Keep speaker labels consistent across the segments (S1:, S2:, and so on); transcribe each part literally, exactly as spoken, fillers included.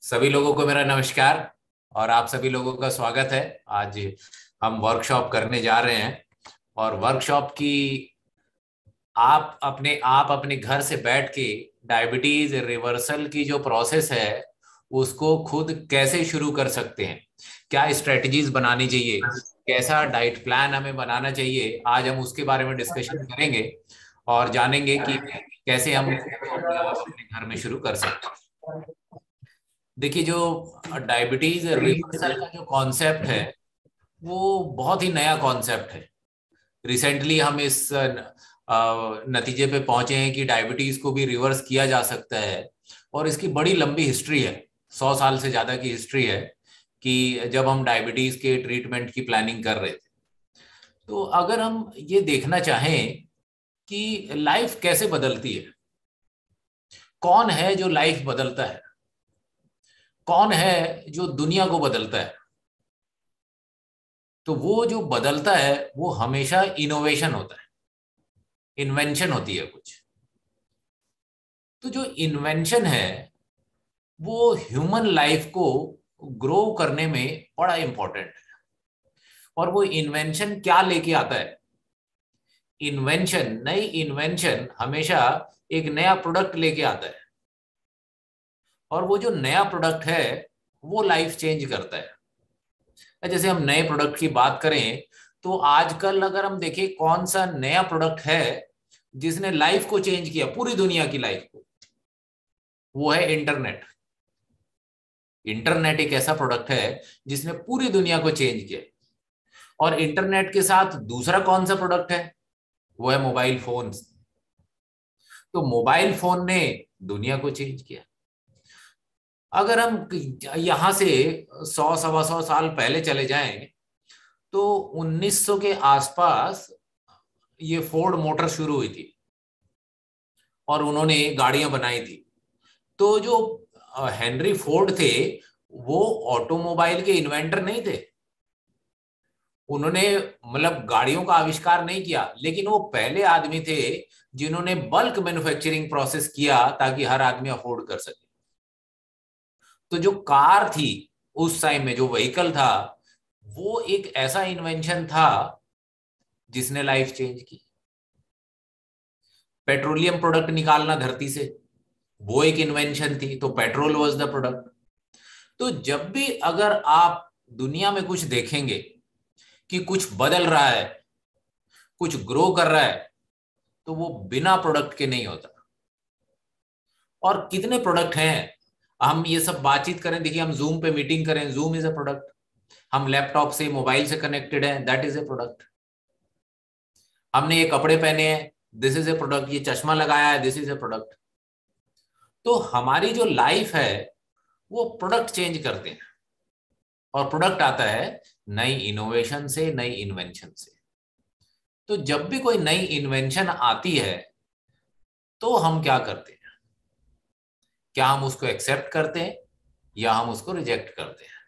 S1: सभी लोगों को मेरा नमस्कार और आप सभी लोगों का स्वागत है। आज हम वर्कशॉप करने जा रहे हैं और वर्कशॉप की आप अपने आप अपने घर से बैठ के डायबिटीज रिवर्सल की जो प्रोसेस है उसको खुद कैसे शुरू कर सकते हैं, क्या स्ट्रेटजीज बनानी चाहिए, कैसा डाइट प्लान हमें बनाना चाहिए, आज हम उसके बारे में डिस्कशन करेंगे और जानेंगे कि कैसे हम इसको अपने आप अपने घर में शुरू कर सकते हैं। देखिए, जो डायबिटीज रिवर्सल का जो कॉन्सेप्ट है वो बहुत ही नया कॉन्सेप्ट है। रिसेंटली हम इस अ, नतीजे पे पहुंचे हैं कि डायबिटीज को भी रिवर्स किया जा सकता है और इसकी बड़ी लंबी हिस्ट्री है। सौ साल से ज्यादा की हिस्ट्री है कि जब हम डायबिटीज के ट्रीटमेंट की प्लानिंग कर रहे थे। तो अगर हम ये देखना चाहें कि लाइफ कैसे बदलती है, कौन है जो लाइफ बदलता है, कौन है जो दुनिया को बदलता है, तो वो जो बदलता है वो हमेशा इनोवेशन होता है, इन्वेंशन होती है कुछ। तो जो इन्वेंशन है वो ह्यूमन लाइफ को ग्रो करने में बड़ा इंपॉर्टेंट है। और वो इन्वेंशन क्या लेके आता है? इन्वेंशन, नई इन्वेंशन हमेशा एक नया प्रोडक्ट लेके आता है और वो जो नया प्रोडक्ट है वो लाइफ चेंज करता है। जैसे हम नए प्रोडक्ट की बात करें तो आजकल अगर हम देखें कौन सा नया प्रोडक्ट है जिसने लाइफ को चेंज किया, पूरी दुनिया की लाइफ को, वो है इंटरनेट। इंटरनेट एक ऐसा प्रोडक्ट है जिसने पूरी दुनिया को चेंज किया। और इंटरनेट के साथ दूसरा कौन सा प्रोडक्ट है? वो है मोबाइल फोन। तो मोबाइल फोन ने दुनिया को चेंज किया। अगर हम यहां से सौ सवा सौ साल पहले चले जाएं तो उन्नीस सौ के आसपास ये फोर्ड मोटर शुरू हुई थी और उन्होंने गाड़ियां बनाई थी। तो जो हेनरी फोर्ड थे वो ऑटोमोबाइल के इन्वेंटर नहीं थे। उन्होंने मतलब गाड़ियों का आविष्कार नहीं किया, लेकिन वो पहले आदमी थे जिन्होंने बल्क मैन्युफैक्चरिंग प्रोसेस किया ताकि हर आदमी अफोर्ड कर सके। तो जो कार थी उस टाइम में, जो व्हीकल था, वो एक ऐसा इन्वेंशन था जिसने लाइफ चेंज की। पेट्रोलियम प्रोडक्ट निकालना धरती से, वो एक इन्वेंशन थी। तो पेट्रोल वाज द प्रोडक्ट। तो जब भी अगर आप दुनिया में कुछ देखेंगे कि कुछ बदल रहा है, कुछ ग्रो कर रहा है, तो वो बिना प्रोडक्ट के नहीं होता। और कितने प्रोडक्ट हैं? हम ये सब बातचीत करें, देखिए हम जूम पे मीटिंग करें, जूम इज ए प्रोडक्ट। हम लैपटॉप से मोबाइल से कनेक्टेड हैं, दैट इज ए प्रोडक्ट। हमने ये कपड़े पहने हैं, दिस इज ए प्रोडक्ट। ये चश्मा लगाया है, दिस इज ए प्रोडक्ट। तो हमारी जो लाइफ है वो प्रोडक्ट चेंज करते हैं और प्रोडक्ट आता है नई इनोवेशन से, नई इन्वेंशन से। तो जब भी कोई नई इन्वेंशन आती है तो हम क्या करते हैं? क्या हम उसको एक्सेप्ट करते हैं या हम उसको रिजेक्ट करते हैं?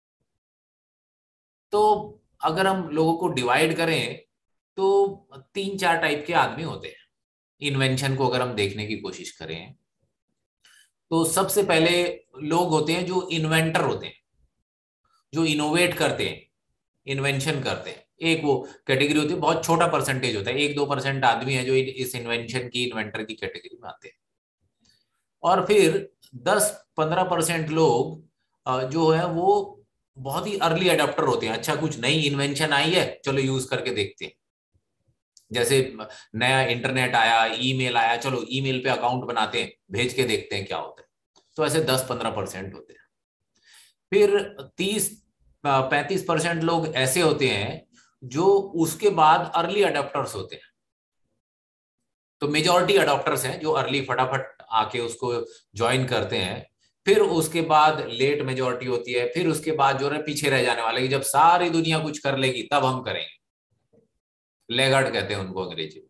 S1: तो अगर हम लोगों को डिवाइड करें तो तीन चार टाइप के आदमी होते हैं। इन्वेंशन को अगर हम देखने की कोशिश करें तो सबसे पहले लोग होते हैं जो इन्वेंटर होते हैं, जो इनोवेट करते हैं, इन्वेंशन करते हैं। एक वो कैटेगरी होती है, बहुत छोटा परसेंटेज होता है, एक दो परसेंट आदमी है जो इस इन्वेंशन की, इन्वेंटर की कैटेगरी में आते हैं। और फिर दस पंद्रह परसेंट लोग अ, जो है वो बहुत ही अर्ली अडॉप्टर होते हैं। अच्छा, कुछ नई इन्वेंशन आई है, चलो यूज करके देखते हैं। जैसे नया इंटरनेट आया, ईमेल आया, चलो ईमेल पे अकाउंट बनाते हैं, भेज के देखते हैं क्या होता है। तो ऐसे दस पंद्रह परसेंट होते हैं। फिर तीस पैंतीस परसेंट लोग ऐसे होते हैं जो उसके बाद अर्ली अडॉप्टर्स होते हैं। तो मेजॉरिटी अडॉप्टर्स हैं जो अर्ली फटाफट आके उसको ज्वाइन करते हैं। फिर उसके बाद लेट मेजॉरिटी होती है। फिर उसके बाद जो है पीछे रह जाने वाले, कि जब सारी दुनिया कुछ कर लेगी तब हम करेंगे। लेगार्ड कहते हैं उनको अंग्रेजी में।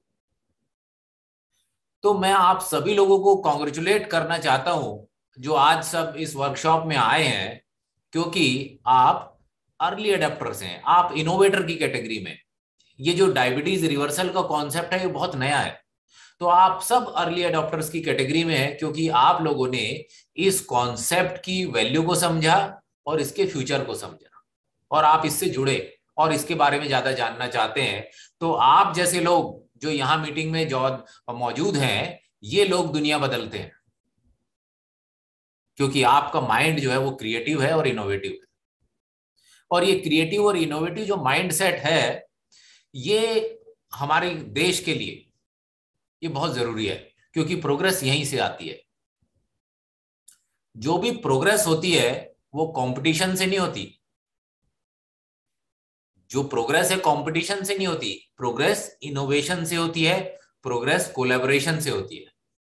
S1: तो मैं आप सभी लोगों को कॉन्ग्रेचुलेट करना चाहता हूं जो आज सब इस वर्कशॉप में आए हैं, क्योंकि आप अर्ली अडेप्टर्स हैं, आप इनोवेटर की कैटेगरी में। ये जो डायबिटीज रिवर्सल का कॉन्सेप्ट है ये बहुत नया है। तो आप सब अर्ली अडॉप्टर्स की कैटेगरी में हैं, क्योंकि आप लोगों ने इस कॉन्सेप्ट की वैल्यू को समझा और इसके फ्यूचर को समझा और आप इससे जुड़े और इसके बारे में ज्यादा जानना चाहते हैं। तो आप जैसे लोग जो यहाँ मीटिंग में जो मौजूद हैं, ये लोग दुनिया बदलते हैं, क्योंकि आपका माइंड जो है वो क्रिएटिव है और इनोवेटिव है। और ये क्रिएटिव और इनोवेटिव जो माइंड सेट है, ये हमारे देश के लिए ये बहुत जरूरी है, क्योंकि प्रोग्रेस यहीं से आती है। जो भी प्रोग्रेस होती है वो कंपटीशन से नहीं होती। जो प्रोग्रेस है कंपटीशन से नहीं होती, प्रोग्रेस इनोवेशन से होती है, प्रोग्रेस कोलैबोरेशन से होती है।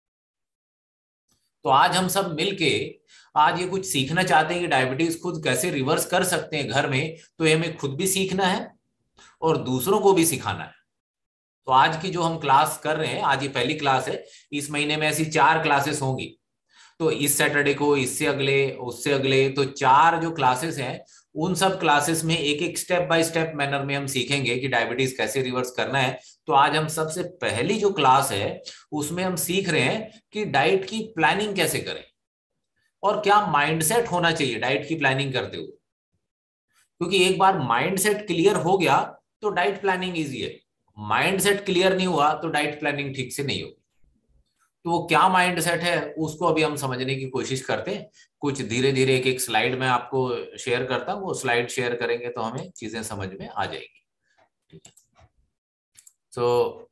S1: तो आज हम सब मिलके आज ये कुछ सीखना चाहते हैं कि डायबिटीज खुद कैसे रिवर्स कर सकते हैं घर में। तो ये हमें खुद भी सीखना है और दूसरों को भी सिखाना है। तो आज की जो हम क्लास कर रहे हैं, आज ये पहली क्लास है, इस महीने में ऐसी चार क्लासेस होंगी। तो इस सैटरडे को, इससे अगले, उससे अगले, तो चार जो क्लासेस हैं उन सब क्लासेस में एक एक स्टेप बाय स्टेप मैनर में हम सीखेंगे कि डायबिटीज कैसे रिवर्स करना है। तो आज हम सबसे पहली जो क्लास है उसमें हम सीख रहे हैं कि डाइट की प्लानिंग कैसे करें और क्या माइंडसेट होना चाहिए डाइट की प्लानिंग करते हुए। क्योंकि एक बार माइंडसेट क्लियर हो गया तो डाइट प्लानिंग इजी है, माइंडसेट क्लियर नहीं हुआ तो डाइट प्लानिंग ठीक से नहीं होगी। तो वो क्या माइंडसेट है उसको अभी हम समझने की कोशिश करते हैं। कुछ धीरे धीरे एक एक स्लाइड में आपको शेयर करता हूँ, वो स्लाइड शेयर करेंगे तो हमें चीजें समझ में आ जाएगी। ठीक है, सो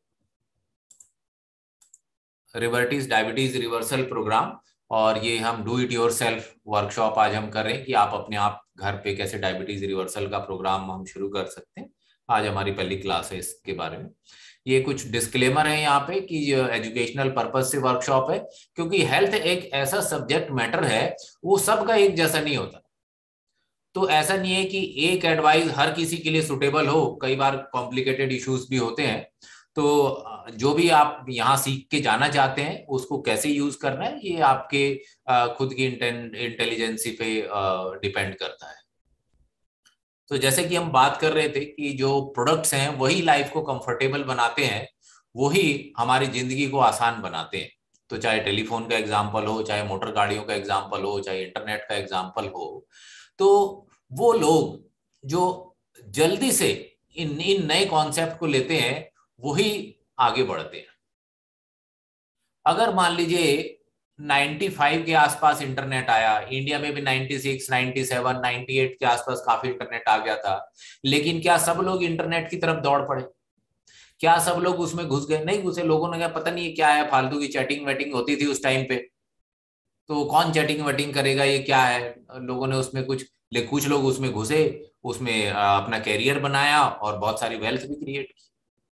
S1: रिवर्टिस डायबिटीज रिवर्सल प्रोग्राम, और ये हम do it yourself workshop आज हम कर रहे हैं कि आप अपने आप घर पे कैसे डायबिटीज रिवर्सल का प्रोग्राम हम शुरू कर सकते हैं। आज हमारी पहली क्लास है इसके बारे में। ये कुछ डिस्क्लेमर है यहाँ पे कि एजुकेशनल पर्पज से वर्कशॉप है, क्योंकि हेल्थ एक ऐसा सब्जेक्ट मैटर है वो सबका एक जैसा नहीं होता। तो ऐसा नहीं है कि एक एडवाइस हर किसी के लिए सुटेबल हो, कई बार कॉम्प्लिकेटेड इश्यूज भी होते हैं। तो जो भी आप यहाँ सीख के जाना चाहते हैं उसको कैसे यूज करना है ये आपके खुद की इंटेलिजेंसी पे डिपेंड करता है। तो जैसे कि हम बात कर रहे थे कि जो प्रोडक्ट्स हैं वही लाइफ को कंफर्टेबल बनाते हैं, वही हमारी जिंदगी को आसान बनाते हैं। तो चाहे टेलीफोन का एग्जाम्पल हो, चाहे मोटर गाड़ियों का एग्जाम्पल हो, चाहे इंटरनेट का एग्जाम्पल हो, तो वो लोग जो जल्दी से इन इन नए कॉन्सेप्ट को लेते हैं वही आगे बढ़ते हैं। अगर मान लीजिए पचानवे के आसपास इंटरनेट आया, इंडिया में भी छियानवे, सत्तानवे, अट्ठानवे के आसपास काफी इंटरनेट आ गया था, लेकिन क्या सब लोग इंटरनेट की तरफ दौड़ पड़े? क्या सब लोग उसमें घुस गए? नहीं घुसे। लोगों ने क्या, पता नहीं क्या है, फालतू की चैटिंग वेटिंग होती थी उस टाइम पे, तो कौन चैटिंग वेटिंग करेगा, ये क्या है। लोगों ने उसमें कुछ कुछ लोग उसमें घुसे, उसमें अपना कैरियर बनाया और बहुत सारी वेल्थ भी क्रिएट की।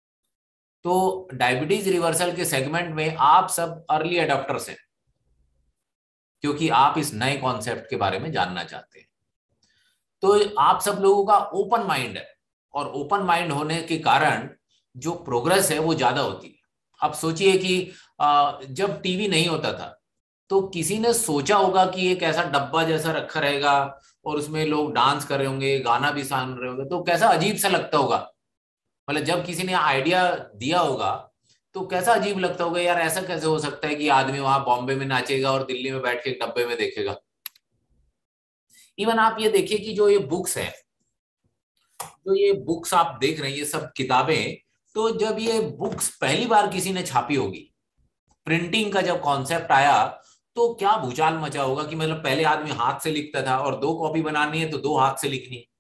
S1: तो डायबिटीज रिवर्सल के सेगमेंट में आप सब अर्ली अडॉप्टर्स हैं, क्योंकि आप इस नए कॉन्सेप्ट के बारे में जानना चाहते हैं। तो आप सब लोगों का ओपन माइंड है, और ओपन माइंड होने के कारण जो प्रोग्रेस है वो ज्यादा होती है। अब सोचिए कि जब टीवी नहीं होता था तो किसी ने सोचा होगा कि एक ऐसा डब्बा जैसा रखा रहेगा और उसमें लोग डांस कर रहे होंगे, गाना भी सुन रहे होंगे, तो कैसा अजीब सा लगता होगा। मतलब जब किसी ने आइडिया दिया होगा तो कैसा अजीब लगता होगा, यार ऐसा कैसे हो सकता है कि आदमी वहां बॉम्बे में नाचेगा और दिल्ली में बैठ के एक डब्बे में देखेगा। इवन आप ये देखिए कि जो ये बुक्स है, जो ये बुक्स आप देख रहे हैं, ये सब किताबें, तो जब ये बुक्स पहली बार किसी ने छापी होगी, प्रिंटिंग का जब कॉन्सेप्ट आया तो क्या भूचाल मचा होगा कि मतलब पहले आदमी हाथ से लिखता था और दो कॉपी बनानी है तो दो हाथ से लिखनी है।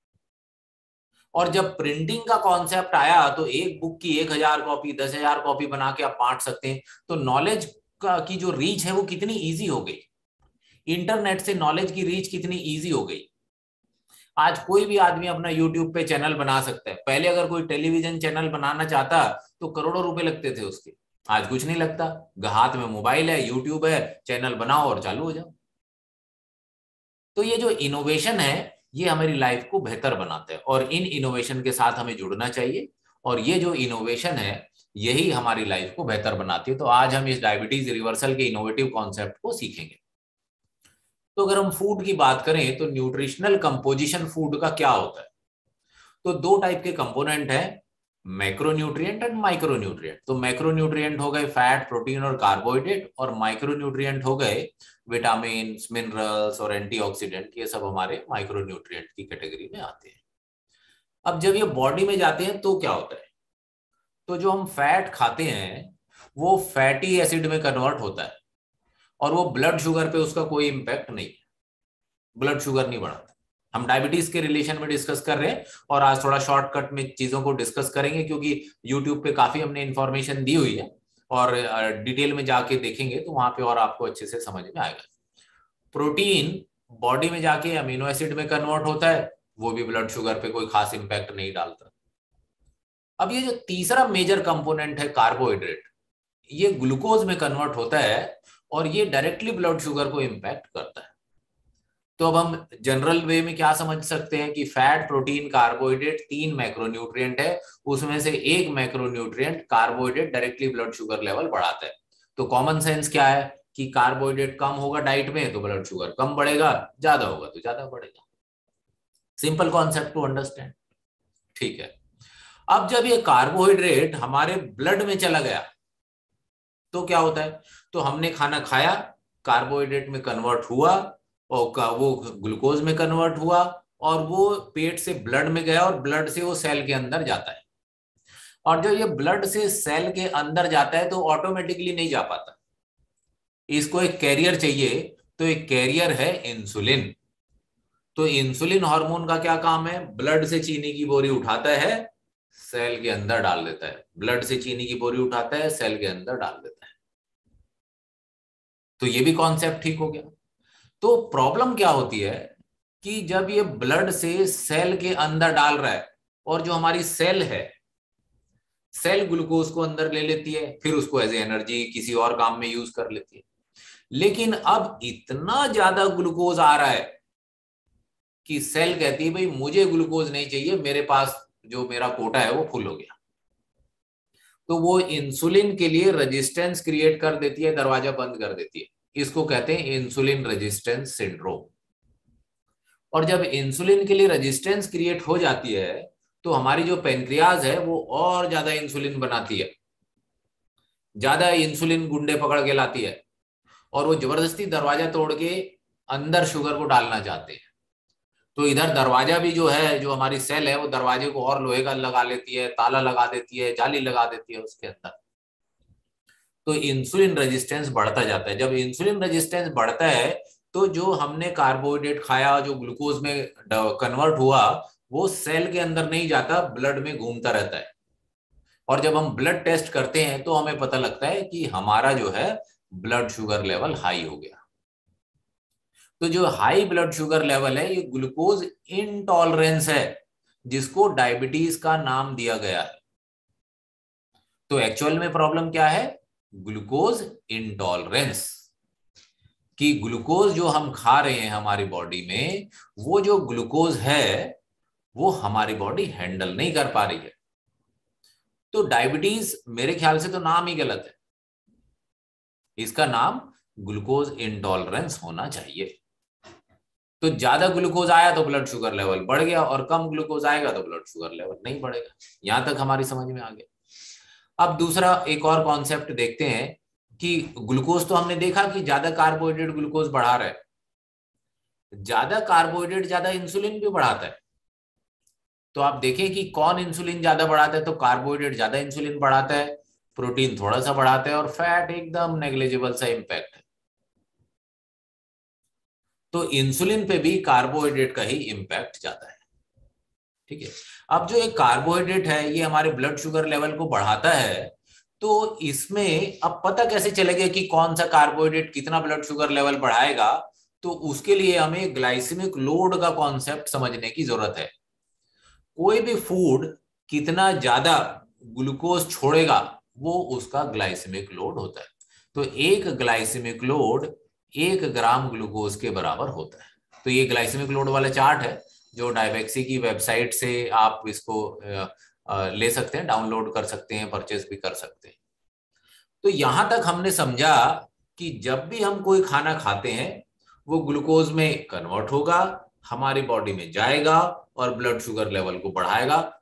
S1: और जब प्रिंटिंग का कॉन्सेप्ट आया तो एक बुक की एक हजार कॉपी, दस हजार कॉपी बना के आप बांट सकते हैं। तो नॉलेज का की जो रीच है वो कितनी इजी हो गई, इंटरनेट से नॉलेज की रीच कितनी इजी हो गई। आज कोई भी आदमी अपना यूट्यूब पे चैनल बना सकता है। पहले अगर कोई टेलीविजन चैनल बनाना चाहता तो करोड़ों रुपए लगते थे उसके, आज कुछ नहीं लगता। हाथ में मोबाइल है, यूट्यूब है, चैनल बनाओ और चालू हो जाओ। तो ये जो इनोवेशन है ये हमारी लाइफ को बेहतर बनाता है, और इन इनोवेशन के साथ हमें जुड़ना चाहिए, और ये जो इनोवेशन है यही हमारी लाइफ को बेहतर बनाती है। तो आज हम इस डायबिटीज रिवर्सल के इनोवेटिव कॉन्सेप्ट को सीखेंगे। तो अगर हम फूड की बात करें तो न्यूट्रिशनल कंपोजिशन फूड का क्या होता है? तो दो टाइप के कंपोनेंट है, मैक्रोन्यूट्रिएंट एंड माइक्रोन्यूट्रिएंट। तो मैक्रोन्यूट्रिएंट हो गए फैट, प्रोटीन और कार्बोहाइड्रेट, और माइक्रोन्यूट्रिएंट हो गए विटामिन, मिनरल्स और एंटीऑक्सीडेंट। ये सब हमारे माइक्रोन्यूट्रिएंट की कैटेगरी में आते हैं। अब जब ये बॉडी में जाते हैं तो क्या होता है, तो जो हम फैट खाते हैं वो फैटी एसिड में कन्वर्ट होता है, और वो ब्लड शुगर पे उसका कोई इंपैक्ट नहीं है, ब्लड शुगर नहीं बढ़ाता। हम डायबिटीज के रिलेशन में डिस्कस कर रहे हैं, और आज थोड़ा शॉर्टकट में चीजों को डिस्कस करेंगे, क्योंकि यूट्यूब पे काफी हमने इंफॉर्मेशन दी हुई है, और डिटेल में जाके देखेंगे तो वहां पे और आपको अच्छे से समझ में आएगा। प्रोटीन बॉडी में जाके अमीनो एसिड में कन्वर्ट होता है, वो भी ब्लड शुगर पे कोई खास इंपैक्ट नहीं डालता। अब ये जो तीसरा मेजर कंपोनेंट है कार्बोहाइड्रेट, ये ग्लूकोज में कन्वर्ट होता है, और ये डायरेक्टली ब्लड शुगर को इंपैक्ट करता है। तो अब हम जनरल वे में क्या समझ सकते हैं कि फैट, प्रोटीन, कार्बोहाइड्रेट तीन मैक्रोन्यूट्रिएंट है, उसमें से एक macronutrient carbohydrate directly blood sugar level बढ़ाता है। तो कॉमन सेंस क्या है कि कार्बोहाइड्रेट कम होगा डाइट में तो ब्लड शुगर कम बढ़ेगा, ज्यादा होगा तो ज्यादा बढ़ेगा। सिंपल कॉन्सेप्ट टू अंडरस्टैंड, ठीक है। अब जब ये कार्बोहाइड्रेट हमारे ब्लड में चला गया तो क्या होता है, तो हमने खाना खाया, कार्बोहाइड्रेट में कन्वर्ट हुआ, और वो ग्लूकोज में कन्वर्ट हुआ, और वो पेट से ब्लड में गया, और ब्लड से वो सेल के अंदर जाता है। और जब ये ब्लड से सेल के अंदर जाता है तो ऑटोमेटिकली नहीं जा पाता, इसको एक कैरियर चाहिए। तो एक कैरियर है इंसुलिन। तो इंसुलिन हार्मोन का क्या काम है, ब्लड से चीनी की बोरी उठाता है, सेल के अंदर डाल देता है, ब्लड से चीनी की बोरी उठाता है, सेल के अंदर डाल देता है। तो ये भी कॉन्सेप्ट ठीक हो गया। तो प्रॉब्लम क्या होती है कि जब ये ब्लड से सेल के अंदर डाल रहा है, और जो हमारी सेल है, सेल ग्लूकोज को अंदर ले लेती है, फिर उसको एज एनर्जी किसी और काम में यूज कर लेती है। लेकिन अब इतना ज्यादा ग्लूकोज आ रहा है कि सेल कहती है भाई मुझे ग्लूकोज नहीं चाहिए, मेरे पास जो मेरा कोटा है वो फुल हो गया। तो वो इंसुलिन के लिए रेजिस्टेंस क्रिएट कर देती है, दरवाजा बंद कर देती है। इसको कहते हैं इंसुलिन रेजिस्टेंस सिंड्रोम। और जब इंसुलिन के लिए रेजिस्टेंस क्रिएट हो जाती है तो हमारी जो पेनक्रियाज है वो और ज्यादा इंसुलिन बनाती है, ज्यादा इंसुलिन गुंडे पकड़ के लाती है, और वो जबरदस्ती दरवाजा तोड़ के अंदर शुगर को डालना चाहते हैं। तो इधर दरवाजा भी जो है, जो हमारी सेल है, वो दरवाजे को और लोहे का लगा लेती है, ताला लगा देती है, जाली लगा देती है उसके अंदर। तो इंसुलिन रेजिस्टेंस बढ़ता जाता है। जब इंसुलिन रेजिस्टेंस बढ़ता है तो जो हमने कार्बोहाइड्रेट खाया, जो ग्लूकोज में कन्वर्ट हुआ, वो सेल के अंदर नहीं जाता, ब्लड में घूमता रहता है। और जब हम ब्लड टेस्ट करते हैं तो हमें पता लगता है कि हमारा जो है ब्लड शुगर लेवल हाई हो गया। तो जो हाई ब्लड शुगर लेवल है ये ग्लूकोज इंटॉलरेंस है, जिसको डायबिटीज का नाम दिया गया है। तो एक्चुअल में प्रॉब्लम क्या है, ग्लूकोज इंटॉलरेंस। कि ग्लूकोज जो हम खा रहे हैं हमारी बॉडी में, वो जो ग्लूकोज है वो हमारी बॉडी हैंडल नहीं कर पा रही है। तो डायबिटीज मेरे ख्याल से तो नाम ही गलत है, इसका नाम ग्लूकोज इंटॉलरेंस होना चाहिए। तो ज्यादा ग्लूकोज आया तो ब्लड शुगर लेवल बढ़ गया, और कम ग्लूकोज आएगा तो ब्लड शुगर लेवल नहीं बढ़ेगा। यहां तक हमारी समझ में आ गया। अब दूसरा एक और कॉन्सेप्ट देखते हैं कि ग्लूकोज तो हमने देखा कि ज्यादा कार्बोहाइड्रेट ग्लूकोज बढ़ा रहा है, ज्यादा कार्बोहाइड्रेट ज्यादा इंसुलिन भी बढ़ाता है। तो आप देखें कि कौन इंसुलिन ज्यादा बढ़ाता है, तो कार्बोहाइड्रेट ज्यादा इंसुलिन बढ़ाता है, प्रोटीन थोड़ा सा बढ़ाता है, और फैट एकदम नेग्लिजिबल सा इंपैक्ट है। तो इंसुलिन पे भी कार्बोहाइड्रेट का ही इंपैक्ट जाता है, ठीक है। अब जो एक कार्बोहाइड्रेट है ये हमारे ब्लड शुगर लेवल को बढ़ाता है, तो इसमें अब पता कैसे चलेगा कि कौन सा कार्बोहाइड्रेट कितना ब्लड शुगर लेवल बढ़ाएगा। तो उसके लिए हमें ग्लाइसेमिक लोड का कॉन्सेप्ट समझने की जरूरत है। कोई भी फूड कितना ज्यादा ग्लूकोज छोड़ेगा वो उसका ग्लाइसेमिक लोड होता है। तो एक ग्लाइसेमिक लोड एक ग्राम ग्लूकोज के बराबर होता है। तो ये ग्लाइसेमिक लोड वाला चार्ट है जो डायबेक्सी की वेबसाइट से आप इसको ले सकते हैं, डाउनलोड कर सकते हैं, परचेज भी कर सकते हैं। तो यहां तक हमने समझा कि जब भी हम कोई खाना खाते हैं वो ग्लूकोज में कन्वर्ट होगा, हमारी बॉडी में जाएगा और ब्लड शुगर लेवल को बढ़ाएगा।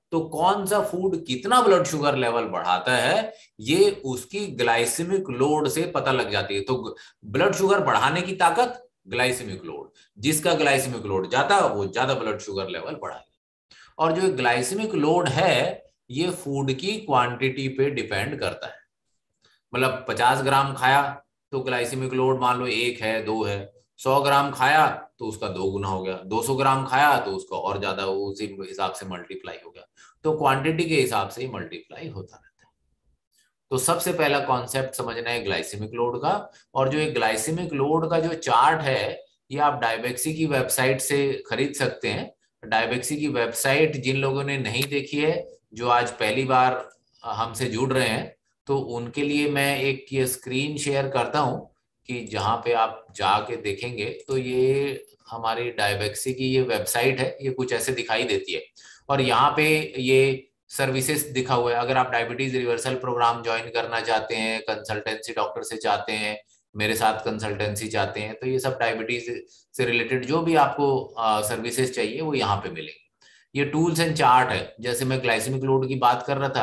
S1: तो कौन सा फूड कितना ब्लड शुगर लेवल बढ़ाता है ये उसकी ग्लाइसेमिक लोड से पता लग जाती है। तो ब्लड शुगर बढ़ाने की ताकत ग्लाइसेमिक लोड, जिसका ग्लाइसेमिक लोड ज्यादा वो ज्यादा ब्लड शुगर लेवल बढ़ाएगा। और जो ग्लाइसेमिक लोड है ये फूड की क्वांटिटी पे डिपेंड करता है। मतलब पचास ग्राम खाया तो ग्लाइसेमिक लोड मान लो एक है, दो है। सौ ग्राम खाया तो उसका दो गुना हो गया, दो सौ ग्राम खाया तो उसका और ज्यादा उसी हिसाब से मल्टीप्लाई हो गया। तो क्वांटिटी के हिसाब से ही मल्टीप्लाई होता रहता है। तो सबसे पहला कॉन्सेप्ट समझना है ग्लाइसेमिक लोड का। और जो ये ग्लाइसेमिक लोड का जो चार्ट है ये आप डायबेक्सी की वेबसाइट से खरीद सकते हैं। डायबेक्सी की वेबसाइट जिन लोगों ने नहीं देखी है, जो आज पहली बार हमसे जुड़ रहे हैं, तो उनके लिए मैं एक ये स्क्रीन शेयर करता हूं कि जहां पे आप जाके देखेंगे तो ये हमारी डायबेक्सी की ये वेबसाइट है, ये कुछ ऐसे दिखाई देती है। और यहाँ पे ये सर्विसेज दिखा हुआ है। अगर आप डायबिटीज रिवर्सल प्रोग्राम ज्वाइन करना चाहते हैं, कंसल्टेंसी डॉक्टर से चाहते हैं, मेरे साथ कंसल्टेंसी चाहते हैं, तो ये सब डायबिटीज से रिलेटेड जो भी आपको सर्विसेज चाहिए वो यहाँ पे मिलेंगे। ये टूल्स एंड चार्ट है। जैसे मैं ग्लाइसेमिक लोड की बात कर रहा था,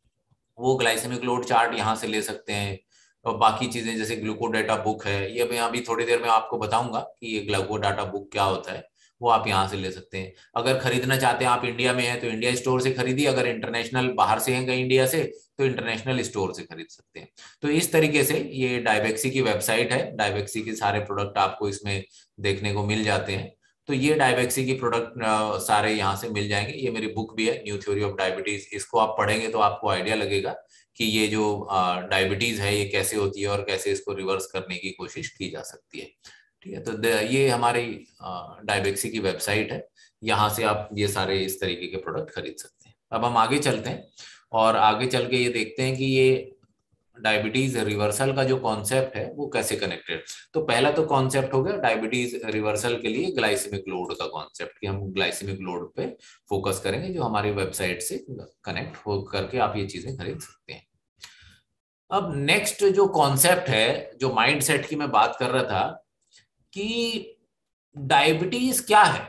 S1: वो ग्लाइसेमिक लोड चार्ट यहाँ से ले सकते हैं। और बाकी चीजें जैसे ग्लूको डाटा बुक है, ये मैं अभी थोड़ी देर में आपको बताऊंगा कि ये ग्लूको डाटा बुक क्या होता है, वो आप यहाँ से ले सकते हैं। अगर खरीदना चाहते हैं, आप इंडिया में हैं तो इंडिया स्टोर से खरीदिए, अगर इंटरनेशनल बाहर से हैं कहीं इंडिया से तो इंटरनेशनल स्टोर से खरीद सकते हैं। तो इस तरीके से ये डायबेक्सी की वेबसाइट है। डायबेक्सी के सारे प्रोडक्ट आपको इसमें देखने को मिल जाते हैं। तो ये डायबेक्सी की प्रोडक्ट सारे यहाँ से मिल जाएंगे। ये मेरी बुक भी है, न्यू थ्योरी ऑफ डायबिटीज। इसको आप पढ़ेंगे तो आपको आइडिया लगेगा कि ये जो डायबिटीज है ये कैसे होती है और कैसे इसको रिवर्स करने की कोशिश की जा सकती है। ठीक है, तो ये हमारी डायबेक्सी की वेबसाइट है। यहाँ से आप ये सारे इस तरीके के प्रोडक्ट खरीद सकते हैं। अब हम आगे चलते हैं और आगे चल के ये देखते हैं कि ये डायबिटीज रिवर्सल का जो कॉन्सेप्ट है वो कैसे कनेक्टेड। तो पहला तो कॉन्सेप्ट हो गया डायबिटीज रिवर्सल के लिए ग्लाइसेमिक लोड का कॉन्सेप्ट, कि हम ग्लाइसेमिक लोड पे फोकस करेंगे, जो हमारी वेबसाइट से कनेक्ट हो करके आप ये चीजें खरीद सकते हैं। अब नेक्स्ट जो कॉन्सेप्ट है, जो माइंड सेट की मैं बात कर रहा था कि डायबिटीज क्या है।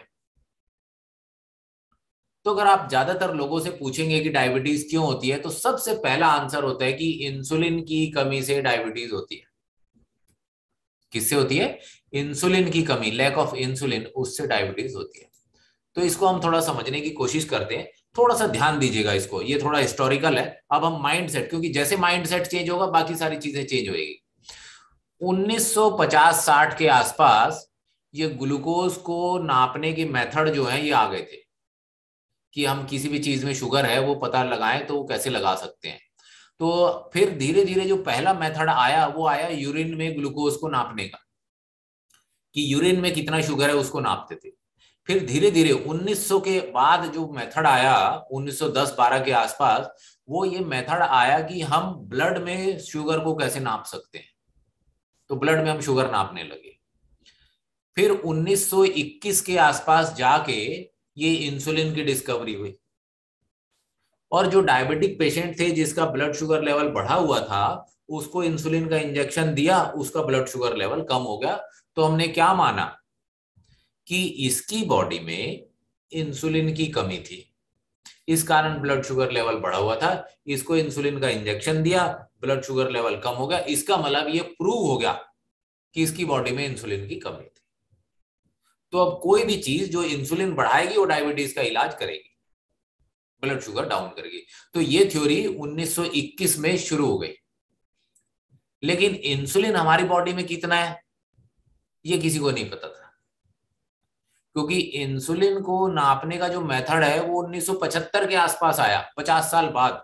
S1: तो अगर आप ज्यादातर लोगों से पूछेंगे कि डायबिटीज क्यों होती है, तो सबसे पहला आंसर होता है कि इंसुलिन की कमी से डायबिटीज होती है। किससे होती है? इंसुलिन की कमी, लैक ऑफ इंसुलिन, उससे डायबिटीज होती है। तो इसको हम थोड़ा समझने की कोशिश करते हैं। थोड़ा सा ध्यान दीजिएगा इसको, ये थोड़ा हिस्टोरिकल है। अब हम माइंड सेट, क्योंकि जैसे माइंड सेट चेंज होगा बाकी सारी चीजें चेंज होगी। उन्नीस सौ पचास साठ के आसपास ये ग्लूकोज को नापने के मेथड जो है ये आ गए थे, कि हम किसी भी चीज में शुगर है वो पता लगाएं तो वो कैसे लगा सकते हैं। तो फिर धीरे धीरे जो पहला मेथड आया वो आया यूरिन में ग्लूकोज को नापने का, कि यूरिन में कितना शुगर है उसको नापते थे। फिर धीरे धीरे उन्नीस सौ के बाद जो मेथड आया उन्नीस सौ दस बारह के आसपास, वो ये मेथड आया कि हम ब्लड में शुगर को कैसे नाप सकते हैं। तो ब्लड में हम शुगर नापने लगे। फिर उन्नीस सौ इक्कीस के आसपास जाके ये इंसुलिन की डिस्कवरी हुई। और जो डायबिटिक पेशेंट थे जिसका ब्लड शुगर लेवल बढ़ा हुआ था, उसको इंसुलिन का इंजेक्शन दिया, उसका ब्लड शुगर लेवल कम हो गया। तो हमने क्या माना कि इसकी बॉडी में इंसुलिन की कमी थी, इस कारण ब्लड शुगर लेवल बढ़ा हुआ था। इसको इंसुलिन का इंजेक्शन दिया, ब्लड शुगर लेवल कम हो गया। इसका मतलब ये प्रूव हो गया कि इसकी बॉडी में इंसुलिन की कमी थी। तो अब कोई भी चीज जो इंसुलिन बढ़ाएगी वो डायबिटीज का इलाज करेगी, ब्लड शुगर डाउन करेगी। तो ये थ्योरी उन्नीस सौ इक्कीस में शुरू हो गई। लेकिन इंसुलिन हमारी बॉडी में कितना है ये किसी को नहीं पता था, क्योंकि इंसुलिन को नापने का जो मेथड है वो उन्नीस सौ पचहत्तर के आसपास आया, पचास साल बाद।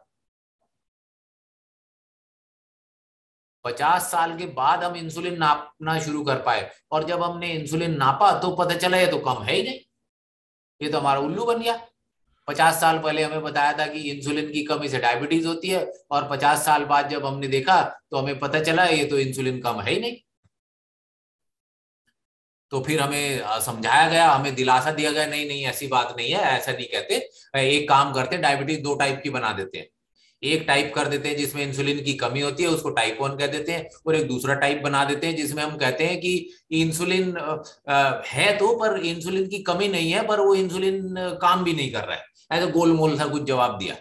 S1: पचास साल के बाद हम इंसुलिन नापना शुरू कर पाए। और जब हमने इंसुलिन नापा तो पता चला ये तो कम है ही नहीं, ये तो हमारा उल्लू बन गया। पचास साल पहले हमें बताया था कि इंसुलिन की कमी से डायबिटीज होती है, और पचास साल बाद जब हमने देखा तो हमें पता चला ये तो इंसुलिन कम है ही नहीं। तो फिर हमें समझाया गया, हमें दिलासा दिया गया, नहीं नहीं ऐसी बात नहीं है, ऐसा नहीं कहते, एक काम करते डायबिटीज दो टाइप की बना देते हैं। एक टाइप कर देते हैं जिसमें इंसुलिन की कमी होती है, उसको टाइप वन कह देते हैं, और एक दूसरा टाइप बना देते हैं जिसमें हम कहते हैं कि इंसुलिन है तो, पर इंसुलिन की कमी नहीं है, पर वो इंसुलिन काम भी नहीं कर रहा है। ऐसा गोलमोल सा कुछ जवाब दिया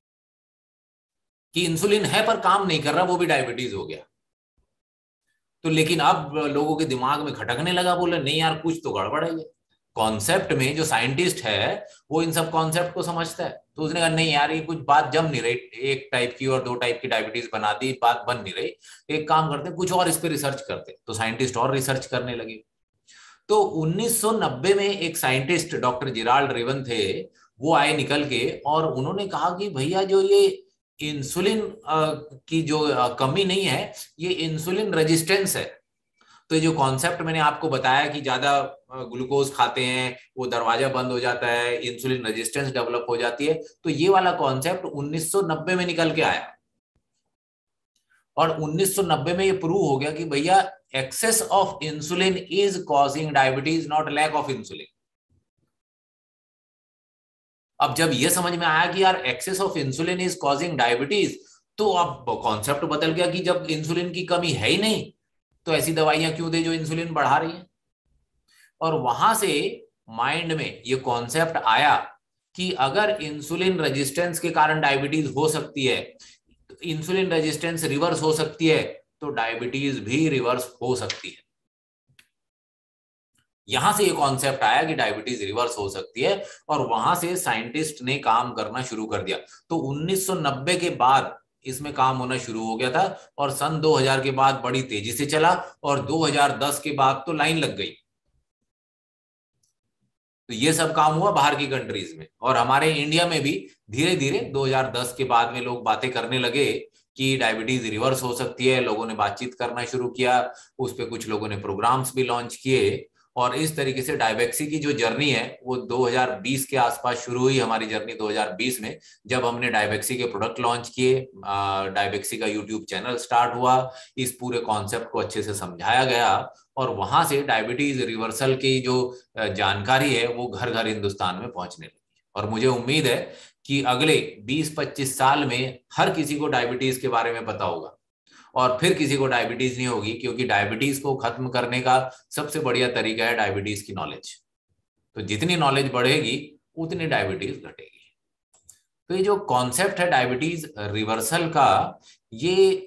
S1: कि इंसुलिन है पर काम नहीं कर रहा, वो भी डायबिटीज हो गया। तो लेकिन अब लोगों के दिमाग में खटकने लगा, बोले नहीं यार कुछ तो गड़बड़ है। ये कॉन्सेप्ट में जो साइंटिस्ट है वो इन सब कॉन्सेप्ट को समझता है, तो उसने कहा नहीं यार ये कुछ बात जम नहीं रही, एक टाइप की और दो टाइप की डायबिटीज बना दी, बात बन नहीं रही, एक काम करते हैं कुछ और इस पे रिसर्च करते हैं। तो साइंटिस्ट और रिसर्च करने लगे। तो उन्नीस सौ नब्बे में एक साइंटिस्ट डॉक्टर जिराल्ड रिवन थे, वो आए निकल के, और उन्होंने कहा कि भैया जो ये इंसुलिन की जो कमी नहीं है, ये इंसुलिन रेजिस्टेंस है। तो ये जो कॉन्सेप्ट मैंने आपको बताया कि ज्यादा ग्लूकोज खाते हैं वो दरवाजा बंद हो जाता है, इंसुलिन रेजिस्टेंस डेवलप हो जाती है, तो ये वाला कॉन्सेप्ट उन्नीस सौ नब्बे में निकल के आया। और उन्नीस सौ नब्बे में ये प्रूव हो गया कि भैया excess of insulin is causing diabetes, not lack of insulin. अब जब ये समझ में आया कि यार excess of insulin is causing diabetes, तो अब कॉन्सेप्ट बदल गया कि जब इंसुलिन की कमी है ही नहीं तो ऐसी दवाइयां क्यों दे जो इंसुलिन बढ़ा रही है। और वहां से माइंड में ये कॉन्सेप्ट आया कि अगर इंसुलिन रेजिस्टेंस के कारण डायबिटीज हो सकती है, इंसुलिन रेजिस्टेंस रिवर्स हो सकती है, तो डायबिटीज भी रिवर्स हो सकती है। यहां से ये कॉन्सेप्ट आया कि डायबिटीज रिवर्स हो सकती है, और वहां से साइंटिस्ट ने काम करना शुरू कर दिया। तो उन्नीस सौ नब्बे के बाद इसमें काम होना शुरू हो गया था, और सन दो हज़ार के बाद बड़ी तेजी से चला, और दो हज़ार दस के बाद तो लाइन लग गई। तो ये सब काम हुआ बाहर की कंट्रीज में, और हमारे इंडिया में भी धीरे धीरे दो हज़ार दस के बाद में लोग बातें करने लगे कि डायबिटीज रिवर्स हो सकती है। लोगों ने बातचीत करना शुरू किया, उस पर कुछ लोगों ने प्रोग्राम्स भी लॉन्च किए, और इस तरीके से डायबेक्सी की जो जर्नी है वो दो हज़ार बीस के आसपास शुरू हुई। हमारी जर्नी दो हज़ार बीस में, जब हमने डायबेक्सी के प्रोडक्ट लॉन्च किए, डायबेक्सी का यूट्यूब चैनल स्टार्ट हुआ, इस पूरे कॉन्सेप्ट को अच्छे से समझाया गया, और वहां से डायबिटीज रिवर्सल की जो जानकारी है वो घर घर हिंदुस्तान में पहुंचने लगी। और मुझे उम्मीद है कि अगले बीस पच्चीस साल में हर किसी को डायबिटीज के बारे में पता होगा, और फिर किसी को डायबिटीज नहीं होगी, क्योंकि डायबिटीज को खत्म करने का सबसे बढ़िया तरीका है डायबिटीज की नॉलेज। तो जितनी नॉलेज बढ़ेगी उतनी डायबिटीज घटेगी। तो ये जो कॉन्सेप्ट है डायबिटीज रिवर्सल का, ये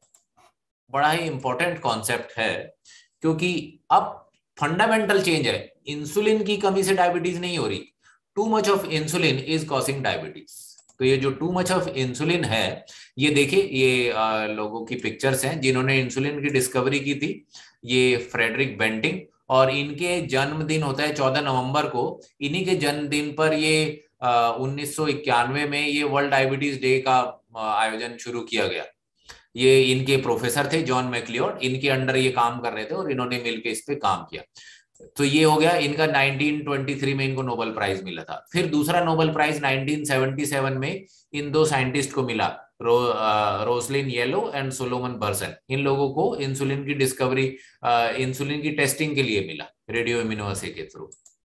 S1: बड़ा ही इंपॉर्टेंट कॉन्सेप्ट है, क्योंकि अब फंडामेंटल चेंज है। इंसुलिन की कमी से डायबिटीज नहीं हो रही, too much of insulin is causing diabetes. तो ये जो टू मच ऑफ इंसुलिन है, ये देखिए, ये आ, लोगों की पिक्चर्स हैं जिन्होंने इंसुलिन की डिस्कवरी की थी। ये फ्रेडरिक बेंटिंग, और इनके जन्मदिन होता है चौदह नवंबर को। इन्हीं के जन्मदिन पर ये उन्नीस सौ इक्यानवे में ये वर्ल्ड डायबिटीज डे का आयोजन शुरू किया गया। ये इनके प्रोफेसर थे जॉन मैक्लियोड, इनके अंडर ये काम कर रहे थे, और इन्होंने मिलकर इस पे काम किया। तो ये हो गया इनका नाइनटीन ट्वेंटी थ्री में इनको नोबेल प्राइज मिला था। फिर दूसरा Nobel prize nineteen seventy seven में इन दो साइंटिस्ट को मिला, Ro, Rosalyn Yalow and Solomon Berson. इन लोगों को इंसुलिन की डिस्कवरी, इंसुलिन की टेस्टिंग के लिए मिला रेडियो इम्यूनोअसे के थ्रू।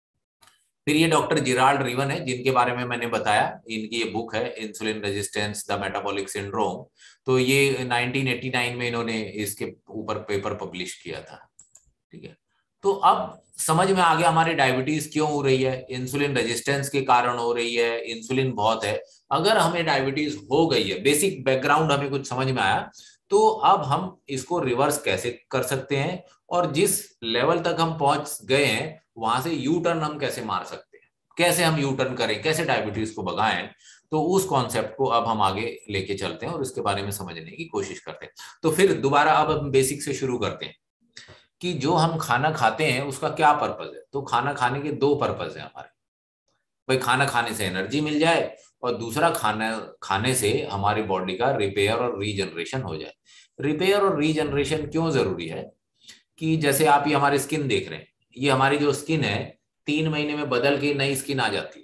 S1: फिर ये डॉक्टर जिराल्ड रिवन है, जिनके बारे में मैंने बताया, इनकी ये बुक है insulin resistance the metabolic syndrome. तो ये नाइनटीन एटी नाइन में इन्होंने इसके ऊपर पेपर पब्लिश किया था। ठीक है, तो अब समझ में आ गया हमारी डायबिटीज क्यों हो रही है, इंसुलिन रेजिस्टेंस के कारण हो रही है, इंसुलिन बहुत है। अगर हमें डायबिटीज हो गई है, बेसिक बैकग्राउंड हमें कुछ समझ में आया, तो अब हम इसको रिवर्स कैसे कर सकते हैं, और जिस लेवल तक हम पहुंच गए हैं वहां से यू टर्न हम कैसे मार सकते हैं, कैसे हम यू टर्न करें, कैसे डायबिटीज को भगाएं। तो उस कॉन्सेप्ट को अब हम आगे लेके चलते हैं और इसके बारे में समझने की कोशिश करते हैं। तो फिर दोबारा अब हम बेसिक से शुरू करते हैं कि जो हम खाना खाते हैं उसका क्या पर्पज है। तो खाना खाने के दो पर्पज है हमारे। भाई खाना खाने से एनर्जी मिल जाए, और दूसरा खाना खाने से हमारी बॉडी का रिपेयर और रीजनरेशन हो जाए। रिपेयर और रीजनरेशन क्यों जरूरी है, कि जैसे आप ये हमारी स्किन देख रहे हैं, ये हमारी जो स्किन है तीन महीने में बदल के नई स्किन आ जाती है।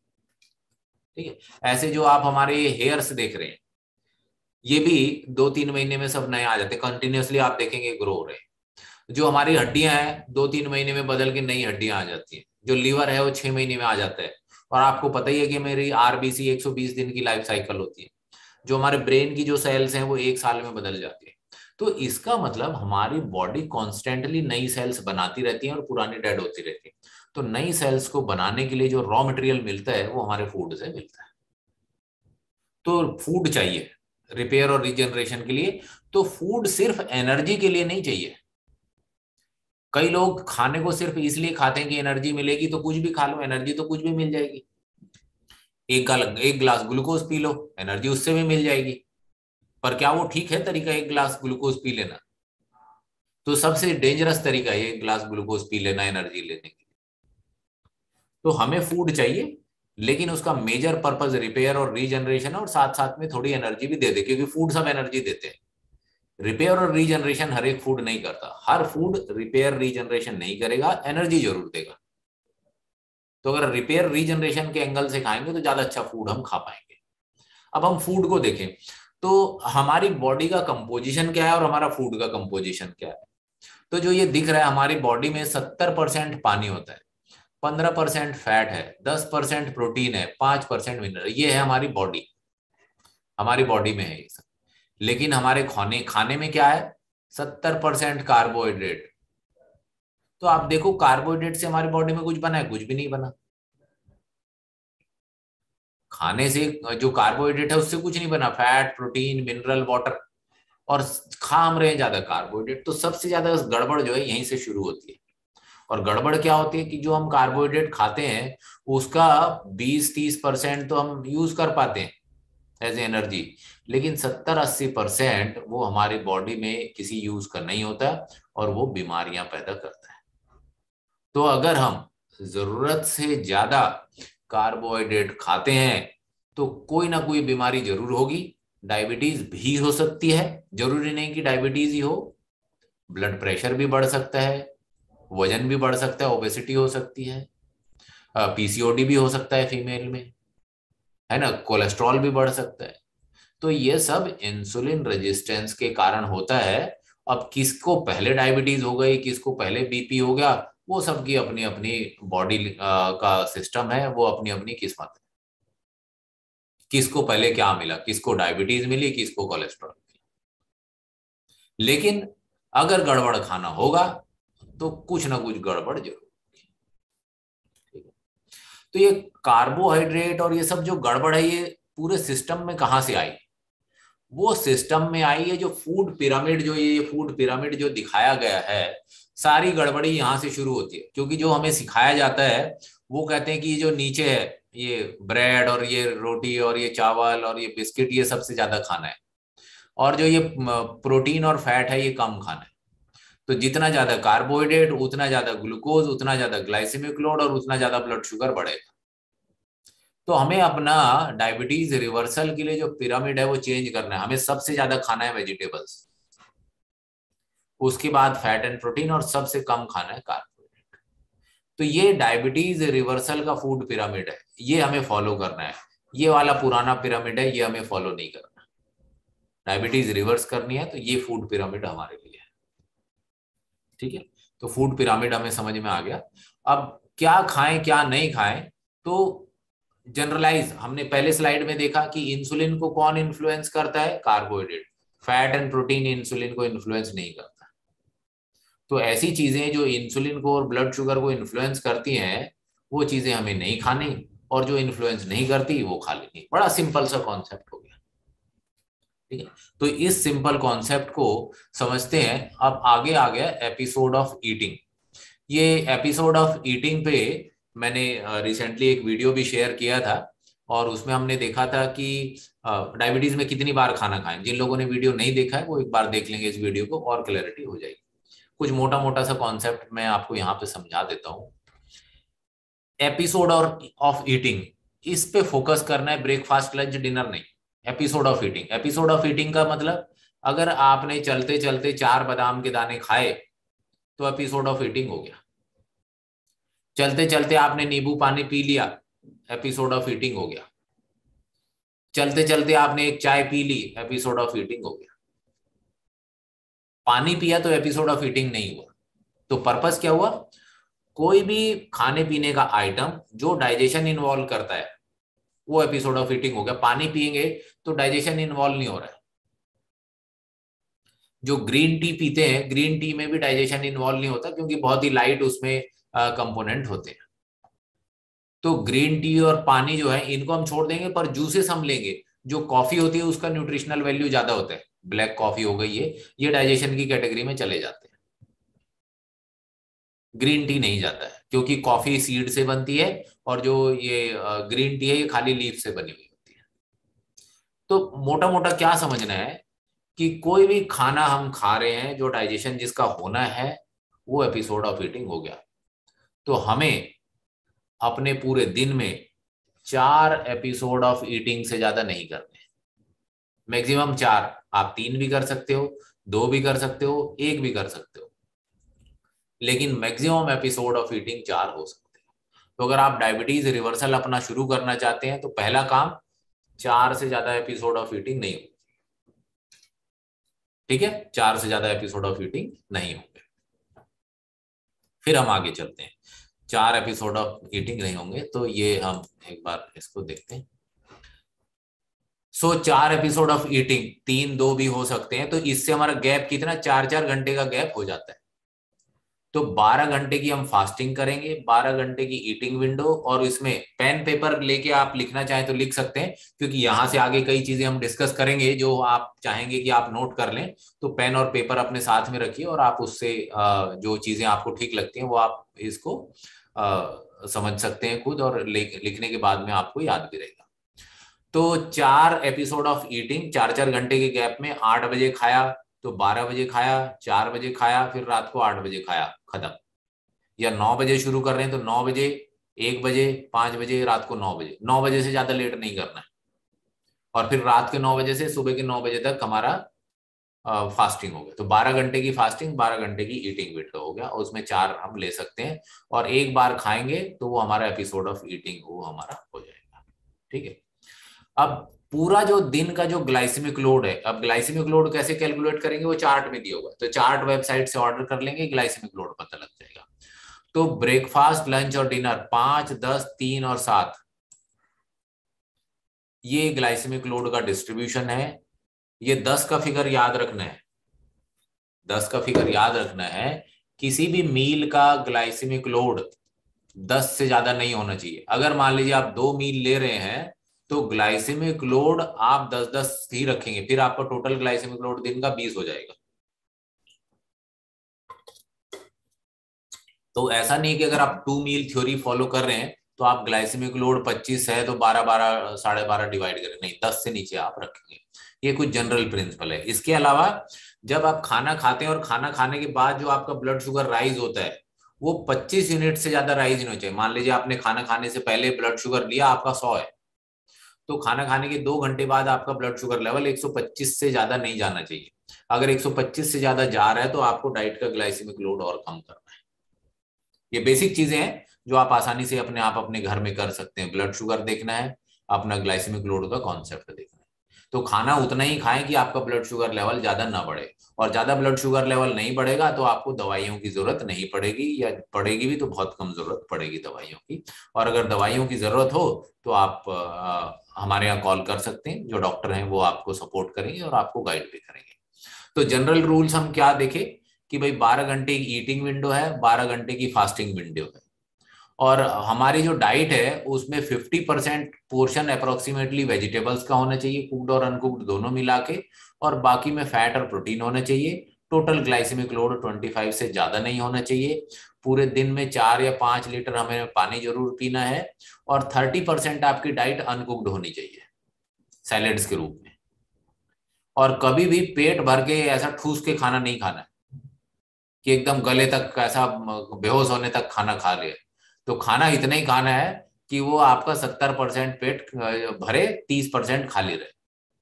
S1: ठीक है, ऐसे जो आप हमारे हेयर्स देख रहे हैं, ये भी दो तीन महीने में सब नए आ जाते हैं, कंटिन्यूअसली आप देखेंगे ग्रो हो रहे हैं। जो हमारी हड्डियां हैं दो तीन महीने में बदल के नई हड्डियां आ जाती हैं। जो लीवर है वो छह महीने में आ जाता है। और आपको पता ही है कि मेरी आरबीसी एक सौ बीस दिन की लाइफ साइकिल होती है। जो हमारे ब्रेन की जो सेल्स हैं वो एक साल में बदल जाती है। तो इसका मतलब हमारी बॉडी कॉन्स्टेंटली नई सेल्स बनाती रहती है और पुरानी डेड होती रहती है। तो नई सेल्स को बनाने के लिए जो रॉ मटेरियल मिलता है वो हमारे फूड से मिलता है। तो फूड चाहिए रिपेयर और रिजनरेशन के लिए। तो फूड सिर्फ एनर्जी के लिए नहीं चाहिए। कई लोग खाने को सिर्फ इसलिए खाते हैं कि एनर्जी मिलेगी, तो कुछ भी खा लो, एनर्जी तो कुछ भी मिल जाएगी। एक गा, एक ग्लास ग्लूकोज पी लो, एनर्जी उससे भी मिल जाएगी। पर क्या वो ठीक है तरीका एक ग्लास ग्लूकोज पी लेना? तो सबसे डेंजरस तरीका है एक ग्लास ग्लूकोज पी लेना एनर्जी लेने के लिए। तो हमें फूड चाहिए, लेकिन उसका मेजर पर्पज रिपेयर और रीजनरेशन है, और साथ साथ में थोड़ी एनर्जी भी दे दे, क्योंकि फूड सब एनर्जी देते हैं। रिपेयर और रीजनरेशन हर एक फूड नहीं करता। हर फूड रिपेयर रीजनरेशन नहीं करेगा, एनर्जी जरूर देगा। तो अगर रिपेयर रीजनरेशन के एंगल से खाएंगे तो ज्यादा अच्छा फूड हम खा पाएंगे। अब हम फूड को देखें तो हमारी बॉडी का कंपोजिशन क्या है और हमारा फूड का कंपोजिशन क्या है। तो जो ये दिख रहा है, हमारी बॉडी में सत्तर परसेंट पानी होता है, पंद्रह परसेंट फैट है, दस परसेंट प्रोटीन है, पांच परसेंट मिनरल। ये है हमारी बॉडी। हमारी बॉडी में है ये सब। लेकिन हमारे खाने खाने में क्या है? सत्तर परसेंट कार्बोहाइड्रेट। तो आप देखो कार्बोहाइड्रेट से हमारी बॉडी में कुछ बना है? कुछ भी नहीं बना। खाने से जो कार्बोहाइड्रेट है उससे कुछ नहीं बना, फैट, प्रोटीन, मिनरल, वाटर। और खा हम रहे हैं ज्यादा कार्बोहाइड्रेट। तो सबसे ज्यादा गड़बड़ जो है यहीं से शुरू होती है। और गड़बड़ क्या होती है कि जो हम कार्बोहाइड्रेट खाते हैं उसका बीस तीस परसेंट तो हम यूज कर पाते हैं एज एनर्जी, लेकिन सत्तर अस्सी परसेंट वो हमारी बॉडी में किसी यूज का नहीं होता और वो बीमारियां पैदा करता है। तो अगर हम जरूरत से ज्यादा कार्बोहाइड्रेट खाते हैं तो कोई ना कोई बीमारी जरूर होगी। डायबिटीज भी हो सकती है, जरूरी नहीं कि डायबिटीज ही हो। ब्लड प्रेशर भी बढ़ सकता है, वजन भी बढ़ सकता है, ओबेसिटी हो सकती है, पीसीओडी भी हो सकता है फीमेल में, है ना, कोलेस्ट्रॉल भी बढ़ सकता है। तो ये सब इंसुलिन रेजिस्टेंस के कारण होता है। अब किसको पहले डायबिटीज हो गई, किसको पहले बीपी हो गया, वो सबकी अपनी अपनी बॉडी का सिस्टम है, वो अपनी अपनी किस्मत है। किसको पहले क्या मिला, किसको डायबिटीज मिली, किसको कोलेस्ट्रॉल मिला। लेकिन अगर गड़बड़ खाना होगा तो कुछ ना कुछ गड़बड़ जरूर। ठीक है। तो ये कार्बोहाइड्रेट और ये सब जो गड़बड़ है ये पूरे सिस्टम में कहां से आई? वो सिस्टम में आई है जो फूड पिरामिड, जो ये फूड पिरामिड जो दिखाया गया है, सारी गड़बड़ी यहां से शुरू होती है। क्योंकि जो हमें सिखाया जाता है वो कहते हैं कि जो नीचे है ये ब्रेड और ये रोटी और ये चावल और ये बिस्किट, ये सबसे ज्यादा खाना है, और जो ये प्रोटीन और फैट है ये कम खाना है। तो जितना ज्यादा कार्बोहाइड्रेट उतना ज्यादा ग्लूकोज, उतना ज्यादा ग्लाइसेमिक लोड और उतना ज्यादा ब्लड शुगर बढ़ेगा। तो हमें अपना डायबिटीज रिवर्सल के लिए जो पिरामिड है वो चेंज करना है। हमें सबसे ज्यादा खाना है वेजिटेबल्स, उसके बाद फैट एंड प्रोटीन, और सबसे कम खाना है कार्बोहाइड्रेट। तो ये डायबिटीज रिवर्सल का फूड पिरामिड है, ये हमें फॉलो करना है। ये वाला पुराना पिरामिड है, ये हमें फॉलो नहीं करना। डायबिटीज रिवर्स करनी है तो ये फूड पिरामिड हमारे लिए है। ठीक है। तो फूड पिरामिड हमें समझ में आ गया। अब क्या खाएं क्या नहीं खाएं, तो जनरलाइज हमने पहले स्लाइड में देखा कि इंसुलिन को कौन इन्फ्लुएंस करता है? Carbohydrate. Fat and protein insulin को इन्फ्लुएंस नहीं करता। तो ऐसी चीजें जो इंसुलिन को और ब्लड शुगर को इन्फ्लुएंस करती हैं वो चीजें हमें नहीं खानी, और जो इन्फ्लुएंस नहीं करती वो खा लेनी। बड़ा सिंपल सा कॉन्सेप्ट हो गया। ठीक है। तो इस सिंपल कॉन्सेप्ट को समझते हैं। अब आगे आ गया एपिसोड ऑफ ईटिंग। ये एपिसोड ऑफ ईटिंग पे मैंने रिसेंटली एक वीडियो भी शेयर किया था, और उसमें हमने देखा था कि डायबिटीज में कितनी बार खाना खाएं। जिन लोगों ने वीडियो नहीं देखा है वो एक बार देख लेंगे इस वीडियो को, और क्लैरिटी हो जाएगी। कुछ मोटा मोटा सा कॉन्सेप्ट मैं आपको यहाँ पे समझा देता हूँ। एपिसोड ऑफ ईटिंग, इस पे फोकस करना है, ब्रेकफास्ट लंच डिनर नहीं। Episode of eating. Episode of eating का मतलब अगर आपने चलते चलते चार बादाम के दाने खाए तो एपिसोड ऑफ ईटिंग हो गया। चलते चलते आपने नींबू पानी पी लिया, एपिसोड ऑफ ईटिंग हो गया। चलते चलते आपने एक चाय पी ली, एपिसोड ऑफ ईटिंग हो गया। पानी पिया तो एपिसोड ऑफ ईटिंग नहीं हुआ। तो पर्पस क्या हुआ? कोई भी खाने पीने का आइटम जो डाइजेशन इन्वॉल्व करता है वो एपिसोड ऑफ ईटिंग हो गया। पानी पियेंगे तो डाइजेशन इन्वॉल्व नहीं हो रहा है। जो ग्रीन टी पीते हैं, ग्रीन टी में भी डाइजेशन इन्वॉल्व नहीं होता क्योंकि बहुत ही लाइट उसमें कंपोनेंट होते हैं। तो ग्रीन टी और पानी जो है इनको हम छोड़ देंगे, पर जूसेस हम लेंगे। जो कॉफी होती है उसका न्यूट्रिशनल वैल्यू ज्यादा होता है, ब्लैक कॉफी हो गई ये ये डाइजेशन की कैटेगरी में चले जाते हैं। ग्रीन टी नहीं जाता है क्योंकि कॉफी सीड से बनती है और जो ये ग्रीन टी है ये खाली लीफ से बनी हुई होती है। तो मोटा मोटा क्या समझना है कि कोई भी खाना हम खा रहे हैं जो डाइजेशन जिसका होना है, वो एपिसोड ऑफ ईटिंग हो गया। तो हमें अपने पूरे दिन में चार एपिसोड ऑफ ईटिंग से ज्यादा नहीं करने। मैक्सिमम चार। आप तीन भी कर सकते हो, दो भी कर सकते हो, एक भी कर सकते हो, लेकिन मैक्सिमम एपिसोड ऑफ ईटिंग चार हो सकते हैं। तो अगर आप डायबिटीज रिवर्सल अपना शुरू करना चाहते हैं तो पहला काम, चार से ज्यादा एपिसोड ऑफ ईटिंग नहीं होगी। ठीक है, चार से ज्यादा एपिसोड ऑफ ईटिंग नहीं होंगे। फिर हम आगे चलते हैं। चार एपिसोड ऑफ ईटिंग नहीं होंगे तो ये हम एक बार इसको देखते हैं। सो so, चार एपिसोड ऑफ ईटिंग, तीन दो भी हो सकते हैं, तो इससे हमारा गैप कितना, चार चार घंटे का गैप हो जाता है। तो बारह घंटे की हम फास्टिंग करेंगे, बारह घंटे की ईटिंग विंडो, और इसमें पेन पेपर लेके आप लिखना चाहें तो लिख सकते हैं, क्योंकि यहां से आगे कई चीजें हम डिस्कस करेंगे जो आप चाहेंगे कि आप नोट कर लें। तो पेन और पेपर अपने साथ में रखिए और आप उससे जो चीजें आपको ठीक लगती हैं वो आप इसको समझ सकते हैं खुद, और लिखने के बाद में आपको याद भी रहेगा। तो चार एपिसोड ऑफ ईटिंग, चार चार घंटे के गैप में, आठ बजे खाया तो बारह बजे खाया, चार बजे खाया, फिर रात को आठ बजे खाया, खत्म। या नौ बजे शुरू कर रहे हैं तो नौ बजे, एक बजे, पांच बजे, रात को नौ बजे। नौ बजे से ज्यादा लेट नहीं करना है। और फिर रात के नौ बजे से सुबह के नौ बजे तक हमारा फास्टिंग हो गया। तो बारह घंटे की फास्टिंग, बारह घंटे की ईटिंग विंडो हो गया, उसमें चार हम ले सकते हैं। और एक बार खाएंगे तो वो हमारा एपिसोड ऑफ ईटिंग वो हमारा हो जाएगा। ठीक है। अब पूरा जो दिन का जो ग्लाइसेमिक लोड है, अब ग्लाइसेमिक लोड कैसे कैलकुलेट करेंगे वो चार्ट में दिया हुआ है। तो चार्ट वेबसाइट से ऑर्डर कर लेंगे, ग्लाइसेमिक लोड पता लग जाएगा। तो ब्रेकफास्ट, लंच और डिनर, पांच, दस, तीन और सात, ये ग्लाइसेमिक लोड का डिस्ट्रीब्यूशन है। ये दस का फिगर याद रखना है, दस का फिगर याद रखना है। किसी भी मील का ग्लाइसेमिक लोड दस से ज्यादा नहीं होना चाहिए। अगर मान लीजिए आप दो मील ले रहे हैं तो ग्लाइसेमिक लोड आप दस दस ही रखेंगे, फिर आपका टोटल ग्लाइसेमिक लोड दिन का बीस हो जाएगा। तो ऐसा नहीं कि अगर आप टू मील थ्योरी फॉलो कर रहे हैं तो आप ग्लाइसेमिक लोड पच्चीस है तो बारह बारह साढ़े बारह डिवाइड करें, नहीं, दस से नीचे आप रखेंगे। ये कुछ जनरल प्रिंसिपल है। इसके अलावा जब आप खाना खाते हैं और खाना खाने के बाद जो आपका ब्लड शुगर राइज होता है वो पच्चीस यूनिट से ज्यादा राइज नहीं होना चाहिए। मान लीजिए आपने खाना खाने से पहले ब्लड शुगर लिया, आपका सौ है, तो खाना खाने के दो घंटे बाद आपका ब्लड शुगर लेवल एक सौ पच्चीस से ज्यादा नहीं जाना चाहिए। अगर एक सौ पच्चीस से ज्यादा जा रहा है तो आपको डाइट का ग्लाइसेमिक लोड और कम करना है। ये बेसिक चीजें हैं जो आप आसानी से अपने आप अपने घर में कर सकते हैं। ब्लड शुगर देखना है, अपना ग्लाइसेमिक लोड का कॉन्सेप्ट देखना है। तो खाना उतना ही खाएं कि आपका ब्लड शुगर लेवल ज्यादा ना बढ़े, और ज्यादा ब्लड शुगर लेवल नहीं बढ़ेगा तो आपको दवाइयों की जरूरत नहीं पड़ेगी, या पड़ेगी भी तो बहुत कम जरूरत पड़ेगी दवाइयों की। और अगर दवाइयों की जरूरत हो तो आप आ, हमारे यहाँ कॉल कर सकते हैं, जो डॉक्टर हैं वो आपको सपोर्ट करेंगे और आपको गाइड भी करेंगे। तो जनरल रूल्स हम क्या देखें कि भाई बारह घंटे की ईटिंग विंडो है, बारह घंटे की फास्टिंग विंडो है, और हमारी जो डाइट है उसमें fifty percent portion approximately vegetables का होना चाहिए, कुक्ड और अनकुक्ड दोनों मिला के, और बाकी में फैट और प्रोटीन होना चाहिए। टोटल ग्लाइसेमिक लोड पच्चीस से ज्यादा नहीं होना चाहिए। पूरे दिन में चार या पांच लीटर हमें पानी जरूर पीना है, और थर्टी परसेंट आपकी डाइट अनकुक्ड होनी चाहिए सैलेड्स के रूप में। और कभी भी पेट भर के ऐसा ठूस के खाना नहीं खाना है कि एकदम गले तक ऐसा बेहोश होने तक खाना खा लिया। तो खाना इतना ही खाना है कि वो आपका सत्तर परसेंट पेट भरे, तीस परसेंट खाली रहे।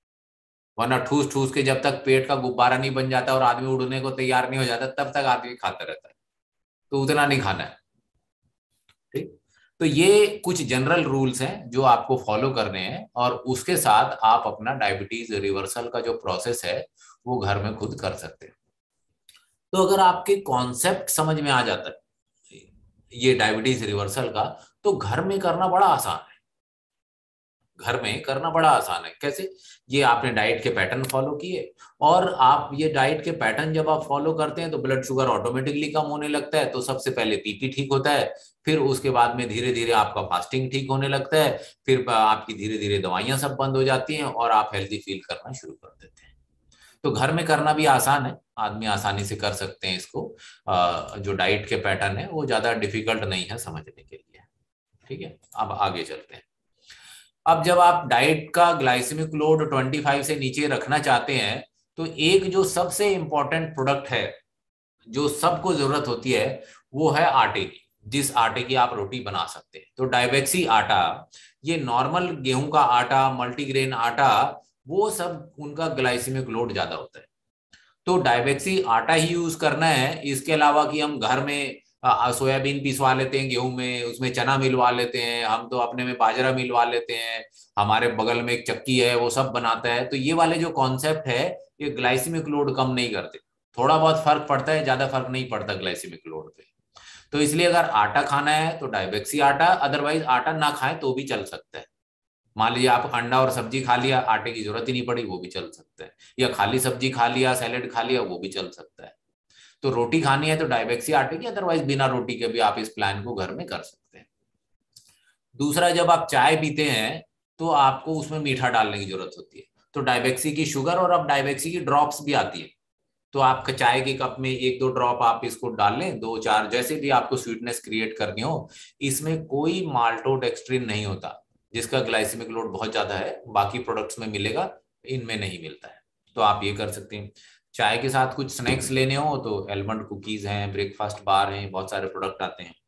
S1: वरना ठूस ठूस के जब तक पेट का गुब्बारा नहीं बन जाता और आदमी उड़ने को तैयार नहीं हो जाता तब तक आदमी खाता रहता है। तो उतना नहीं खाना है। ठीक। तो ये कुछ जनरल रूल्स हैं जो आपको फॉलो करने हैं, और उसके साथ आप अपना डायबिटीज रिवर्सल का जो प्रोसेस है वो घर में खुद कर सकते हैं। तो अगर आपके कॉन्सेप्ट समझ में आ जाता है ये डायबिटीज रिवर्सल का, तो घर में करना बड़ा आसान है। घर में करना बड़ा आसान है। कैसे? ये आपने डाइट के पैटर्न फॉलो किए, और आप ये डाइट के पैटर्न जब आप फॉलो करते हैं तो ब्लड शुगर ऑटोमेटिकली कम होने लगता है। तो सबसे पहले पीपी ठीक होता है, फिर उसके बाद में धीरे धीरे आपका फास्टिंग ठीक होने लगता है, फिर आपकी धीरे धीरे दवाइयां सब बंद हो जाती हैं और आप हेल्दी फील करना शुरू कर देते हैं। तो घर में करना भी आसान है, आदमी आसानी से कर सकते हैं इसको। जो डाइट के पैटर्न है वो ज्यादा डिफिकल्ट नहीं है समझने के लिए। ठीक है, अब आगे चलते हैं। अब जब आप डाइट का ग्लाइसेमिक लोड पच्चीस से नीचे रखना चाहते हैं, तो एक जो सबसे इंपॉर्टेंट प्रोडक्ट है जो सबको जरूरत होती है वो है आटे की, जिस आटे की आप रोटी बना सकते हैं। तो डाइबेक्सी आटा, ये नॉर्मल गेहूं का आटा, मल्टीग्रेन आटा, वो सब उनका ग्लाइसेमिक लोड ज्यादा होता है। तो डाइबेक्सी आटा ही यूज करना है। इसके अलावा कि हम घर में सोयाबीन पिसवा लेते हैं गेहूं में, उसमें चना मिलवा लेते हैं, हम तो अपने में बाजरा मिलवा लेते हैं, हमारे बगल में एक चक्की है वो सब बनाता है, तो ये वाले जो कॉन्सेप्ट है ये ग्लाइसेमिक लोड कम नहीं करते। थोड़ा बहुत फर्क पड़ता है, ज्यादा फर्क नहीं पड़ता ग्लाइसेमिक लोड पे। तो इसलिए अगर आटा खाना है तो डाइबेक्सी आटा, अदरवाइज आटा ना खाएं तो भी चल सकता है। मान लीजिए आप अंडा और सब्जी खा लिया, आटे की जरूरत ही नहीं पड़ी, वो भी चल सकता है। या खाली सब्जी खा लिया, सैलेड खा लिया, वो भी चल सकता है। तो रोटी खानी है तो डाइबेक्सी आटे की, अदरवाइज बिना रोटी के भी आप इस प्लान को घर में कर सकते हैं। दूसरा, जब आप चाय पीते हैं तो आपको उसमें मीठा डालने की जरूरत होती है। तो डाइबेक्सी की शुगर और अब डाइबेक्सी की ड्रॉप्स भी आती है। तो आपका चाय के कप में एक दो ड्रॉप आप इसको डाल लें, दो चार, जैसे भी आपको स्वीटनेस क्रिएट करनी हो। इसमें कोई माल्टोडेक्स्ट्रिन नहीं होता, जिसका ग्लाइसेमिक लोड बहुत ज्यादा है, बाकी प्रोडक्ट्स में मिलेगा, इनमें नहीं मिलता है। तो आप ये कर सकते हैं। चाय के साथ कुछ स्नैक्स लेने हो तो एलमंड कुकीज हैं, ब्रेकफास्ट बार हैं, बहुत सारे प्रोडक्ट आते हैं,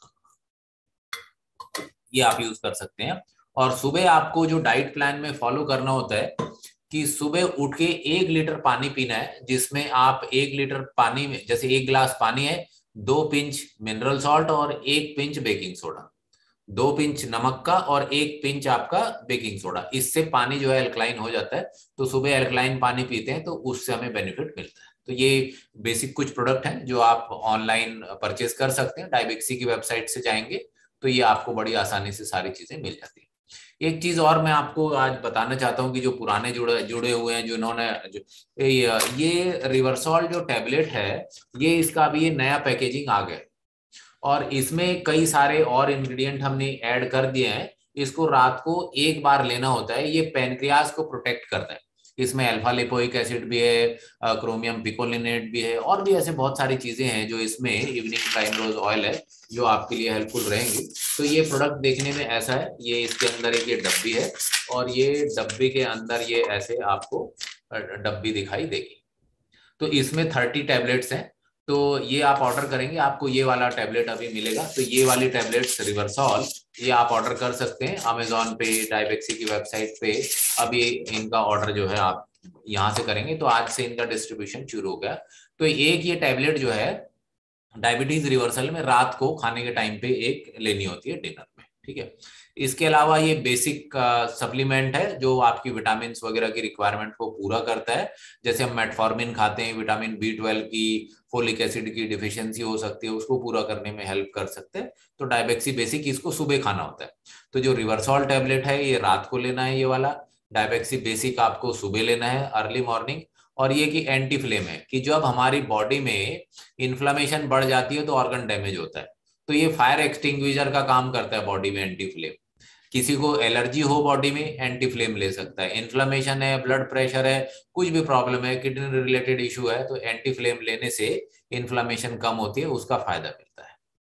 S1: ये आप यूज कर सकते हैं। और सुबह आपको जो डाइट प्लान में फॉलो करना होता है कि सुबह उठ के एक लीटर पानी पीना है, जिसमें आप एक लीटर पानी में, जैसे एक गिलास पानी है, दो पिंच मिनरल सॉल्ट और एक पिंच बेकिंग सोडा, दो पिंच नमक का और एक पिंच आपका बेकिंग सोडा, इससे पानी जो है अल्कलाइन हो जाता है। तो सुबह अल्कलाइन पानी पीते हैं तो उससे हमें बेनिफिट मिलता है। तो ये बेसिक कुछ प्रोडक्ट हैं जो आप ऑनलाइन परचेज कर सकते हैं। डाइबेक्सी की वेबसाइट से जाएंगे तो ये आपको बड़ी आसानी से सारी चीजें मिल जाती है। एक चीज और मैं आपको आज बताना चाहता हूँ कि जो पुराने जुड़े जुड़े हुए हैं, जो इन्होंने जो, ये, ये रिवर्सॉल जो टेबलेट है, ये इसका अभी ये नया पैकेजिंग आ गया और इसमें कई सारे और इंग्रेडिएंट हमने ऐड कर दिए हैं। इसको रात को एक बार लेना होता है। ये पैनक्रियाज को प्रोटेक्ट करता है। इसमें अल्फा लिपोइक एसिड भी है, क्रोमियम पिकोलिनेट भी है, और भी ऐसे बहुत सारी चीजें हैं जो इसमें, इवनिंग प्राइमरोज ऑयल है, जो आपके लिए हेल्पफुल रहेंगी। तो ये प्रोडक्ट देखने में ऐसा है, ये इसके अंदर एक ये डब्बी है और ये डब्बी के अंदर ये ऐसे आपको डब्बी दिखाई देगी। तो इसमें थर्टी टैबलेट्स हैं। तो ये आप ऑर्डर करेंगे, आपको ये वाला टैबलेट अभी मिलेगा। तो ये वाली टैबलेट्स रिवर्सॉल, ये आप ऑर्डर कर सकते हैं अमेजोन पे, डाइबेक्सी की वेबसाइट पे। अभी इनका ऑर्डर जो है आप यहाँ से करेंगे तो आज से इनका डिस्ट्रीब्यूशन शुरू हो गया। तो एक ये टैबलेट जो है डायबिटीज रिवर्सल में रात को खाने के टाइम पे एक लेनी होती है डिनर में। ठीक है, इसके अलावा ये बेसिक सप्लीमेंट है जो आपकी विटामिन वगैरह की रिक्वायरमेंट को पूरा करता है। जैसे हम मेटफॉर्मिन खाते हैं, विटामिन बी ट्वेल्व की, फोलिक एसिड की डिफिशियंसी हो सकती है, उसको पूरा करने में हेल्प कर सकते हैं। तो डायबेक्सी बेसिक इसको सुबह खाना होता है। तो जो रिवर्सॉल टैबलेट है ये रात को लेना है, ये वाला डायबेक्सी बेसिक आपको सुबह लेना है, अर्ली मॉर्निंग। और ये कि एंटी फ्लेम है, कि जब हमारी बॉडी में इन्फ्लेमेशन बढ़ जाती है तो ऑर्गन डैमेज होता है। तो ये फायर एक्सटिंग्विशर का काम करता है बॉडी में, एंटी फ्लेम। किसी को एलर्जी हो बॉडी में, एंटी फ्लेम ले सकता है। इन्फ्लेमेशन है, ब्लड प्रेशर है, कुछ भी प्रॉब्लम है, किडनी रिलेटेड इशू है, तो एंटी फ्लेम लेने से इन्फ्लेमेशन कम होती है, उसका फायदा मिलता है।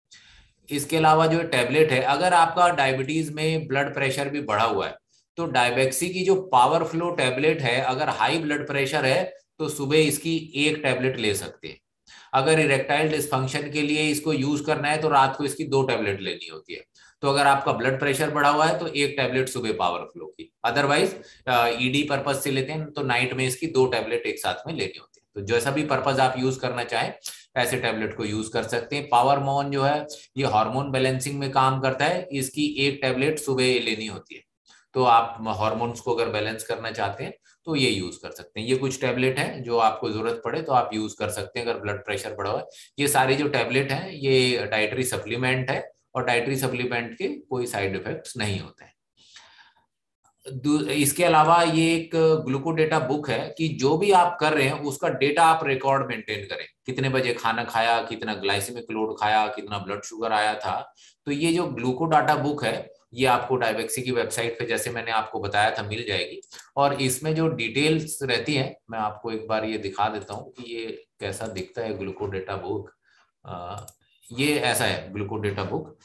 S1: इसके अलावा जो टैबलेट है, अगर आपका डायबिटीज में ब्लड प्रेशर भी बढ़ा हुआ है तो डायबेक्सी की जो पावर फ्लो टैबलेट है, अगर हाई ब्लड प्रेशर है तो सुबह इसकी एक टैबलेट ले सकते हैं। अगर इरेक्टाइल डिस्फंक्शन के लिए इसको यूज करना है तो रात को इसकी दो टैबलेट लेनी होती है। तो अगर आपका ब्लड प्रेशर बढ़ा हुआ है तो एक टैबलेट सुबह पावर फ्लो की, अदरवाइज ईडी पर्पज से लेते हैं तो नाइट में इसकी दो टैबलेट एक साथ में लेनी होती है। तो जैसा भी पर्पज आप यूज करना चाहें ऐसे टैबलेट को यूज कर सकते हैं। पावर मोन जो है ये हार्मोन बैलेंसिंग में काम करता है, इसकी एक टैबलेट सुबह लेनी होती है। तो आप हार्मोन्स को अगर बैलेंस करना चाहते हैं तो ये यूज कर सकते हैं। ये कुछ टैबलेट हैं जो आपको जरूरत पड़े तो आप यूज कर सकते हैं अगर ब्लड प्रेशर बढ़ा हुआ है। ये सारी जो टैबलेट हैं ये डाइटरी सप्लीमेंट है और डाइटरी सप्लीमेंट के कोई साइड इफेक्ट्स नहीं होते हैं। इसके अलावा ये एक ग्लूको डेटा बुक है कि जो भी आप कर रहे हैं उसका डेटा आप रिकॉर्ड मेंटेन करें, कितने बजे खाना खाया, कितना ग्लाइसेमिक लोड खाया, कितना ब्लड शुगर आया था। तो ये जो ग्लूको डाटा बुक है ये आपको डायबेक्सी की वेबसाइट पे, जैसे मैंने आपको बताया था, मिल जाएगी। और इसमें जो डिटेल्स रहती हैं, मैं आपको एक बार ये दिखा देता हूँ कि ये कैसा दिखता है ग्लूको डेटा बुक। ये ऐसा है ग्लूको डेटा बुक।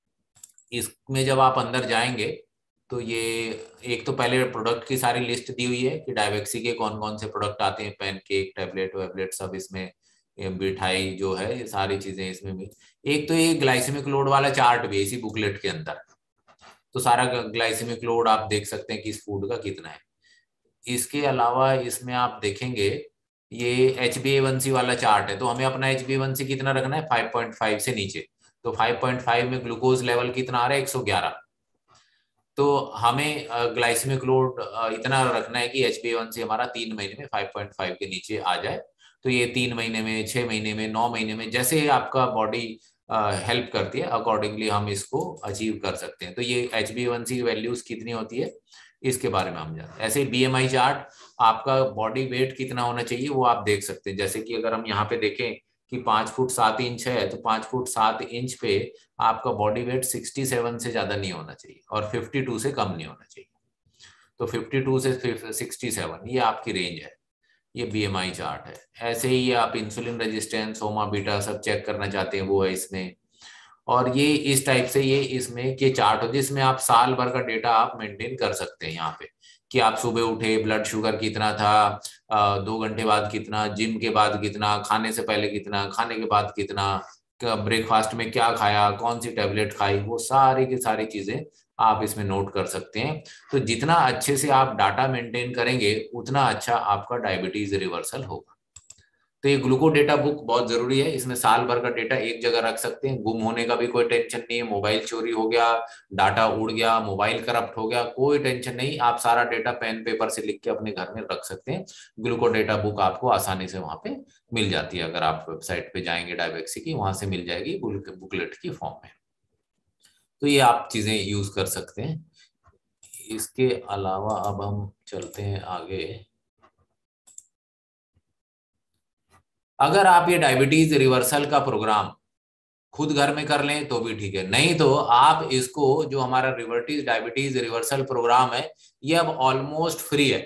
S1: इसमें जब आप अंदर जाएंगे तो ये एक तो पहले प्रोडक्ट की सारी लिस्ट दी हुई है कि डायबेक्सी के कौन कौन से प्रोडक्ट आते हैं, पैनकेक, टैबलेट वैबलेट सब इसमें, ये मिठाई जो है, ये सारी चीजें इसमें भी। एक तो ये ग्लाइसेमिक लोड वाला चार्ट भी है इसी बुकलेट के अंदर। तो सारा ग्लाइसेमिक लोड आप देख सकते हैं कि इस फूड का कितना है। इसके अलावा इसमें आप देखेंगे ये H B A one C वाला चार्ट है। तो हमें अपना H B A one C कितना रखना है, फाइव पॉइंट फाइव से नीचे। तो फाइव पॉइंट फाइव में ग्लूकोज लेवल कितना आ रहा है, एक सौ ग्यारह। तो हमें ग्लाइसेमिक लोड इतना रखना है कि H B A one C हमारा तीन महीने में फाइव पॉइंट फाइव के नीचे आ जाए। तो ये तीन महीने में, छह महीने में, नौ महीने में, जैसे आपका बॉडी हेल्प करती है अकॉर्डिंगली हम इसको अचीव कर सकते हैं। तो ये H B A one C की वैल्यूज कितनी होती है इसके बारे में हम जानते हैं। ऐसे बी एम आई चार्ट, आपका बॉडी वेट कितना होना चाहिए वो आप देख सकते हैं। जैसे कि अगर हम यहाँ पे देखें कि पांच फुट सात इंच है, तो पांच फुट सात इंच पे आपका बॉडी वेट सिक्सटी सेवन से ज्यादा नहीं होना चाहिए और फिफ्टी टू से कम नहीं होना चाहिए। तो फिफ्टी टू से सिक्सटी सेवन ये आपकी रेंज है। ये बी एम आई चार्ट है। ऐसे ही आप इंसुलिन रेजिस्टेंस, होमा बीटा सब चेक करना चाहते हैं वो है इसमें। और ये इस टाइप से ये इसमें ये चार्ट हो जिसमें आप साल भर का डेटा आप मेंटेन कर सकते हैं यहाँ पे, कि आप सुबह उठे ब्लड शुगर कितना था, दो घंटे बाद कितना, जिम के बाद कितना, खाने से पहले कितना, खाने के बाद कितना, ब्रेकफास्ट में क्या खाया, कौन सी टेबलेट खाई, वो सारी की सारी चीजें आप इसमें नोट कर सकते हैं। तो जितना अच्छे से आप डाटा मेंटेन करेंगे उतना अच्छा आपका डायबिटीज रिवर्सल होगा। तो ये ग्लूको डेटा बुक बहुत जरूरी है। इसमें साल भर का डेटा एक जगह रख सकते हैं, गुम होने का भी कोई टेंशन नहीं है, मोबाइल चोरी हो गया, डाटा उड़ गया, मोबाइल करप्ट हो गया, कोई टेंशन नहीं। आप सारा डेटा पेन पेपर से लिख के अपने घर में रख सकते हैं। ग्लूको डेटा बुक आपको आसानी से वहां पे मिल जाती है। अगर आप वेबसाइट पे जाएंगे डायबेक्सी की, वहां से मिल जाएगी बुकलेट की फॉर्म में। तो ये आप चीजें यूज कर सकते हैं। इसके अलावा अब हम चलते हैं आगे। अगर आप ये डायबिटीज रिवर्सल का प्रोग्राम खुद घर में कर लें तो भी ठीक है, नहीं तो आप इसको, जो हमारा रिवर्टीज डायबिटीज रिवर्सल प्रोग्राम है, ये अब ऑलमोस्ट फ्री है।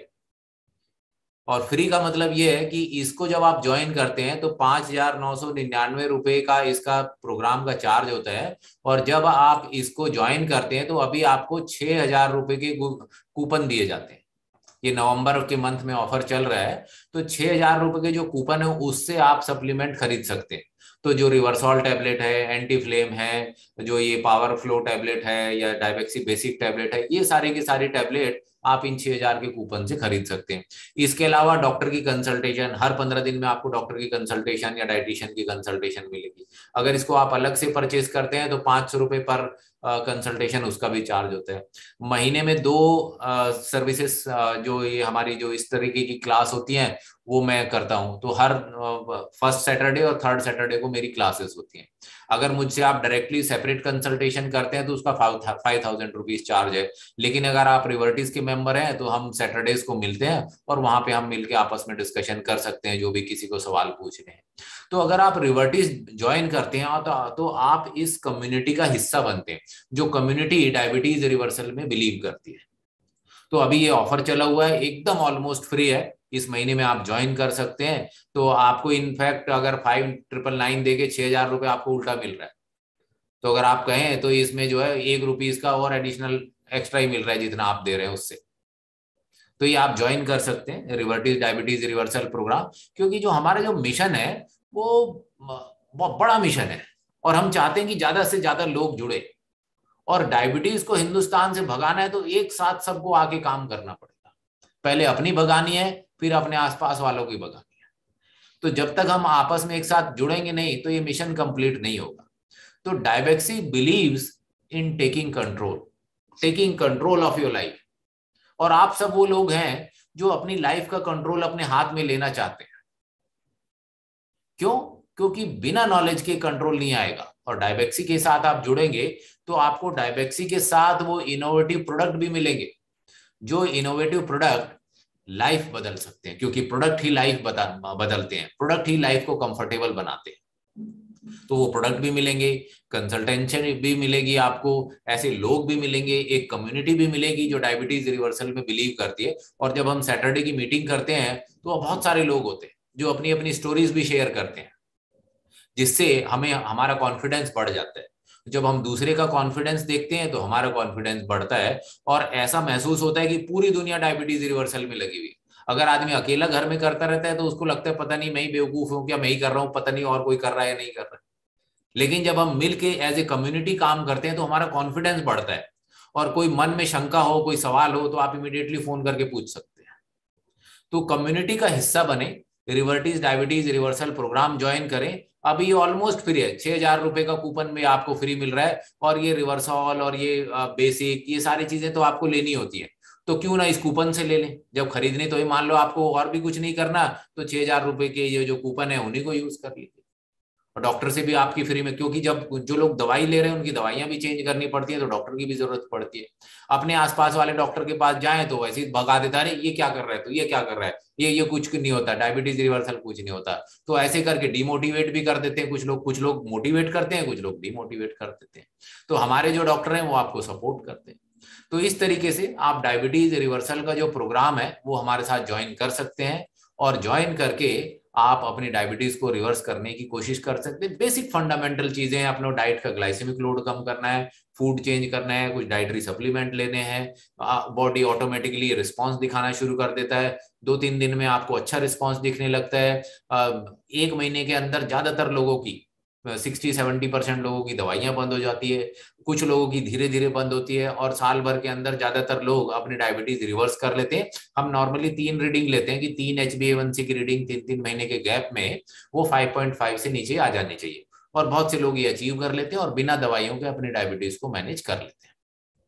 S1: और फ्री का मतलब ये है कि इसको जब आप ज्वाइन करते हैं तो पांच हजार नौ सौ निन्यानवे रुपए का इसका प्रोग्राम का चार्ज होता है। और जब आप इसको ज्वाइन करते हैं तो अभी आपको छह हजार रुपए के कूपन दिए जाते हैं। ये नवंबर के मंथ में ऑफर चल रहा है। तो छह हजार रुपए के जो कूपन है उससे आप सप्लीमेंट खरीद सकते हैं। तो जो रिवर्सॉल टैबलेट है, एंटी फ्लेम है, जो ये पावर फ्लो टैबलेट है, या डायबेक्सी बेसिक टैबलेट है, ये सारी की सारी टैबलेट आप इन छह हजार के कूपन से खरीद सकते हैं। इसके अलावा डॉक्टर की कंसल्टेशन, हर पंद्रह दिन में आपको डॉक्टर की कंसल्टेशन या डाइटिशियन की कंसल्टेशन मिलेगी। अगर इसको आप अलग से परचेज करते हैं तो पांच सौ रुपए पर कंसल्टेशन उसका भी चार्ज होता है। महीने में दो सर्विसेज, जो ये हमारी जो इस तरीके की क्लास होती हैं वो मैं करता हूं। तो हर फर्स्ट सैटरडे और थर्ड सैटरडे को मेरी क्लासेस होती हैं। अगर मुझसे आप डायरेक्टली सेपरेट कंसल्टेशन करते हैं तो उसका फाइव थाउजेंड रुपीज चार्ज है। लेकिन अगर आप रिवर्टीज के मेंबर हैं तो हम सैटरडेज को मिलते हैं और वहां पे हम मिलकर आपस में डिस्कशन कर सकते हैं, जो भी किसी को सवाल पूछने हैं। तो अगर आप रिवर्टीज ज्वाइन करते हैं तो, तो आप इस कम्युनिटी का हिस्सा बनते हैं, जो कम्युनिटी डायबिटीज रिवर्सल में बिलीव करती है। तो अभी ये ऑफर चला हुआ है, एकदम ऑलमोस्ट फ्री है। इस महीने में आप ज्वाइन कर सकते हैं। तो आपको इनफैक्ट अगर फाइव ट्रिपल नाइन दे के छह हजार रुपए आपको उल्टा मिल रहा है। तो अगर आप कहें तो इसमें जो है एक रुपीज का और एडिशनल एक्स्ट्रा ही मिल रहा है जितना आप दे रहे हैं उससे। तो ये आप ज्वाइन कर सकते हैं रिवर्टीज डायबिटीज रिवर्सल प्रोग्राम, क्योंकि जो हमारा जो मिशन है वो बहुत बड़ा मिशन है और हम चाहते हैं कि ज्यादा से ज्यादा लोग जुड़े। और डायबिटीज को हिंदुस्तान से भगाना है तो एक साथ सबको आके काम करना पड़ेगा। पहले अपनी भगानी है, फिर अपने आसपास वालों की भगानी है। तो जब तक हम आपस में एक साथ जुड़ेंगे नहीं तो ये मिशन कंप्लीट नहीं होगा। तो Diabexy believes in taking control, taking control of your life. और आप सब वो लोग हैं जो अपनी लाइफ का कंट्रोल अपने हाथ में लेना चाहते हैं। क्यों? क्योंकि बिना नॉलेज के कंट्रोल नहीं आएगा। और डायबेक्सी के साथ आप जुड़ेंगे तो आपको डायबेक्सी के साथ वो इनोवेटिव प्रोडक्ट भी मिलेंगे। जो इनोवेटिव प्रोडक्ट लाइफ बदल सकते हैं, क्योंकि प्रोडक्ट ही लाइफ बदलते हैं, प्रोडक्ट ही लाइफ को कंफर्टेबल बनाते हैं। तो वो प्रोडक्ट भी मिलेंगे, कंसल्टेंशन भी मिलेगी आपको, ऐसे लोग भी मिलेंगे, एक कम्युनिटी भी मिलेगी जो डायबिटीज रिवर्सल में बिलीव करती है। और जब हम सैटरडे की मीटिंग करते हैं तो बहुत सारे लोग होते हैं जो अपनी अपनी स्टोरीज भी शेयर करते हैं, जिससे हमें हमारा कॉन्फिडेंस बढ़ जाता है। जब हम दूसरे का कॉन्फिडेंस देखते हैं तो हमारा कॉन्फिडेंस बढ़ता है, और ऐसा महसूस होता है कि पूरी दुनिया डायबिटीज रिवर्सल में लगी हुई। अगर आदमी अकेला घर में करता रहता है तो उसको लगता है पता नहीं मैं ही बेवकूफ हूं क्या, मैं ही कर रहा हूँ, पता नहीं और कोई कर रहा है या नहीं कर रहा है। लेकिन जब हम मिल के एज ए कम्युनिटी काम करते हैं तो हमारा कॉन्फिडेंस बढ़ता है, और कोई मन में शंका हो, कोई सवाल हो, तो आप इमीडिएटली फोन करके पूछ सकते हैं। तो कम्युनिटी का हिस्सा बने, रिवर्टीज डायबिटीज रिवर्सल प्रोग्राम ज्वाइन करें। अभी ऑलमोस्ट फ्री है, छह हजार रुपए का कूपन में आपको फ्री मिल रहा है, और ये रिवर्सल और ये बेसिक ये सारी चीजें तो आपको लेनी होती है, तो क्यों ना इस कूपन से ले लें। जब खरीदनी तो ही, मान लो आपको और भी कुछ नहीं करना, तो छह हजार रुपए के ये जो कूपन है उन्हीं को यूज कर लीजिए। और डॉक्टर से भी आपकी फ्री में, क्योंकि जब जो लोग दवाई ले रहे हैं उनकी दवाइयां भी चेंज करनी पड़ती है, तो डॉक्टर की भी जरूरत पड़ती है। अपने आसपास वाले डॉक्टर के पास जाएं तो वैसे ही भगा देता है, ये क्या कर रहा है, तो ये क्या कर रहा है, ये ये कुछ नहीं होता, डायबिटीज रिवर्सल कुछ नहीं होता। तो ऐसे करके डिमोटिवेट भी कर देते हैं कुछ लोग, कुछ लोग मोटिवेट करते हैं, कुछ लोग डिमोटिवेट कर देते हैं। तो हमारे जो डॉक्टर हैं वो आपको सपोर्ट करते हैं। तो इस तरीके से आप डायबिटीज रिवर्सल का जो प्रोग्राम है वो हमारे साथ ज्वाइन कर सकते हैं, और ज्वाइन करके आप अपनी डायबिटीज को रिवर्स करने की कोशिश कर सकते हैं। बेसिक फंडामेंटल चीजें हैं, अपने डाइट का ग्लाइसेमिक लोड कम करना है, फूड चेंज करना है, कुछ डाइटरी सप्लीमेंट लेने हैं, बॉडी ऑटोमेटिकली रिस्पांस दिखाना शुरू कर देता है। दो तीन दिन में आपको अच्छा रिस्पांस दिखने लगता है। एक महीने के अंदर ज्यादातर लोगों की, सिक्सटी सेवेंटी परसेंट लोगों की दवाइयां बंद हो जाती है, कुछ लोगों की धीरे धीरे बंद होती है, और साल भर के अंदर ज्यादातर लोग अपनी डायबिटीज रिवर्स कर लेते हैं। हम नॉर्मली तीन रीडिंग लेते हैं कि तीन H B A one C की रीडिंग तीन तीन महीने के गैप में वो फाइव पॉइंट फाइव से नीचे आ जानी चाहिए, और बहुत से लोग ये अचीव कर लेते हैं और बिना दवाइयों के अपनी डायबिटीज को मैनेज कर लेते हैं।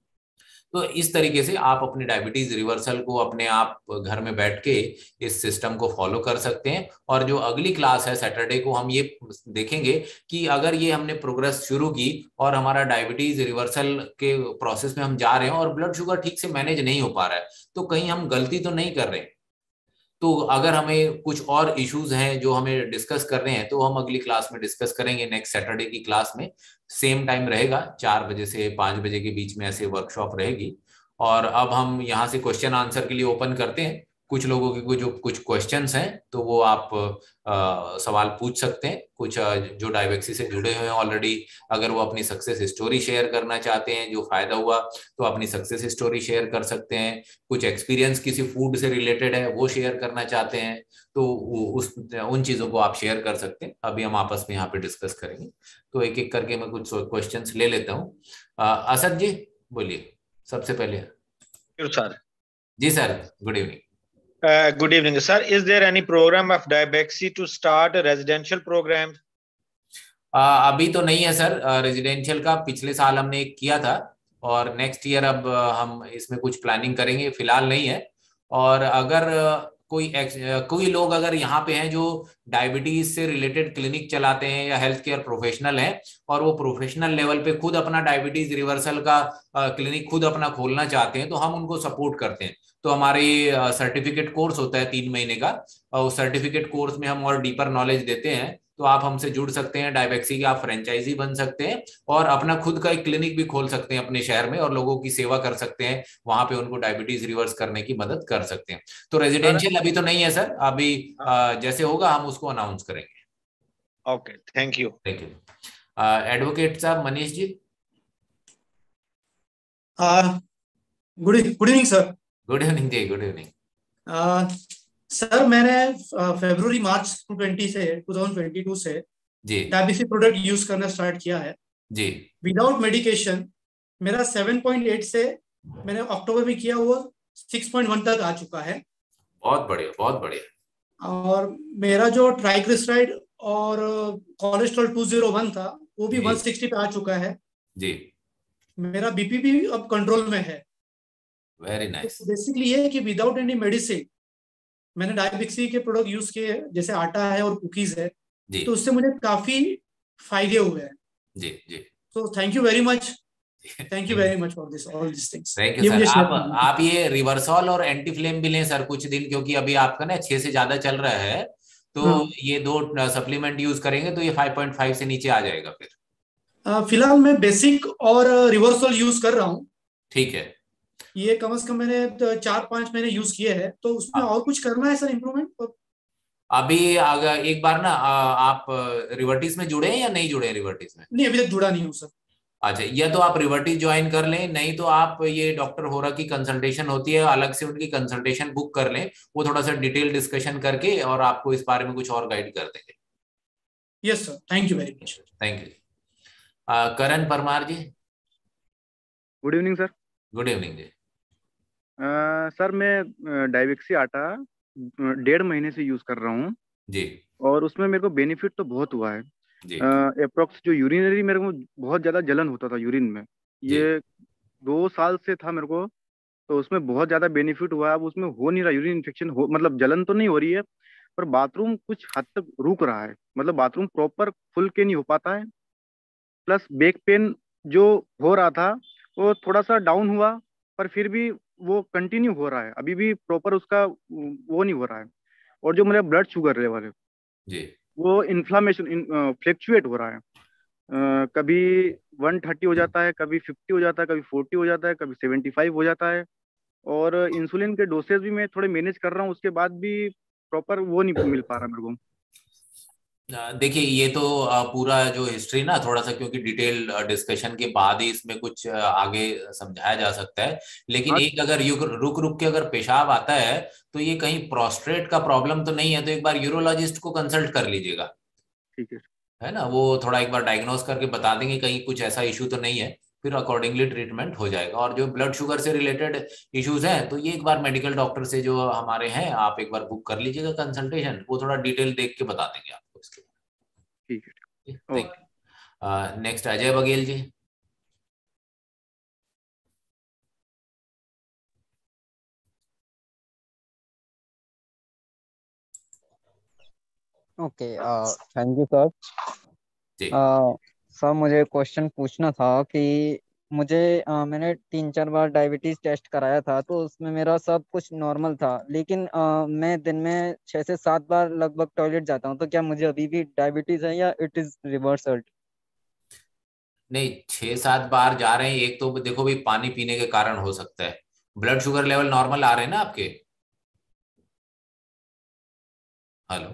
S1: तो इस तरीके से आप अपनी डायबिटीज रिवर्सल को अपने आप घर में बैठ के इस सिस्टम को फॉलो कर सकते हैं। और जो अगली क्लास है सैटरडे को, हम ये देखेंगे कि अगर ये हमने प्रोग्रेस शुरू की और हमारा डायबिटीज रिवर्सल के प्रोसेस में हम जा रहे हैं और ब्लड शुगर ठीक से मैनेज नहीं हो पा रहा है, तो कहीं हम गलती तो नहीं कर रहे हैं। तो अगर हमें कुछ और इश्यूज हैं जो हमें डिस्कस कर रहे हैं, तो हम अगली क्लास में डिस्कस करेंगे। नेक्स्ट सैटरडे की क्लास में सेम टाइम रहेगा, चार बजे से पांच बजे के बीच में ऐसे वर्कशॉप रहेगी। और अब हम यहाँ से क्वेश्चन आंसर के लिए ओपन करते हैं। कुछ लोगों के जो कुछ क्वेश्चंस हैं तो वो आप आ, सवाल पूछ सकते हैं। कुछ जो डायबेक्सी से जुड़े हुए हैं ऑलरेडी, अगर वो अपनी सक्सेस स्टोरी शेयर करना चाहते हैं, जो फायदा हुआ, तो अपनी सक्सेस स्टोरी शेयर कर सकते हैं। कुछ एक्सपीरियंस किसी फूड से रिलेटेड है वो शेयर करना चाहते हैं, तो उस उन चीजों को आप शेयर कर सकते हैं। अभी हम आपस में यहाँ पे डिस्कस करेंगे, तो एक एक करके मैं कुछ क्वेश्चंस ले लेता हूँ। असद जी बोलिए सबसे पहले।
S2: सर
S1: जी sir, good evening.
S2: Uh, good evening, sir. Is there any program of Diabexi to start a residential program?
S1: uh, अभी तो नहीं है सर रेजिडेंशियल का। पिछले साल हमने एक किया था, और नेक्स्ट ईयर अब हम इसमें कुछ प्लानिंग करेंगे, फिलहाल नहीं है। और अगर कोई कोई लोग अगर यहाँ पे हैं जो डायबिटीज से रिलेटेड क्लिनिक चलाते हैं या हेल्थ केयर प्रोफेशनल हैं, और वो प्रोफेशनल लेवल पे खुद अपना डायबिटीज रिवर्सल का क्लिनिक खुद अपना खोलना चाहते हैं, तो हम उनको सपोर्ट करते हैं। तो हमारे सर्टिफिकेट कोर्स होता है तीन महीने का, और उस सर्टिफिकेट कोर्स में हम और डीपर नॉलेज देते हैं। तो आप हमसे जुड़ सकते हैं, डायबेक्सी के आप फ्रेंचाइजी बन सकते हैं, और अपना खुद का एक क्लिनिक भी खोल सकते हैं अपने शहर में, और लोगों की सेवा कर सकते हैं, वहां पे उनको डायबिटीज रिवर्स करने की मदद कर सकते हैं। तो रेजिडेंशियल अभी तो नहीं है सर, अभी जैसे होगा हम उसको अनाउंस करेंगे।
S2: Okay, thank you.
S1: Thank you. Advocate साहब Manish ji.
S3: Good good evening sir.
S1: Good evening जी, गुड इवनिंग।
S3: सर मैंने फरवरी मार्च ट्वेंटी से टू थाउजेंड ट्वेंटी टू से
S1: जी
S3: डायबिक्सी प्रोडक्ट यूज करना स्टार्ट किया है
S1: जी।
S3: Without medication. मेरा सेवन पॉइंट एट से मैंने अक्टूबर में किया हुआ सिक्स पॉइंट वन तक आ चुका है।
S1: बहुत बढ़िया, बहुत बढ़िया।
S3: और मेरा जो ट्राइग्लिसराइड और कोलेस्ट्रॉल टू ज़ीरो वन था वो भी वन सिक्सटी पे आ चुका है
S1: जी।
S3: मेरा बीपी भी अब कंट्रोल में है।
S1: Very nice.
S3: बेसिकली ये है कि विदाउट एनी मेडिसिन मैंने डायबिक्सी के प्रोडक्ट यूज किए, जैसे आटा है और कुकीज है, तो उससे मुझे काफी फायदे हुए हैं।
S1: जी जी।
S3: तो thank you very much thank you very much for this all this things.
S1: Thank you sir. आप आप ये रिवर्सॉल और एंटीफ्लेम भी लें सर कुछ दिन, क्योंकि अभी आपका ना छह से ज्यादा चल रहा है, तो हाँ। ये दो सप्लीमेंट यूज करेंगे तो ये पाँच पॉइंट पाँच से नीचे आ जाएगा फिर।
S3: फिलहाल मैं बेसिक और रिवर्सल यूज कर रहा हूँ।
S1: ठीक है,
S3: ये कम से कम मैंने चार पांच महीने यूज किए हैं, तो उसमें और कुछ करना है सर इम्प्रूवमेंट?
S1: अभी अगर एक बार ना आप रिवर्टिस में जुड़े हैं या नहीं जुड़े हैं रिवर्टिस में?
S3: नहीं, अभी तक जुड़ा नहीं हूँ सर।
S1: अच्छा, या तो आप रिवर्टिस ज्वाइन कर लें, नहीं तो आप ये डॉक्टर होरा की कंसल्टेशन होती है, अलग से उनकी कंसल्टेशन बुक कर लें, वो थोड़ा सा डिटेल डिस्कशन करके और आपको इस बारे में कुछ और गाइड कर देंगे।
S3: Yes sir, thank you very much.
S1: Thank you. Karan Parmar ji.
S4: Good evening sir.
S1: Good evening जी।
S4: uh, सर मैं डाइवेक्सी आटा डेढ़ महीने से यूज कर रहा हूँ
S1: जी,
S4: और उसमें मेरे को बेनिफिट तो बहुत हुआ है। अप्रोक्स uh, जो यूरिनरी मेरे को बहुत ज्यादा जलन होता था यूरिन में, ये दो साल से था मेरे को, तो उसमें बहुत ज्यादा बेनिफिट हुआ है। अब उसमें हो नहीं रहा यूरिन इन्फेक्शन, हो मतलब जलन तो नहीं हो रही है, पर बाथरूम कुछ हद तक रुक रहा है, मतलब बाथरूम प्रॉपर खुल के नहीं हो पाता है। प्लस बैक पेन जो हो रहा था वो थोड़ा सा डाउन हुआ, पर फिर भी वो कंटिन्यू हो रहा है, अभी भी प्रॉपर उसका वो नहीं हो रहा है। और जो मेरा ब्लड शुगर लेवल है
S1: जी, वो
S4: इन्फ्लामेशन फ्लक्चुएट हो रहा है, uh, कभी वन थर्टी हो जाता है, कभी फिफ्टी हो जाता है, कभी फोर्टी हो जाता है, कभी सेवेंटी फाइव हो जाता है। और इंसुलिन के डोसेज भी मैं थोड़े मैनेज कर रहा हूँ, उसके बाद भी प्रॉपर वो नहीं मिल पा रहा मेरे को।
S1: देखिए, ये तो पूरा जो हिस्ट्री ना थोड़ा सा, क्योंकि डिटेल डिस्कशन के बाद ही इसमें कुछ आगे समझाया जा सकता है, लेकिन हाँ, एक अगर रुक रुक के अगर पेशाब आता है तो ये कहीं प्रोस्टेट का प्रॉब्लम तो नहीं है, तो एक बार यूरोलॉजिस्ट को कंसल्ट कर लीजिएगा।
S4: ठीक है,
S1: है ना, वो थोड़ा एक बार डायग्नोस करके बता देंगे कहीं कुछ ऐसा इशू तो नहीं है, फिर अकॉर्डिंगली ट्रीटमेंट हो जाएगा। और जो ब्लड शुगर से रिलेटेड इश्यूज हैं तो ये एक बार मेडिकल डॉक्टर से जो हमारे हैं आप एक बार बुक कर लीजिएगा कंसल्टेशन, वो थोड़ा डिटेल देख के बता देंगे आपको इसके।
S4: ठीक है,
S1: thank you. Next Ajay Baghel ji.
S5: Okay, thank you sir. Sir मुझे क्वेश्चन पूछना था कि मुझे uh, मैंने तीन चार बार डायबिटीज टेस्ट कराया था, तो उसमें मेरा सब कुछ नॉर्मल था, लेकिन uh, मैं दिन में छह से सात बार लगभग टॉयलेट जाता हूँ, तो क्या मुझे अभी भी डायबिटीज है या इट इज रिवर्सल्ड?
S1: नहीं, छह सात बार जा रहे हैं, एक तो देखो भाई पानी पीने के कारण हो सकता है। ब्लड शुगर लेवल नॉर्मल आ रहे हैं ना आपके? हेलो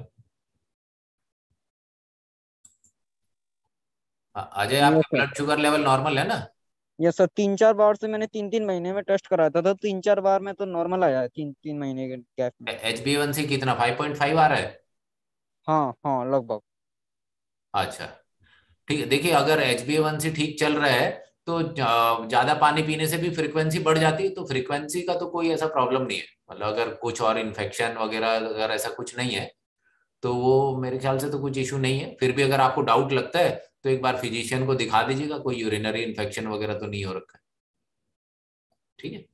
S1: अजय, आपका ब्लड शुगर लेवल नॉर्मल है ना?
S5: यस सर, तीन चार बार से मैंने तीन तीन महीने में टेस्ट कराया था, तो तीन चार बार में तो नॉर्मल आया है, तीन तीन महीने के गैप में।
S1: एच बी वन सी कितना, फाइव पॉइंट फाइव आ रहा है?
S5: हाँ हाँ, लगभग।
S1: अच्छा, ठीक है। देखिए, अगर एच बी वन सी ठीक चल रहा है तो ज्यादा पानी पीने से भी फ्रीक्वेंसी बढ़ जाती है, तो फ्रीक्वेंसी का तो कोई ऐसा प्रॉब्लम नहीं है। मतलब अगर कुछ और इन्फेक्शन वगैरह अगर ऐसा कुछ नहीं है तो वो मेरे ख्याल से तो कुछ इशू नहीं है। फिर भी अगर आपको डाउट लगता है तो एक बार फिजिशियन को दिखा दीजिएगा, कोई यूरिनरी इन्फेक्शन वगैरह तो नहीं हो रखा है। ठीक है।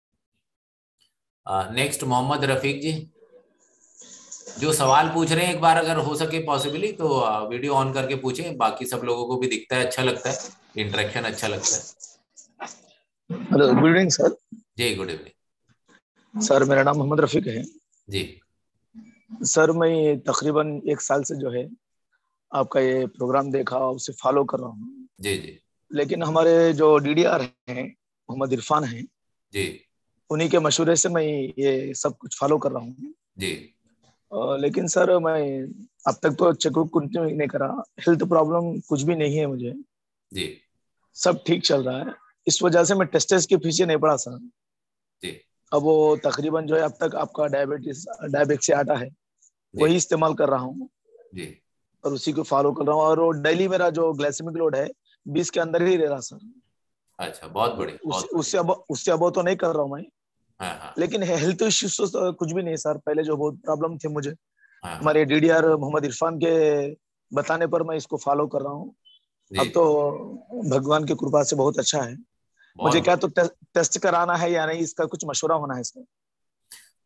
S1: नेक्स्ट मोहम्मद रफीक जी, जो सवाल पूछ रहे हैं एक बार अगर हो सके पॉसिबली तो वीडियो ऑन करके पूछें, बाकी सब लोगों को भी दिखता है, अच्छा लगता है, इंटरेक्शन अच्छा लगता है।
S6: Hello, good evening sir.
S1: जी, गुड इवनिंग
S6: सर। मेरा नाम मोहम्मद रफीक है
S1: जी।
S6: सर, मैं तकरीबन एक साल से जो है आपका ये प्रोग्राम देखा, उसे फॉलो कर रहा हूँ।
S1: जी जी।
S6: लेकिन हमारे जो डीडीआर हैं मोहम्मद इरफान हैं
S1: जी,
S6: उन्हीं के मशवरे से मैं ये सब कुछ फॉलो कर रहा हूँ
S1: जी।
S6: आ, लेकिन सर मैं अब तक तो चेकअप कंटिन्यू नहीं करा, हेल्थ प्रॉब्लम कुछ भी नहीं है मुझे
S1: जी,
S6: सब ठीक चल रहा है। इस वजह से मैं टेस्टेस के पीछे नहीं पड़ा सर
S1: जी।
S6: अब वो तकरीबन जो है अब तक आपका डायबिटीज डायबेक्सी आटा है वही इस्तेमाल कर रहा हूँ
S1: जी,
S6: और उसी को फॉलो कर रहा हूँ। और वो डेली मेरा जो ग्लाइसेमिक लोड है बीस के अंदर ही रह रहा सर।
S1: अच्छा, बहुत बढ़िया।
S6: उस, उससे अब उससे अब तो नहीं कर रहा हूँ मैं।
S1: हाँ हाँ।
S6: लेकिन हेल्थ इश्यूज तो कुछ भी नहीं सर, पहले जो बहुत प्रॉब्लम थे मुझे
S1: हाँ,
S6: हमारे डीडीआर मोहम्मद इरफान के बताने पर मैं इसको फॉलो कर रहा हूँ। अब तो भगवान की कृपा से बहुत अच्छा है। मुझे क्या तो टे, टेस्ट कराना है या नहीं, इसका कुछ मशवरा होना है इसमें।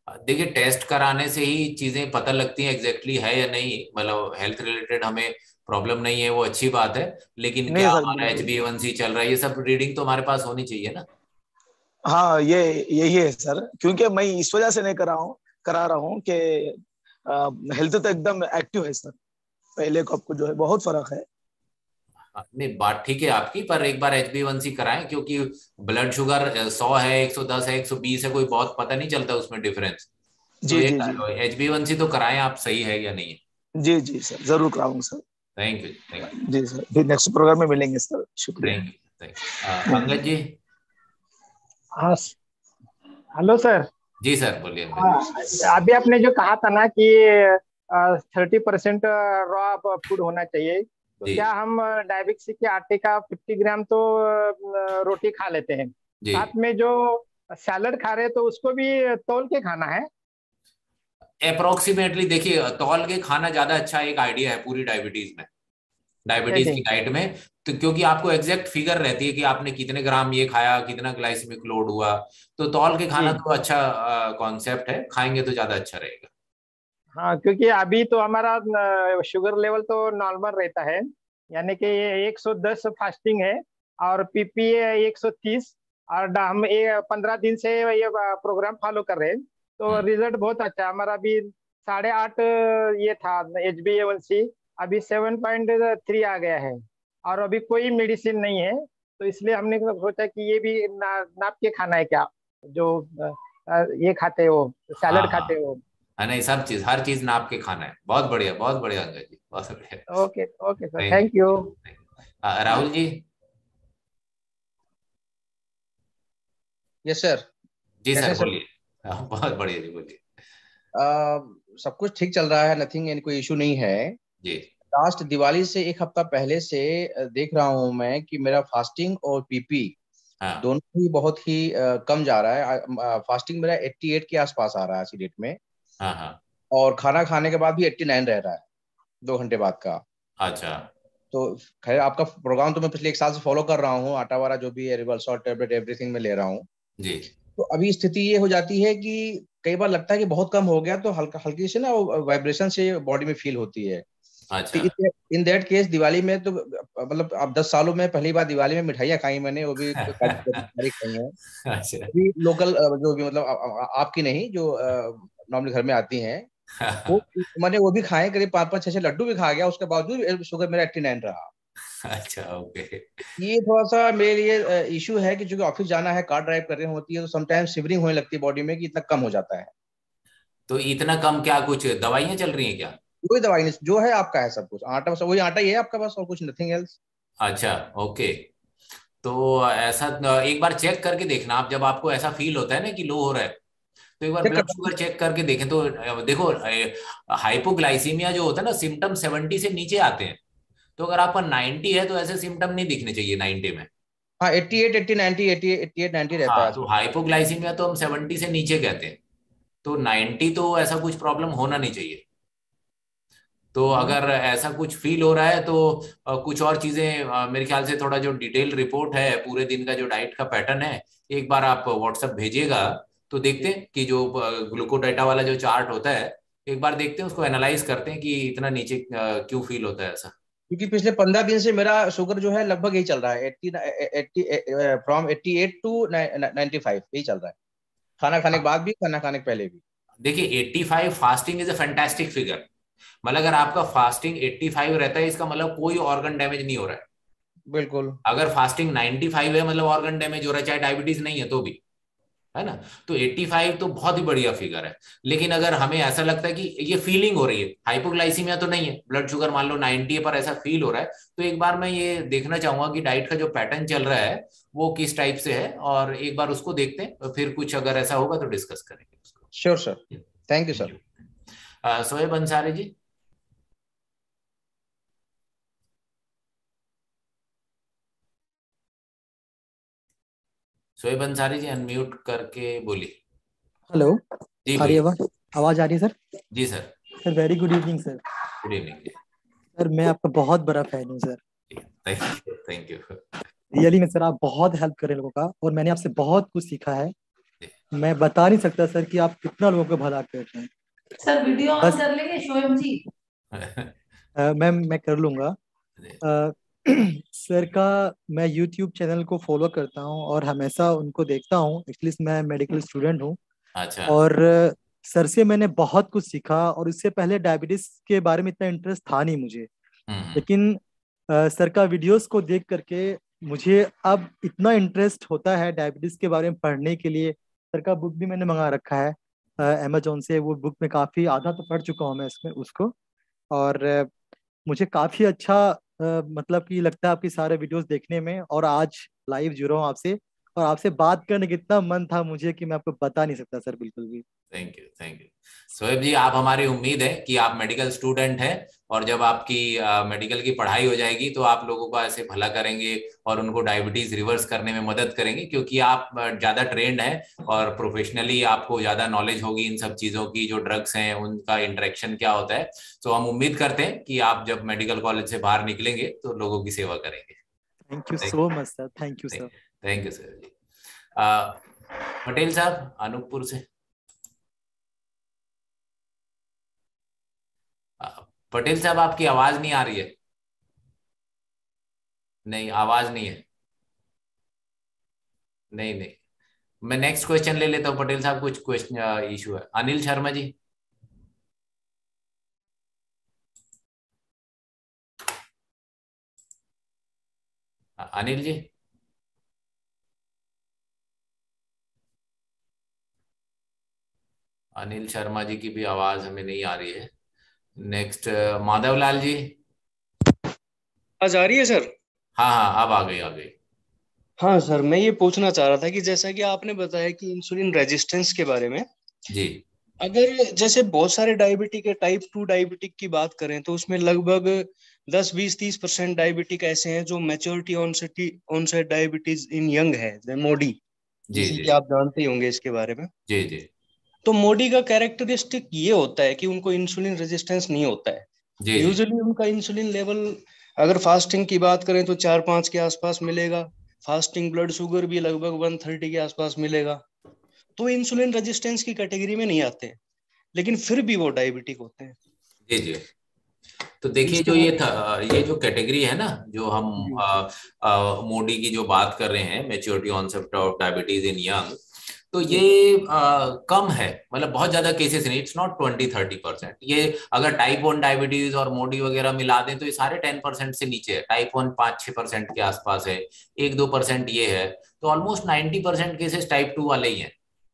S1: देखिए टेस्ट कराने से ही चीजें पता लगती हैं एग्जैक्टली है या नहीं, मतलब हेल्थ रिलेटेड हमें प्रॉब्लम नहीं है वो अच्छी बात है, लेकिन
S6: नहीं
S1: क्या
S6: सर
S1: हमारा एच
S6: बिल्कुल।
S1: बी वन सी चल रहा है ये सब रीडिंग तो हमारे पास होनी चाहिए ना।
S6: हाँ ये यही है सर, क्योंकि मैं इस वजह से नहीं करा हूँ करा रहा हूँ कि हेल्थ तो एकदम एक्टिव है सर, पहले को आपको जो है बहुत फर्क है।
S1: हाँ, नहीं बात ठीक है आपकी, पर एक बार एच बी वन सी कराएं, क्योंकि ब्लड शुगर सौ है, एक सौ दस है, एक सौ बीस है, कोई बहुत पता नहीं चलता उसमें डिफरेंस। तो
S6: जी
S1: ये
S6: जी जी
S1: एच बी वन सी तो कराएं आप, सही है या नहीं है।
S6: जी जी सर, जरूर कराऊंगा sir.
S1: Thank you thank you
S6: जी सर, फिर नेक्स्ट प्रोग्राम में मिलेंगे सर, शुक्रिया।
S1: Thank you thank you. Angad ji.
S7: हाँ। Hello sir.
S1: जी सर बोलिए अंगद
S7: हाँ,
S1: जी।
S7: अभी आपने जो कहा था ना कि थर्टी परसेंट रॉ फूड होना चाहिए, तो
S1: जी
S7: क्या हम डायबिक्सी के आटे का फिफ्टी ग्राम तो अ, रोटी खा लेते हैं,
S1: जी
S7: साथ में जो सैलड खा रहे हैं तो उसको भी तौल के खाना है?
S1: अप्रोक्सीमेटली देखिए तौल के खाना ज्यादा अच्छा एक आइडिया है पूरी डायबिटीज में,
S7: अच्छा
S1: डायबिटीज
S7: जी।
S1: की डाइट में। तो क्योंकि आपको एग्जैक्ट फिगर रहती है कि आपने कितने ग्राम ये खाया, कितना ग्लाइसेमिक लोड हुआ, तो तौल के खाना
S7: जी
S1: तो अच्छा कॉन्सेप्ट है, खाएंगे तो ज्यादा अच्छा रहेगा।
S7: हाँ, क्योंकि अभी तो हमारा शुगर लेवल तो नॉर्मल रहता है, यानी कि ये एक सौ दस फास्टिंग है और पीपी एक सौ तीस, और ड- हम ये पंद्रह दिन से ये प्रोग्राम फॉलो कर रहे हैं, तो
S1: हम्म,
S7: रिजल्ट बहुत अच्छा है हमारा। अभी साढ़े आठ ये था H B A one C, अभी सेवन पॉइंट थ्री आ गया है, और अभी कोई मेडिसिन नहीं है, तो इसलिए हमने सोचा कि ये भी ना, नाप के खाना है क्या, जो अ, अ, ये खाते हो,
S1: हाँ
S7: सैलड
S1: हाँ
S7: खाते हो।
S1: हाँ, नहीं सब चीज हर चीज नाप के खाना है। बहुत बढ़िया बहुत बढ़िया अंगद जी, बहुत बढ़िया।
S7: Okay okay sir,
S1: thank
S7: thank you.
S1: You. Rahul ji.
S8: Yes sir.
S1: जी
S8: कैसे
S1: सर
S8: सर?
S1: बोलिए। हाँ, बहुत बढ़िया जी बोलिए।
S8: आ, सब कुछ ठीक चल रहा है, नथिंग, एंड कोई इशू नहीं है।
S1: जी
S8: लास्ट दिवाली से एक हफ्ता पहले से अ, देख रहा हूँ मैं कि मेरा फास्टिंग और पीपी
S1: हाँ
S8: दोनों ही बहुत ही अ, कम जा रहा है। फास्टिंग मेरा एट्टी एट के आसपास आ रहा है आज की डेट में,
S1: हाँ हाँ।
S8: और खाना खाने के बाद भी एट्टी नाइन रह रहा है, दो घंटे बाद का।
S1: अच्छा
S8: तो खैर, आपका प्रोग्राम तो मैं पिछले एक साल से फॉलो कर रहा हूँ, आटा वाला जो भी है, रिवर्सल टेबलेट एवरीथिंग में ले रहा हूँ।
S1: जी
S8: तो अभी स्थिति ये हो जाती है कि कई बार लगता है कि बहुत कम हो गया, तो हल्का हल्की से ना वाइब्रेशन से बॉडी में फील होती है। तो
S1: अच्छा
S8: इन दैट केस दिवाली में तो मतलब अब दस सालों में पहली बार दिवाली में मिठाइयाँ खाई मैंने, वो भी काजू कतली सारी खाई हैं।
S1: अच्छा।
S8: अभी लोकल जो भी मतलब आ, आ, आपकी नहीं, जो नॉर्मली घर में आती हैं, वो मैंने वो भी खाए, करीब पाँच पाँच छह छह लड्डू भी खा गया, उसके बावजूद शुगर मेरा एट्टी नाइन रहा।
S1: अच्छा ओके।
S8: ये थोड़ा सा मेरे लिए इशू है कि चूंकि ऑफिस जाना है, कार ड्राइव करनी होती है, तो समटाइम्स शिवरिंग होने लगती है बॉडी में कि इतना कम हो जाता है।
S1: तो इतना कम क्या, कुछ दवाइयां चल रही हैं क्या।
S8: कोई दवाई नहीं, जो है आपका है सब कुछ, आटा बस वही आटा ही है आपका बस, और कुछ नथिंग एल्स।
S1: अच्छा ओके। तो ऐसा एक बार चेक करके देखना आप, जब आपको ऐसा फील होता है ना कि लो हो रहा है, तो एक बार
S8: चेक
S1: ब्लड
S8: करता
S1: शुगर चेक करके देखें। तो अ, देखो हाइपोग्लाइसीमिया जो होता है ना, सिम्टम सेवेंटी से नीचे आते हैं। तो अगर आपका नाइन्टी है तो ऐसे सिम्टम नहीं दिखने चाहिए नाइन्टी में।
S8: हाँ, eighty eight eighty ninety eighty eighty eight ninety रहता है
S1: हाँ तो
S8: आजकल।
S1: हाइपोग्लाइसीमिया तो हम सेवेंटी से नीचे कहते हैं, तो नाइन्टी तो ऐसा कुछ प्रॉब्लम होना नहीं चाहिए। तो
S8: हम्म।
S1: अगर ऐसा कुछ फील हो रहा है तो अ, कुछ और चीजें, अ, मेरे ख्याल से थोड़ा जो डिटेल रिपोर्ट है पूरे दिन का, जो डाइट का पैटर्न है, एक बार आप व्हाट्सएप भेजिएगा तो देखते हैं कि जो ग्लूकोडाटा वाला जो चार्ट होता है, एक बार देखते हैं उसको, एनालाइज करते हैं कि इतना नीचे अ, क्यों फील होता है ऐसा।
S8: क्योंकि पिछले पंद्रह दिन से मेरा शुगर जो है लगभग यही चल रहा है, eighty eighty from eighty eight to ninety five यही चल रहा है, खाना खाने के बाद भी, खाना खाने के पहले भी।
S1: देखिए eighty five fasting is a fantastic figure. मतलब अगर आपका फास्टिंग एट्टी फाइव रहता है, इसका मतलब कोई ऑर्गन डैमेज नहीं हो रहा है।
S8: बिल्कुल।
S1: अगर फास्टिंग नाइन्टी फाइव है मतलब ऑर्गन डैमेज हो रहा है, चाहे डायबिटीज नहीं है तो भी, है ना। तो एट्टी फाइव तो बहुत ही बढ़िया फिगर है। लेकिन अगर हमें ऐसा लगता है कि ये फीलिंग हो रही है, हाइपोग्लाइसीमिया तो नहीं है, ब्लड शुगर मान लो नाइन्टी है पर ऐसा फील हो रहा है, तो एक बार मैं ये देखना चाहूंगा कि डाइट का जो पैटर्न चल रहा है वो किस टाइप से है, और एक बार उसको देखते हैं, फिर कुछ अगर ऐसा होगा तो डिस्कस करेंगे उसको।
S8: Sure sir. Thank you
S1: thank
S8: sir.
S1: You. Soeb Ansari ji. Soeb Ansari ji unmute करके बोलिए।
S9: हेलो।
S1: जी
S9: आ रही है
S1: बोलिए।
S9: आवाज? आवाज आ रही है सर?
S1: जी sir.
S9: Sir very good evening sir.
S1: Good evening जी।
S9: सर मैं आपका बहुत बड़ा फैन हूँ sir.
S1: Thank you thank you.
S9: Really में सर, आप बहुत हेल्प कर रहे हैं लोगों का, और मैंने आपसे बहुत कुछ सीखा है। मैं बता नहीं सकता सर कि आप कितना लोगों को भला कर रहे हैं।
S10: सर वीडियो ऑन
S9: बस
S10: कर लेंगे शोएब जी।
S9: अ, मैं मैं कर लूंगा। अ, सर का मैं यूट्यूब चैनल को फॉलो करता हूँ और हमेशा उनको देखता हूँ। एटलीस्ट मैं मेडिकल स्टूडेंट हूँ
S1: अच्छा।
S9: और अ, सर से मैंने बहुत कुछ सीखा। और इससे पहले डायबिटीज के बारे में इतना इंटरेस्ट था नहीं मुझे,
S1: हम्म
S9: लेकिन अ, सर का वीडियोस को देख करके मुझे अब इतना इंटरेस्ट होता है डायबिटीज के बारे में पढ़ने के लिए। सर का बुक भी मैंने मंगा रखा है अमेजोन से। वो बुक में काफ़ी आधा तो पढ़ चुका हूँ मैं इसमें उसको। और अ, मुझे काफ़ी अच्छा अ, मतलब कि लगता है आपकी सारे वीडियोस देखने में। और आज लाइव जुड़ा हूँ आपसे, और आपसे बात करने का इतना मन था मुझे कि मैं आपको बता नहीं सकता सर, बिल्कुल भी।
S1: Thank you thank you Shoaib ji, आप हमारी उम्मीद है कि आप मेडिकल स्टूडेंट हैं और जब आपकी मेडिकल की पढ़ाई हो जाएगी तो आप लोगों को ऐसे भला करेंगे और उनको डायबिटीज रिवर्स करने में मदद करेंगे, क्योंकि आप अ, ज्यादा ट्रेंड हैं और प्रोफेशनली आपको ज्यादा नॉलेज होगी इन सब चीजों की, जो ड्रग्स हैं उनका इंटरेक्शन क्या होता है। तो हम उम्मीद करते हैं कि आप जब मेडिकल कॉलेज से बाहर निकलेंगे तो लोगों की सेवा करेंगे।
S9: Thank you so much sir, thank you sir.
S1: Thank you sir जी। अ, पटेल साहब अनूपपुर से। पटेल साहब आपकी आवाज नहीं आ रही है। नहीं, आवाज नहीं है। नहीं नहीं, मैं नेक्स्ट क्वेश्चन ले लेता हूँ। पटेल साहब कुछ क्वेश्चन इशू है। अनिल शर्मा जी। अनिल जी। अनिल शर्मा जी की भी आवाज हमें नहीं आ रही है। नेक्स्ट माधव लाल जी।
S11: आवाज आ रही है सर?
S1: हाँ हाँ, अब आ गई आ गई।
S11: हाँ सर, मैं ये पूछना चाह रहा था कि जैसा कि आपने बताया कि इंसुलिन रेजिस्टेंस के बारे में,
S1: जी
S11: अगर जैसे बहुत सारे डायबिटिक के टाइप टू डायबिटिक की बात करें तो उसमें लगभग दस बीस तीस परसेंट डायबिटिक ऐसे हैं जो maturity onset onset diabetes in young है, मोडी,
S1: जी
S11: जैसे
S1: जी
S11: कि आप जानते ही होंगे इसके बारे में।
S1: जी जी
S11: तो मोडी का कैरेक्टरिस्टिक ये होता है कि उनको इंसुलिन रेजिस्टेंस नहीं होता है।
S1: जी जी
S11: यूजुअली उनका इंसुलिन लेवल अगर फास्टिंग की बात करें तो चार पाँच के आसपास मिलेगा। फास्टिंग ब्लड शुगर भी लगभग वन थर्टी के आसपास मिलेगा। तो इंसुलिन रेजिस्टेंस की कैटेगरी में नहीं आते हैं, लेकिन फिर भी वो डायबिटिक होते हैं।
S1: जी जी। तो देखिए,
S11: इसके
S1: जो ये
S11: बारे
S1: था, ये जो कैटेगरी है ना, जो हम
S11: जी
S1: आ, आ, मोडी की जो बात कर रहे हैं, maturity onset of diabetes in young, तो
S11: जी
S1: ये आ, कम है। मतलब बहुत ज्यादा केसेस नहीं, it's not twenty thirty percent. ये अगर टाइप वन डायबिटीज और मोडी वगैरह मिला दें तो ये सारे टेन परसेंट से नीचे है। टाइप वन पांच छह परसेंट के आसपास है, एक दो परसेंट ये है। तो almost ninety percent cases type two वाले ही हैं।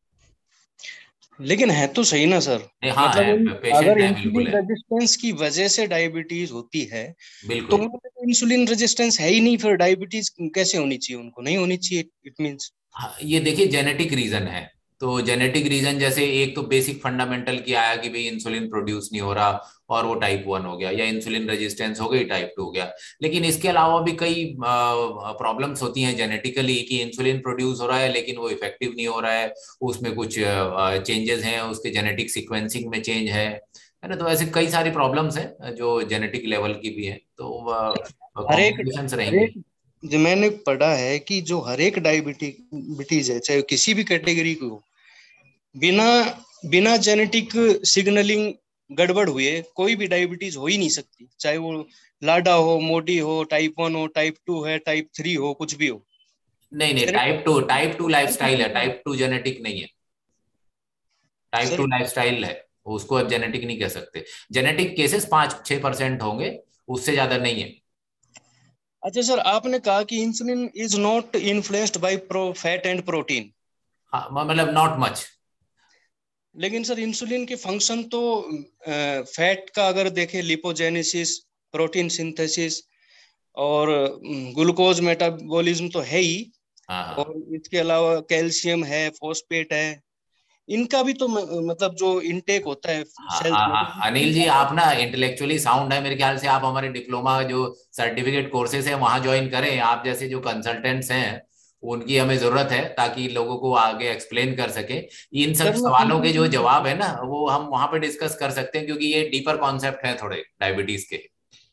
S11: लेकिन है तो सही ना सर?
S1: नहीं, हाँ
S11: मतलब
S1: है,
S11: उन- अगर
S1: पेशेंट है, बिल्कुल
S11: इंसुलिन
S1: है।
S11: रेजिस्टेंस की वजह से डायबिटीज होती है तो
S1: बिल्कुल।
S11: उनमें तो इंसुलिन रेजिस्टेंस है ही नहीं, फिर डायबिटीज कैसे होनी चाहिए? उनको नहीं होनी चाहिए, इट मींस।
S1: हाँ, ये देखिए जेनेटिक रीजन है। तो जेनेटिक रीजन जैसे एक तो बेसिक फंडामेंटल की आया कि भाई इंसुलिन प्रोड्यूस नहीं हो रहा और वो टाइप वन हो गया, या इंसुलिन रेजिस्टेंस हो गई, टाइप टू हो गया। लेकिन इसके अलावा भी कई प्रॉब्लम्स होती हैं जेनेटिकली कि इंसुलिन प्रोड्यूस हो रहा है लेकिन वो इफेक्टिव नहीं हो रहा है, उसमें कुछ चेंजेस हैं, उसके जेनेटिक सीक्वेंसिंग में चेंज है है ना। तो ऐसे कई सारी प्रॉब्लम्स हैं जो जेनेटिक लेवल की भी हैं, तो
S11: हर एक
S1: कॉम्प्लिकेशंस
S11: हर
S1: रहेंगी।
S11: एक जो मैंने पढ़ा है कि जो हर एक डायबिटीज है, चाहे किसी भी कैटेगरी की हो, बिना बिना जेनेटिक सिग्नलिंग गड़बड़ हुए कोई भी डायबिटीज हो ही नहीं सकती। चाहे वो लाडा हो, मोडी हो, टाइप वन हो, टाइप टू है, टाइप थ्री हो, कुछ भी हो।
S1: नहीं नहीं,
S11: genetic
S1: type two type two lifestyle है,
S11: किसी
S1: टाइप टू जेनेटिक नहीं है। Type
S11: sir.
S1: टू लाइफस्टाइल है, उसको आप जेनेटिक नहीं कह सकते। जेनेटिक केसेस पांच छह परसेंट होंगे, उससे ज्यादा नहीं है।
S11: अच्छा सर, आपने कहा कि insulin is not influenced by pro fat and protein.
S1: हाँ, मतलब नॉट मच।
S11: लेकिन सर इंसुलिन के फंक्शन तो फैट का अगर देखें, लिपोजेनेसिस, प्रोटीन सिंथेसिस और ग्लूकोज मेटाबॉलिज्म तो है ही।
S1: हाँ हाँ
S11: और इसके अलावा कैल्शियम है, फॉस्फेट है, इनका भी तो म- मतलब जो इनटेक होता है
S1: हाँ
S11: सेल्स
S1: हाँ
S11: में, तो
S1: हाँ, अनिल जी
S11: इनका
S1: आप ना इंटेलेक्चुअली साउंड है, मेरे ख्याल से आप हमारे डिप्लोमा जो सर्टिफिकेट कोर्सेज है वहां ज्वाइन करें। आप जैसे जो कंसल्टेंट्स हैं उनकी हमें जरूरत है ताकि लोगों को आगे एक्सप्लेन कर सके। इन सब
S11: सर मैं
S1: सवालों के जो
S11: कंसल्टेंट।
S1: जवाब है ना वो हम वहां पे डिस्कस कर सकते हैं, क्योंकि ये डीपर कॉन्सेप्ट है थोड़े डायबिटीज के।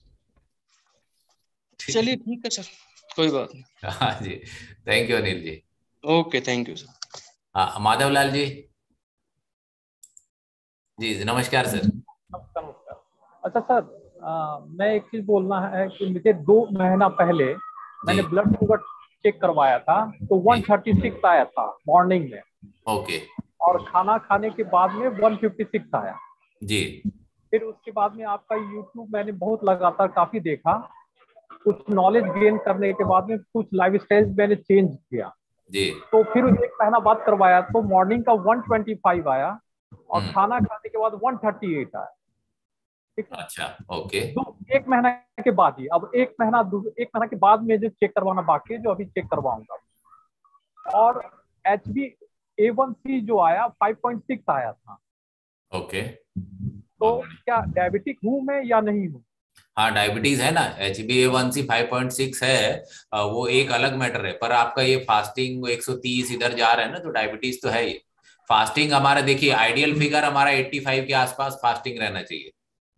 S1: ठीक
S11: चलिए ठीक है सर, कोई बात नहीं।
S1: है। हाँ जी, thank you Anil ji.
S11: Okay, thank you sir.
S1: हाँ माधवलाल जी जी नमस्कार सर।
S12: नमस्कार नमस्कार। अच्छा सर, आ, मैं एक चीज बोलना है कि मुझे दो महीना पहले मैंने ब्लड शुगर चेक करवाया था तो एक सौ छत्तीस आया था मॉर्निंग में।
S1: ओके।
S12: और खाना खाने के बाद में एक सौ छप्पन आया
S1: जी।
S12: फिर उसके बाद में आपका यूट्यूब मैंने बहुत लगातार काफी देखा, कुछ नॉलेज गेन करने के बाद में कुछ लाइफ स्टाइल मैंने चेंज किया
S1: जी।
S12: तो फिर एक महीना बाद करवाया तो मॉर्निंग का एक सौ पच्चीस आया और खाना खाने के बाद एक सौ अड़तीस आया। ठीक है।
S1: अच्छा ओके।
S12: तो एक महीना के बाद ही, अब एक महीना एक महीना के बाद में जो चेक करवाना बाकी है जो अभी चेक करवाऊंगा। और H B A one C जो आया पाँच पॉइंट छह आया था।
S1: ओके।
S12: तो क्या डायबिटिक हूं मैं या नहीं हूं?
S1: हाँ डायबिटीज है ना, H B A one C five point six है, वो एक अलग मैटर है। पर आपका ये फास्टिंग एक सौ तीस इधर जा रहा है ना, तो डायबिटीज तो है ये। फास्टिंग हमारा देखिए आइडियल फिगर हमारा पचासी के आसपास फास्टिंग रहना चाहिए।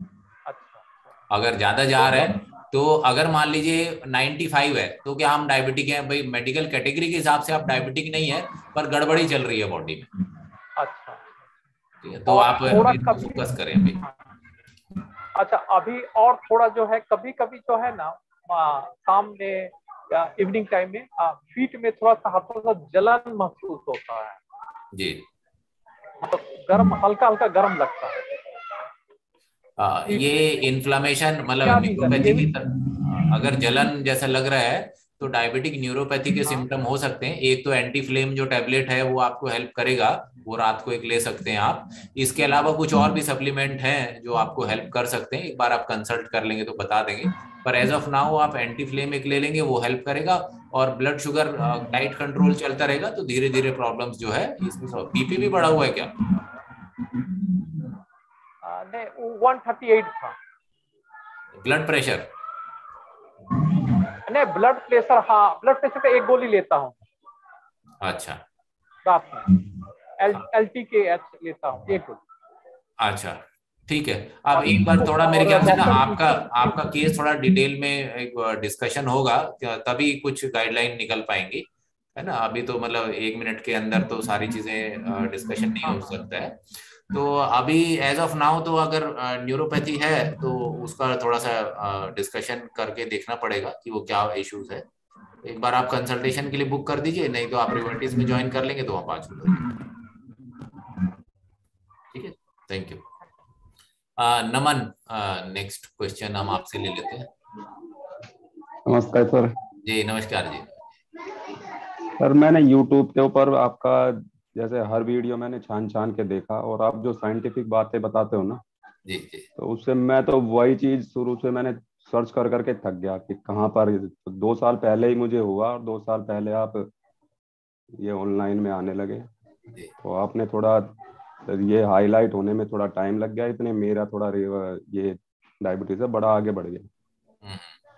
S1: अगर ज्यादा जा रहा है तो अगर मान लीजिए पचानवे है तो क्या हम डायबिटिक हैं? भाई मेडिकल कैटेगरी के हिसाब से आप डायबिटिक नहीं है, पर गड़बड़ी चल रही है बॉडी में।
S12: अच्छा
S1: ठीक है, तो आप फोकस करें अभी।
S12: अच्छा अभी और थोड़ा जो है कभी कभी जो है ना शाम में या इवनिंग टाइम में फीट में थोड़ा सा हाथों सा जलन महसूस होता है
S1: जी।
S12: मतलब गर्म, हल्का हल्का गर्म लगता है।
S1: आ, ये इन्फ्लामेशन मतलब न्यूरोपैथी की तरह, अगर जलन जैसा लग रहा है तो डायबिटिक न्यूरोपैथी के सिम्टम हो सकते हैं। एक तो एंटी फ्लेम जो टैबलेट है वो आपको हेल्प करेगा, वो रात को एक ले सकते हैं आप। इसके अलावा कुछ और भी सप्लीमेंट हैं जो आपको हेल्प कर सकते हैं, एक बार आप कंसल्ट कर लेंगे तो बता देंगे। पर एज ऑफ नाउ आप एंटी फ्लेम एक ले लेंगे, वो हेल्प करेगा। और ब्लड शुगर टाइट कंट्रोल चलता रहेगा तो धीरे धीरे प्रॉब्लम्स जो है इसमें। बीपी भी बढ़ा हुआ है क्या?
S12: नहीं एक सौ अड़तीस था।
S1: Blood pressure?
S12: नहीं ब्लड प्रेशर, हाँ ब्लड प्रेशर का एक गोली लेता हूँ।
S1: अच्छा।
S12: रात में एल एल टी के एच लेता हूँ एक गोली।
S1: अच्छा ठीक है। अब एक बार थोड़ा मेरे ख्याल से ना आपका आपका केस थोड़ा डिटेल में एक डिस्कशन होगा, तभी कुछ गाइडलाइन निकल पाएंगी, है ना। अभी तो मतलब एक मिनट के अंदर तो सारी चीजें डिस्कशन नहीं हो सकता है। तो अभी एज ऑफ नाउ तो अगर न्यूरोपैथी है तो उसका थोड़ा सा डिस्कशन करके देखना पड़ेगा कि वो क्या इश्यूज है। एक बार आप कंसल्टेशन के लिए बुक कर दीजिए, नहीं तो आप रिवर्टिस में ज्वाइन कर लेंगे तो वहां पाँच मिनट। ठीक है, thank you. Naman, next question हम आपसे ले लेते हैं।
S13: नमस्कार सर।
S1: जी नमस्कार जी।
S13: सर मैंने YouTube के ऊपर आपका जैसे हर वीडियो मैंने छान छान के देखा, और आप जो साइंटिफिक बातें बताते हो ना
S1: जी जी,
S13: तो उससे मैं तो वही चीज शुरू से मैंने सर्च कर करके थक गया कि कहाँ पर। तो दो साल पहले ही मुझे हुआ और दो साल पहले आप ये ऑनलाइन में आने लगे, तो आपने थोड़ा ये हाईलाइट होने में थोड़ा टाइम लग गया, इतने मेरा थोड़ा ये डायबिटीज है बड़ा आगे बढ़ गया।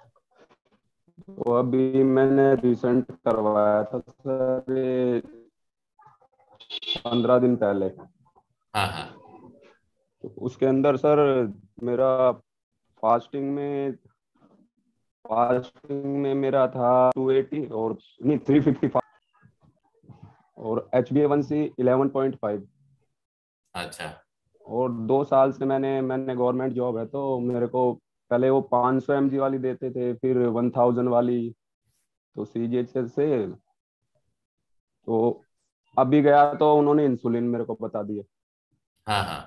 S13: तो अभी मैंने रिसेंट करवाया था सर पंद्रह दिन पहले।
S1: हाँ हाँ।
S13: तो उसके अंदर सर मेरा फास्टिंग में फास्टिंग में मेरा था दो सौ अस्सी और नहीं तीन सौ पचपन, और H B A one C ग्यारह पॉइंट पाँच।
S1: अच्छा।
S13: और दो साल से मैंने मैंने गवर्नमेंट जॉब है, तो मेरे को पहले वो पाँच सौ एम जी वाली देते थे, फिर वन थाउजेंड वाली, तो सी जी एच एस से तो अभी गया तो उन्होंने इंसुलिन मेरे को बता दिया।
S1: हाँ हाँ।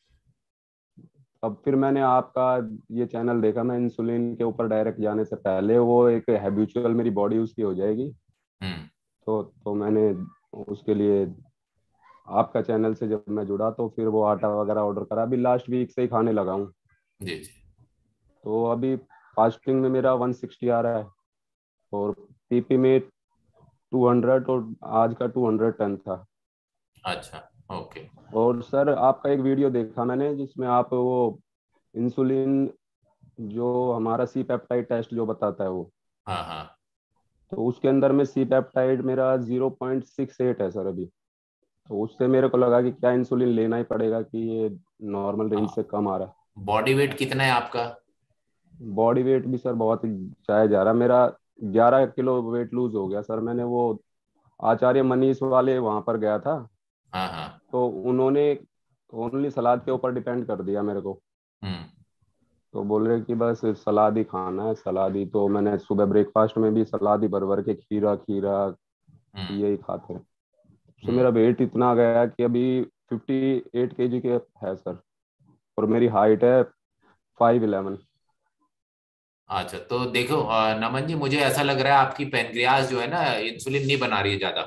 S13: अब फिर मैंने आपका ये चैनल देखा, मैं इंसुलिन के ऊपर डायरेक्ट जाने से पहले वो एक हैबिचुअल मेरी बॉडी उसकी हो जाएगी, तो तो मैंने उसके लिए आपका चैनल से जब मैं जुड़ा तो फिर वो आटा वगैरह ऑर्डर करा। अभी लास्ट वीक से ही खाने लगा हूँ।
S1: जी जी।
S13: तो अभी फास्टिंग में मेरा एक सौ साठ आ रहा है और पीपी में दो सौ, और आज का दो सौ टन था।
S1: अच्छा ओके।
S13: और सर आपका एक वीडियो देखा मैंने जिसमें आप वो इंसुलिन जो हमारा सी पेप्टाइड टेस्ट जो बताता है वो,
S1: हाँ हाँ,
S13: तो उसके अंदर में सी पेप्टाइड मेरा ज़ीरो पॉइंट सिक्स एट है सर अभी। तो उससे मेरे को लगा कि क्या इंसुलिन लेना ही पड़ेगा कि ये नॉर्मल रेंज से कम आ रहा है।
S1: बॉडी वेट कितना है आपका?
S13: बॉडी वेट भी सर बहुत जाया जा रहा है मेरा, ग्यारह किलो वेट लूज हो गया सर। मैंने वो आचार्य मनीष वाले वहां पर गया था।
S1: हाँ हाँ।
S13: तो उन्होंने ओनली सलाद के ऊपर डिपेंड कर दिया मेरे को। तो बोल रहे कि बस सलाद ही खाना है, सलाद ही। तो मैंने सुबह ब्रेकफास्ट में भी सलाद ही भर भर के, खीरा खीरा यही खाते हैं। तो मेरा वेट इतना आ गया कि अभी फिफ्टी एट केजी के है सर, और मेरी हाइट है फाइव इलेवन।
S1: अच्छा, तो देखो नमन जी, मुझे ऐसा लग रहा है आपकी पेनक्रियाज जो है ना इंसुलिन नहीं बना रही है ज्यादा,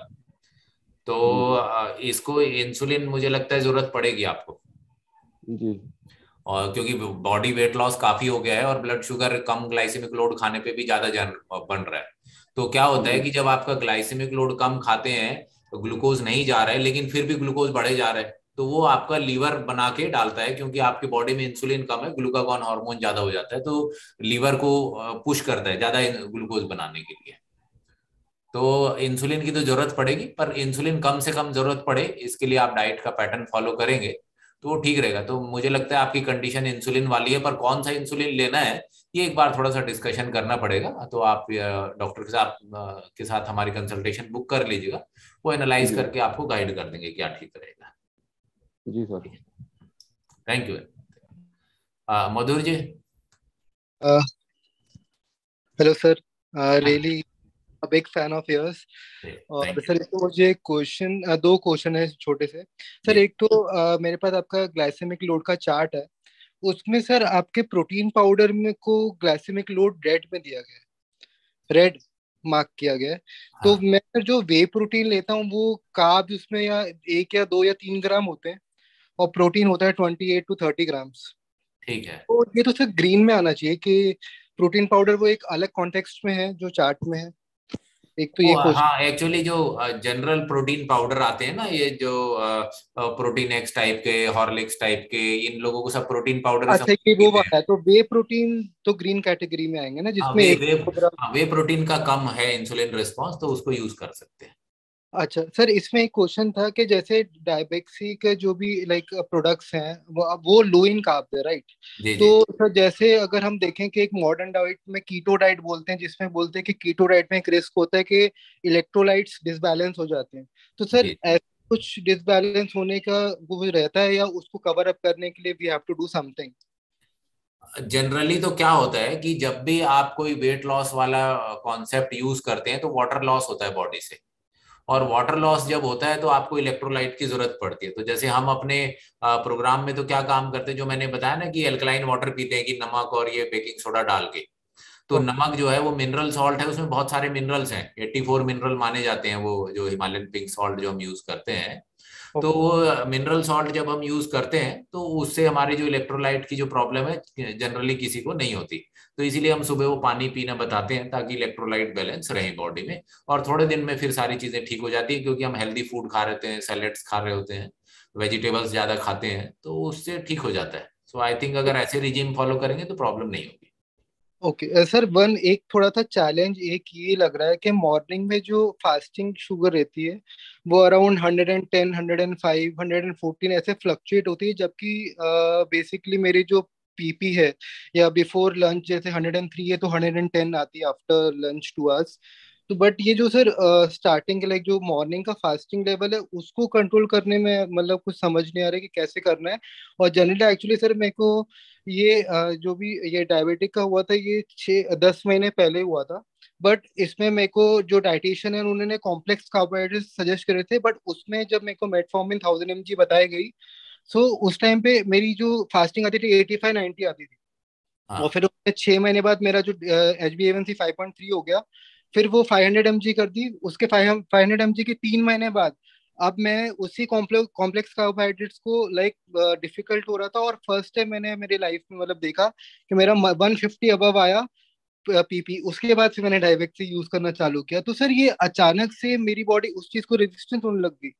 S1: तो इसको इंसुलिन मुझे लगता है जरूरत पड़ेगी आपको
S13: जी।
S1: और क्योंकि बॉडी वेट लॉस काफी हो गया है और ब्लड शुगर कम ग्लाइसेमिक लोड खाने पे भी ज्यादा जान बन रहा है। तो क्या होता है कि जब आपका ग्लाइसेमिक लोड कम खाते हैं तो ग्लूकोज नहीं जा रहा है, लेकिन फिर भी ग्लूकोज बढ़े जा रहा है, तो वो आपका लीवर बना के डालता है, क्योंकि आपकी बॉडी में इंसुलिन कम है, ग्लूकागॉन हार्मोन ज्यादा हो जाता है, तो लीवर को पुश करता है ज्यादा ग्लूकोज बनाने के लिए। तो इंसुलिन की तो जरूरत पड़ेगी, पर इंसुलिन कम से कम जरूरत पड़े इसके लिए आप डाइट का पैटर्न फॉलो करेंगे तो वो ठीक रहेगा। तो मुझे लगता है आपकी कंडीशन इंसुलिन वाली है, पर कौन सा इंसुलिन लेना है ये एक बार थोड़ा सा डिस्कशन करना पड़ेगा। तो आप डॉक्टर के साथ के साथ हमारी कंसल्टेशन बुक कर लीजिएगा, वो एनालाइज करके आपको गाइड कर देंगे क्या ठीक रहेगा।
S13: जी sir,
S1: thank you. Madhur ji.
S14: Hello sir, really a big fan of yours. और सर तो मुझे क्वेश्चन दो क्वेश्चन है छोटे से। सर एक तो uh, मेरे पास आपका ग्लाइसेमिक लोड का चार्ट है, उसमें सर आपके प्रोटीन पाउडर में को ग्लाइसेमिक लोड रेड में दिया गया है, रेड मार्क किया गया है। तो हाँ। मैं सर जो वे प्रोटीन लेता हूँ वो कार्ब्स उसमें या एक या दो या तीन ग्राम होते हैं और प्रोटीन होता है twenty eight to thirty grams.
S1: ठीक है।
S14: तो ये तो सर ग्रीन में आना चाहिए कि प्रोटीन पाउडर वो एक अलग कॉन्टेक्स्ट में है जो चार्ट में है। एक तो ये
S1: हाँ, एक्चुअली जो जनरल प्रोटीन पाउडर आते हैं ना, ये जो प्रोटीन एक्स टाइप के, हॉर्लिक्स टाइप के, इन लोगों को सब प्रोटीन पाउडर।
S14: अच्छा कि वो वाला है, तो वे प्रोटीन तो ग्रीन कैटेगरी में आएंगे ना, जिसमें
S1: वे,
S14: एक
S1: वे, वे प्रोटीन का कम है इंसुलिन रिस्पांस, तो उसको यूज कर सकते हैं।
S14: अच्छा सर, इसमें एक क्वेश्चन था कि जैसे डायबेक्सी के जो भी लाइक प्रोडक्ट्स हैं वो वो लो इन कार्ब है, राइट? तो सर जैसे अगर हम देखें कि एक मॉडर्न डाइट में कीटो डाइट बोलते हैं, जिसमें बोलते हैं कि कीटो डाइट में एक रिस्क होता है कि इलेक्ट्रोलाइट्स डिसबैलेंस हो जाते हैं, तो सर ऐसा कुछ डिसबैलेंस होने का वो रहता है या उसको कवर अप करने के लिए we have to do something?
S1: Generally तो क्या होता है कि जब भी आप कोई वेट लॉस वाला कॉन्सेप्ट यूज करते हैं तो वाटर लॉस होता है बॉडी से, और वाटर लॉस जब होता है तो आपको इलेक्ट्रोलाइट की जरूरत पड़ती है। तो जैसे हम अपने प्रोग्राम में तो क्या काम करते हैं, जो मैंने बताया ना कि एल्कलाइन वाटर पीते हैं कि नमक और ये बेकिंग सोडा डाल के, तो नमक जो है वो मिनरल सॉल्ट है, उसमें बहुत सारे मिनरल्स हैं, चौरासी मिनरल माने जाते हैं वो जो हिमालयन पिंक सॉल्ट जो हम यूज करते हैं। तो वो मिनरल सॉल्ट जब हम यूज करते हैं तो उससे हमारी जो इलेक्ट्रोलाइट की जो प्रॉब्लम है जनरली किसी को नहीं होती। तो इसीलिए हम सुबह वो पानी पीना बताते हैं ताकि इलेक्ट्रोलाइट बैलेंस रहे बॉडी में, और थोड़े दिन में फिर सारी चीजें ठीक हो जाती है, क्योंकि हम हेल्दी फूड खा रहे हैं, सैलेड्स खा रहे होते हैं, वेजिटेबल्स ज्यादा खाते हैं, तो उससे ठीक हो जाता है। सो आई थिंक अगर ऐसे रिजीम फॉलो करेंगे तो प्रॉब्लम नहीं होगी।
S14: ओके सर, वन एक थोड़ा सा चैलेंज एक ये लग रहा है कि मॉर्निंग में जो फास्टिंग शुगर रहती है वो around hundred and ten, hundred and five, hundred and fourteen ऐसे फ्लक्चुएट होती है, जबकि बेसिकली मेरी जो पीपी है या बिफोर लंच जैसे हंड्रेड एंड थ्री है तो हंड्रेड एंड टेन आती है आफ्टर लंच टू आवर्स। तो बट ये जो सर स्टार्टिंग लाइक जो मॉर्निंग का फास्टिंग लेवल है उसको कंट्रोल करने में मतलब कुछ समझ नहीं आ रहा है कि कैसे करना है। और जनरली एक्चुअली सर मेरे को ये uh, जो भी ये डायबिटिक का हुआ था ये छः दस महीने पहले हुआ था, बट इसमें मेरे को जो डाइटिशियन है उन्होंने कॉम्प्लेक्स कार्बोहाइड्रेट्स सजेस्ट करे थे, बट उसमें जब मेरे को मेटफॉर्मिन थाउजेंड एम जी बताई गई, सो उस टाइम पे मेरी जो फास्टिंग आती थी एटी फाइव नाइनटी आती थी। हाँ। और फिर छह महीने बाद मेरा जो H B A one C five point three हो गया, फिर वो फाइव हंड्रेड एम जी कर दी। उसके फाइव हंड्रेड एम जी के तीन महीने बाद अब मैं उसी कॉम्प्लेक्स कॉम्प्लेक्स कार्बोहाइड्रेट्स को लाइक डिफिकल्ट हो रहा था, और फर्स्ट टाइम मैंने मेरी लाइफ में मतलब देखा कि मेरा वन फिफ्टी अबव आया पीपी। उसके बाद से मैंने डायबेक्सी यूज करना चालू किया। तो सर ये अचानक से मेरी बॉडी उस चीज को रेजिस्टेंस होने लग गई।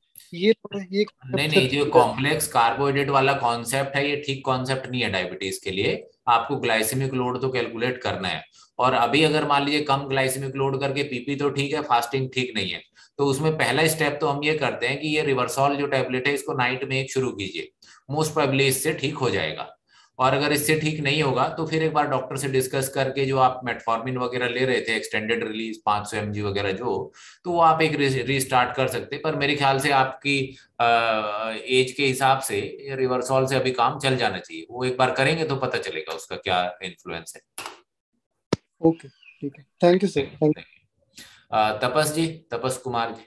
S14: ये ये
S1: नहीं नहीं, जो कॉम्प्लेक्स कार्बोहाइड्रेट वाला कॉन्सेप्ट है ये ठीक कॉन्सेप्ट नहीं है डायबिटीज के लिए। आपको ग्लाइसेमिक लोड तो कैलकुलेट करना है, और अभी अगर मान लीजिए कम ग्लाइसेमिक लोड करके पीपी तो ठीक है, फास्टिंग ठीक नहीं है, तो उसमें पहला स्टेप तो हम ये करते हैं कि ये रिवर्सॉल जो टैबलेट है इसको नाइट में एक शुरू कीजिए, मोस्ट प्रोबेबली इससे ठीक हो जाएगा। और अगर इससे ठीक नहीं होगा तो फिर एक बार डॉक्टर से डिस्कस करके जो आप मेटफॉर्मिन वगैरह ले रहे थे एक्सटेंडेड रिलीज पाँच सौ एमजी वगैरह जो, तो वो आप एक रीस्टार्ट कर सकते हैं। पर मेरे ख्याल से आपकी एज के हिसाब से रिवर्सॉल से अभी काम चल जाना चाहिए। वो एक बार करेंगे तो पता चलेगा उसका क्या इन्फ्लुएंस है।
S14: ओके ठीक है, thank you sir. Thank you.
S1: Tapas ji, Tapas Kumar ji.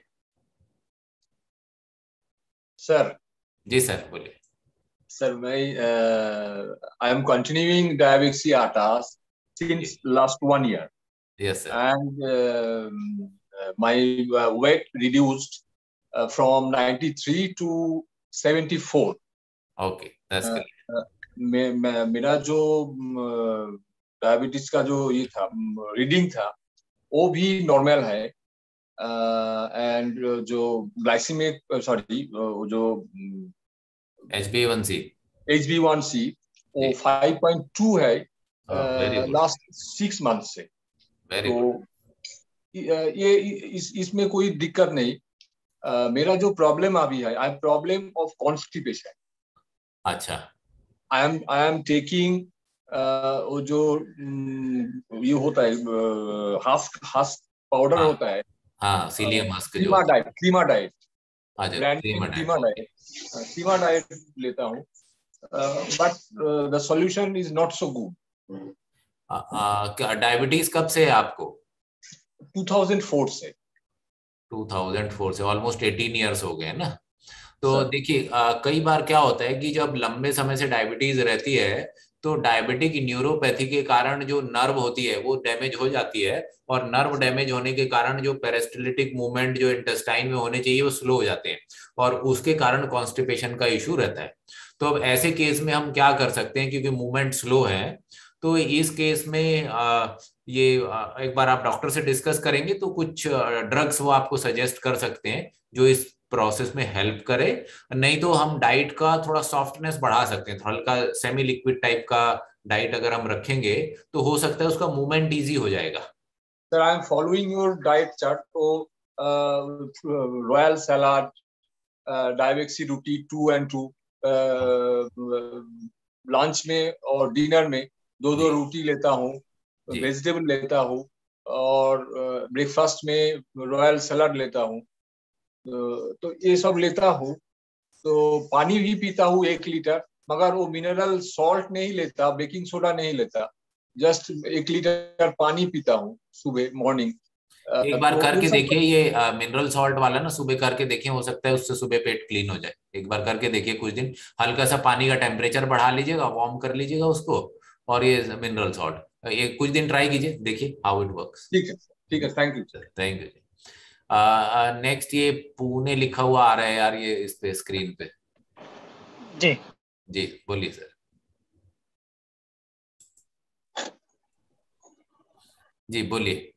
S15: Sir
S1: जी सर बोलिए।
S15: सर मैं आई एम कंटिन्यूइंग डायबेक्सी आटा since last one year.
S1: Yes sir.
S15: And my weight reduced from ninety three to seventy four.
S1: Okay that's
S15: great. मेरा जो diabetes का जो ये था रीडिंग था वो भी नॉर्मल है। एंड uh, जो ग्लाइसेमिक सॉरी जो
S1: H B one C
S15: H B one C वो फाइव पॉइंट टू है लास्ट सिक्स मंथ से।
S1: Very
S15: तो ये इस इसमें कोई दिक्कत नहीं। uh, मेरा जो प्रॉब्लम अभी है आई प्रॉब्लम ऑफ कॉन्स्टिपेशन।
S1: अच्छा।
S15: I am I am taking वो जो ये होता है हास्क हास्क पाउडर होता है।
S1: हाँ सीलियम हस्क जो
S15: क्रीमा डाइट क्रीमा डाइट
S1: अच्छा
S15: ब्रांड क्रीमा डाइट क्रीमा डाइट लेता हूँ, but the solution is not so good.
S1: Diabetes कब से है आपको?
S15: टू थाउजेंड फोर से।
S1: टू थाउजेंड फोर से ऑलमोस्ट एटीन इयर्स हो गए ना। तो देखिए कई बार क्या होता है कि जब लंबे समय से डायबिटीज रहती है तो डायबिटिक न्यूरोपैथी के कारण जो नर्व होती है वो डैमेज हो जाती है, और नर्व डैमेज होने के कारण जो पेरिस्टाल्टिक मूवमेंट जो इंटेस्टाइन में होने चाहिए वो स्लो हो जाते हैं, और उसके कारण कॉन्स्टिपेशन का इशू रहता है। तो अब ऐसे केस में हम क्या कर सकते हैं, क्योंकि मूवमेंट स्लो है, तो इस केस में आ, ये आ, एक बार आप डॉक्टर से डिस्कस करेंगे तो कुछ ड्रग्स वो आपको सजेस्ट कर सकते हैं जो इस प्रोसेस में हेल्प करे। नहीं तो हम डाइट का थोड़ा सॉफ्टनेस बढ़ा सकते हैं, हल्का सेमी लिक्विड टाइप का डाइट अगर हम रखेंगे तो हो सकता है उसका मूवमेंट इजी हो जाएगा।
S15: Sir I am following your diet chart. तो रॉयल सलाद, डायबेक्सी रोटी टू एंड टू, लंच में और डिनर में दो दो रोटी लेता हूँ, वेजिटेबल लेता हूँ, और ब्रेकफास्ट में रॉयल सलाद लेता हूँ। तो ये सब लेता हूँ। तो पानी भी पीता हूँ एक लीटर, मगर वो मिनरल सॉल्ट नहीं लेता, बेकिंग सोडा नहीं लेता, जस्ट एक लीटर पानी पीता हूँ सुबह मॉर्निंग।
S1: एक बार तो करके देखिए ये मिनरल सॉल्ट वाला ना, सुबह करके देखिए, हो सकता है उससे सुबह पेट क्लीन हो जाए। एक बार करके देखिए कुछ दिन, हल्का सा पानी का टेम्परेचर बढ़ा लीजिएगा, वार्म कर लीजिएगा उसको, और ये मिनरल सॉल्ट ये कुछ दिन ट्राई कीजिए, देखिए हाउ इट वर्क्स।
S15: ठीक है ठीक है, thank you sir.
S1: Thank you. Next ये पुणे लिखा हुआ आ रहा है यार ये इस पे स्क्रीन पे।
S16: जी
S1: जी बोलिए सर। जी बोलिए।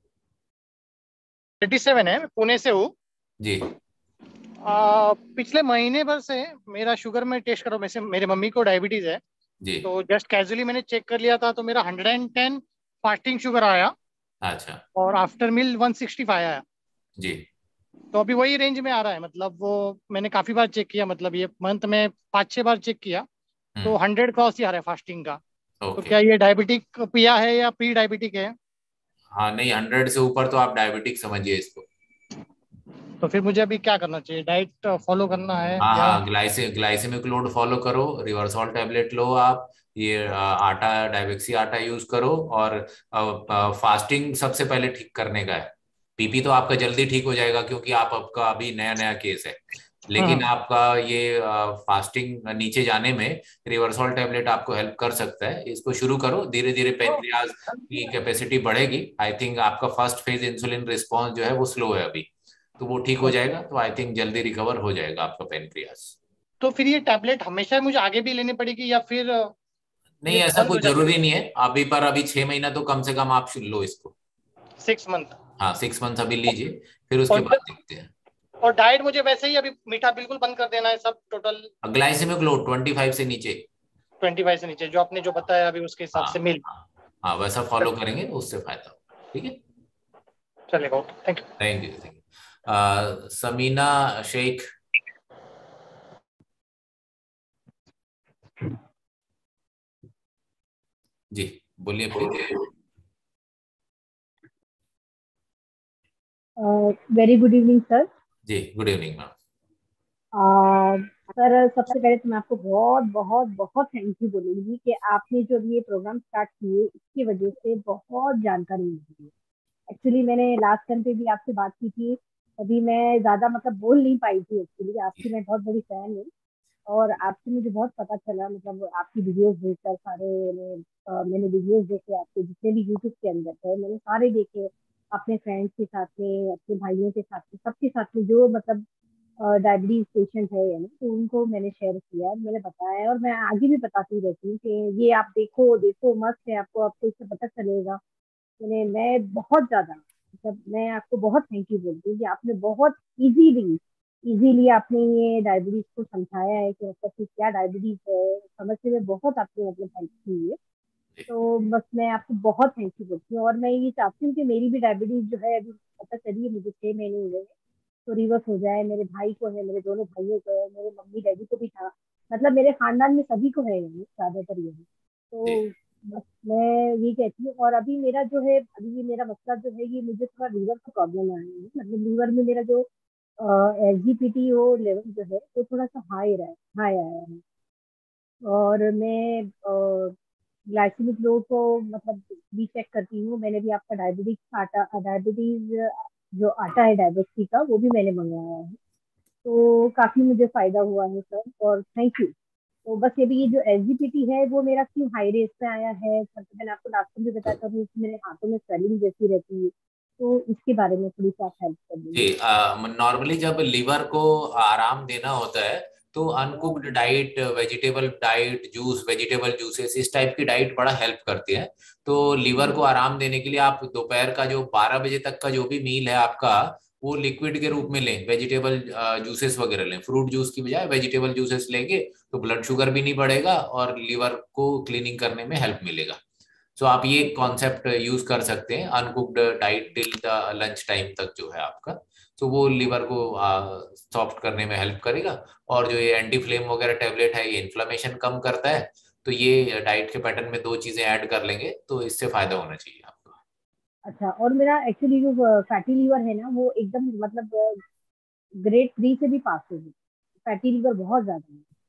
S16: सैंतीस है, मैं पुणे से हूँ
S1: जी।
S16: आ, पिछले महीने भर से मेरा शुगर में टेस्ट करो, वैसे मेरे मम्मी को डायबिटीज है
S1: जी।
S16: तो जस्ट कैजुअली मैंने चेक कर लिया था तो मेरा one hundred ten fasting sugar आया।
S1: अच्छा।
S16: और after meal one sixty five आया
S1: जी।
S16: तो अभी वही रेंज में आ रहा है। मतलब वो मैंने काफी बार चेक किया, मतलब ये मंथ में पाँच छह बार चेक किया तो हंड्रेड क्रॉस ही आ रहा है फास्टिंग का। तो क्या ये डायबिटिक पिया है या प्री डायबिटिक है?
S1: हाँ नहीं, हंड्रेड से ऊपर तो आप डायबिटिक समझिए इसको।
S16: तो फिर मुझे अभी क्या करना चाहिए, डाइट फॉलो करना है?
S1: हाँ
S16: या...
S1: हाँ, ग्लाइसे ग्लाइसेमिक लोड फॉलो करो, रिवर्सॉल टैबलेट लो आप, ये आटा डायबेक्सी आटा यूज करो, और फास्टिंग सबसे पहले ठीक करने का है। पीपी तो आपका जल्दी ठीक हो जाएगा क्योंकि आप आपका अभी नया नया केस है, लेकिन आपका ये फास्टिंग नीचे जाने में रिवर्सॉल टैबलेट आपको हेल्प कर सकता है। इसको शुरू करो, धीरे धीरे पेनक्रियाज की कैपेसिटी बढ़ेगी। आई थिंक आपका फर्स्ट फेज इंसुलिन रिस्पॉन्स जो है वो स्लो है अभी, तो वो ठीक हो जाएगा, तो आई थिंक जल्दी रिकवर हो जाएगा आपका पेनक्रियाज।
S16: तो फिर ये टैबलेट हमेशा मुझे आगे भी लेनी पड़ेगी या फिर
S1: नहीं? ऐसा कुछ जरूरी नहीं है अभी, पर अभी छह महीना तो कम से कम आप लो इसको।
S16: Six month?
S1: हाँ सिक्स मंथ अभी लीजिए, फिर उसके बाद देखते हैं।
S16: और डाइट मुझे वैसे ही अभी मीठा बिल्कुल बंद कर देना है सब टोटल?
S1: ग्लाइसेमिक लोड पच्चीस से नीचे।
S16: पच्चीस से नीचे जो आपने जो बताया अभी उसके हिसाब से मिल।
S1: हाँ वैसा फॉलो करेंगे तो उससे फायदा होगा। ठीक है
S16: चलेगा, thank you.
S1: Thank you thank you. Samina Shaikh. जी बोलिए please.
S17: Very good evening sir.
S1: जी गुड इवनिंग मैम।
S17: सर सबसे पहले तो मैं आपको बहुत बहुत बहुत थैंक यू बोलूंगी कि आपने जो अभी ये प्रोग्राम स्टार्ट किए इसकी वजह से बहुत जानकारी मिली है। एक्चुअली मैंने लास्ट टाइम पे भी आपसे बात की थी, अभी मैं ज्यादा मतलब बोल नहीं पाई थी। एक्चुअली आपकी मैं बहुत बड़ी फैन हूँ और आपसे मुझे बहुत पता चला, मतलब आपकी वीडियोस देखकर सारे मैंने अ, मैंने वीडियोस देखे आपके जितने भी यूट्यूब के अंदर है मैंने सारे देखे, अपने फ्रेंड्स के साथ में, अपने भाइयों के साथ में, सबके साथ में जो मतलब डायबिटीज पेशेंट है यानी, तो उनको मैंने शेयर किया, मैंने बताया और मैं आगे भी बताती रहती हूँ कि ये आप देखो देखो मस्त है, आपको आपको इससे पता चलेगा। मैंने मैं बहुत ज्यादा मतलब मैं आपको बहुत थैंक यू बोलती हूँ कि आपने बहुत इजीली इजीली आपने ये डायबिटीज को समझाया है कि मतलब कि क्या डायबिटीज है, समझने में बहुत आपने मतलब हेल्प की है। तो बस मैं आपको बहुत थैंक यू बोलती हूँ और मैं ये चाहती हूँ कि मेरी भी डायबिटीज जो है अभी पता चली है मुझे छह महीने हुए हैं, तो रिवर्स हो जाए। मेरे भाई को है, मेरे दोनों भाइयों को है, मेरे मम्मी डैडी को भी था, मतलब मेरे खानदान में सभी को है ये ज्यादातर ये। तो बस मैं ये कहती हूँ। और अभी मेरा जो है अभी ये मेरा मसला जो है ये मुझे थोड़ा लीवर का प्रॉब्लम आया है, मतलब लीवर में मेरा जो S G P T O level जो है वो थोड़ा सा हाई रहा है, हाई आया है। और मैं ग्लाइसेमिक लोड को मतलब भी चेक करती हूँ। मैंने भी आपका डायबिटीज आटा डायबिटीज जो आटा है डायबिटीज का वो भी मैंने मंगवाया है, तो काफी मुझे फायदा हुआ है सर और थैंक यू। तो बस ये भी ये जो एस जी पी टी है वो मेरा क्यों हाई रेस पे आया है, सबसे मैंने आपको लास्ट में भी बताया था कि मेरे हाथों में स्वेलिंग जैसी रहती है, तो इसके बारे में थोड़ी सी आप हेल्प कर
S1: जी
S17: दीजिए।
S1: नॉर्मली जब लीवर को आराम देना होता है तो uncooked diet, vegetable diet, juice, vegetable juices इस टाइप की डाइट बड़ा हेल्प करती है। तो लीवर को आराम देने के लिए आप दोपहर का जो बारह बजे तक का जो भी मील है आपका वो लिक्विड के रूप में लें, वेजिटेबल जूसेस वगैरह लें, फ्रूट जूस की बजाय वेजिटेबल जूसेस लेंगे तो ब्लड शुगर भी नहीं बढ़ेगा और लीवर को क्लीनिंग करने में हेल्प मिलेगा। सो आप ये कॉन्सेप्ट यूज कर सकते हैं uncooked diet till the lunch time तक जो है आपका, तो वो लीवर को सॉफ्ट करने में हेल्प करेगा। और जो ये एंटी फ्लेम वगैरह टेबलेट है ये इन्फ्लेमेशन कम करता है, तो ये डाइट के पैटर्न में दो चीजें ऐड कर लेंगे तो इससे फायदा होना चाहिए आपको।
S17: अच्छा, और मेरा एक्चुअली जो फैटी लीवर है ना वो एकदम मतलब ग्रेड थ्री से भी पास हो गई, फैटी लीवर बहुत ज्यादा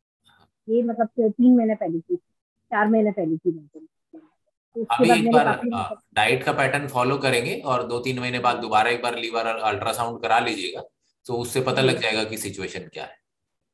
S17: है ये, मतलब तीन महीने पहले की, चार महीने पहले की बात है। तो उसके
S1: अभी
S17: बाद
S1: एक
S17: मैंने
S1: बार
S17: काफी मतलब
S1: डाइट का पैटर्न फॉलो करेंगे और दो तीन महीने बाद दोबारा एक बार लीवर अल्ट्रासाउंड करा लीजिएगा, तो उससे पता
S17: जी
S1: लग जाएगा कि सिचुएशन क्या है।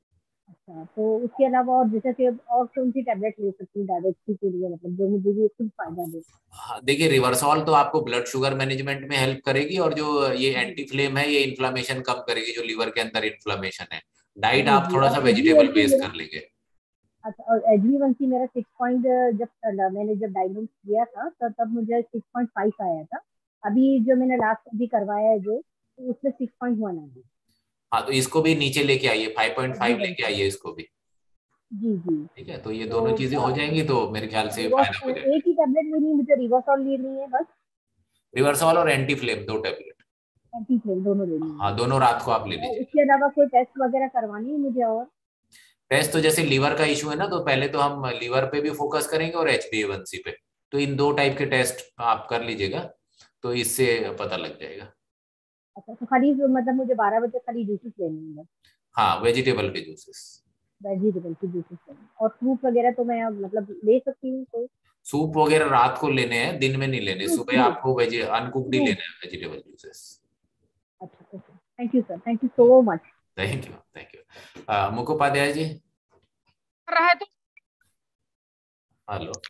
S17: अच्छा, तो उसके अलावा और जैसे कि और कौन सी टैबलेट ले सकती हूँ डायबिटीज के लिए, मतलब जो मुझे भी कुछ फायदा दे?
S1: हाँ देखिए रिवर्सॉल तो आपको ब्लड शुगर मैनेजमेंट में हेल्प करेगी और जो ये
S17: जी
S1: एंटी फ्लेम है ये इन्फ्लामेशन कम करेगी, जो लीवर के अंदर इन्फ्लामेशन है। डाइट
S17: जी
S1: आप
S17: जी।
S1: थोड़ा
S17: और
S1: सा
S17: H B one
S1: vegetable
S17: C
S1: base
S17: मेरा,
S1: कर लीजिए।
S17: अच्छा, और एच बी वन सी मेरा सिक्स पॉइंट, जब मैंने जब डायग्नोज किया था तो तब मुझे सिक्स पॉइंट फाइव आया था। अभी जो मैंने लास्ट अभी करवाया है जो, तो उसमें सिक्स पॉइंट वन आया।
S1: हाँ तो इसको भी नीचे लेके आइए, five point
S17: H B
S1: five
S17: one
S1: लेके
S17: सी
S1: आइए इसको भी।
S17: जी जी।
S1: ठीक है, तो ये
S17: तो
S1: दोनों चीजें हो जाएंगी तो मेरे ख्याल से
S17: रिवर्स
S1: फायदा हो जाएगा।
S17: एक ही टैबलेट लेनी है मुझे, रिवर्सॉल लेनी है बस?
S1: रिवर्सॉल और एंटी फ्लेम दो टेबलेट।
S17: एंटी फ्लेम दोनों लेनी
S1: हाँ
S17: है?
S1: दोनों रात को आप ले
S17: और
S1: लीजिए।
S17: उसके अलावा कोई टेस्ट वगैरह करवानी है मुझे और?
S1: टेस्ट तो जैसे लीवर का इशू है ना, तो पहले तो हम लीवर पे भी फोकस करेंगे और H B A one C पे, तो इन दो टाइप के टेस्ट आप कर लीजिएगा तो इससे पता लग जाएगा।
S17: अच्छा, तो खाली मतलब मुझे बारह बजे खाली जूसेस लेने हैं?
S1: हाँ वेजिटेबल के जूसेस।
S17: वेजिटेबल की जूसेस लेने और फ्रूट वगैरह तो मैं मतलब ले सकती हूँ कोई?
S1: सूप वगैरह रात को लेने हैं, दिन में नहीं लेने,
S17: फ्रूट
S1: सुबह
S17: फ्रूट
S1: आपको वेज अनकुक्ड ही
S17: फ्रूट।
S1: लेना है वेजिटेबल जूसेस।
S17: अच्छा okay, thank you sir, thank you so much.
S1: Thank you thank you. Mukhopadhyay ji.
S16: रहा है तो
S1: हेलो।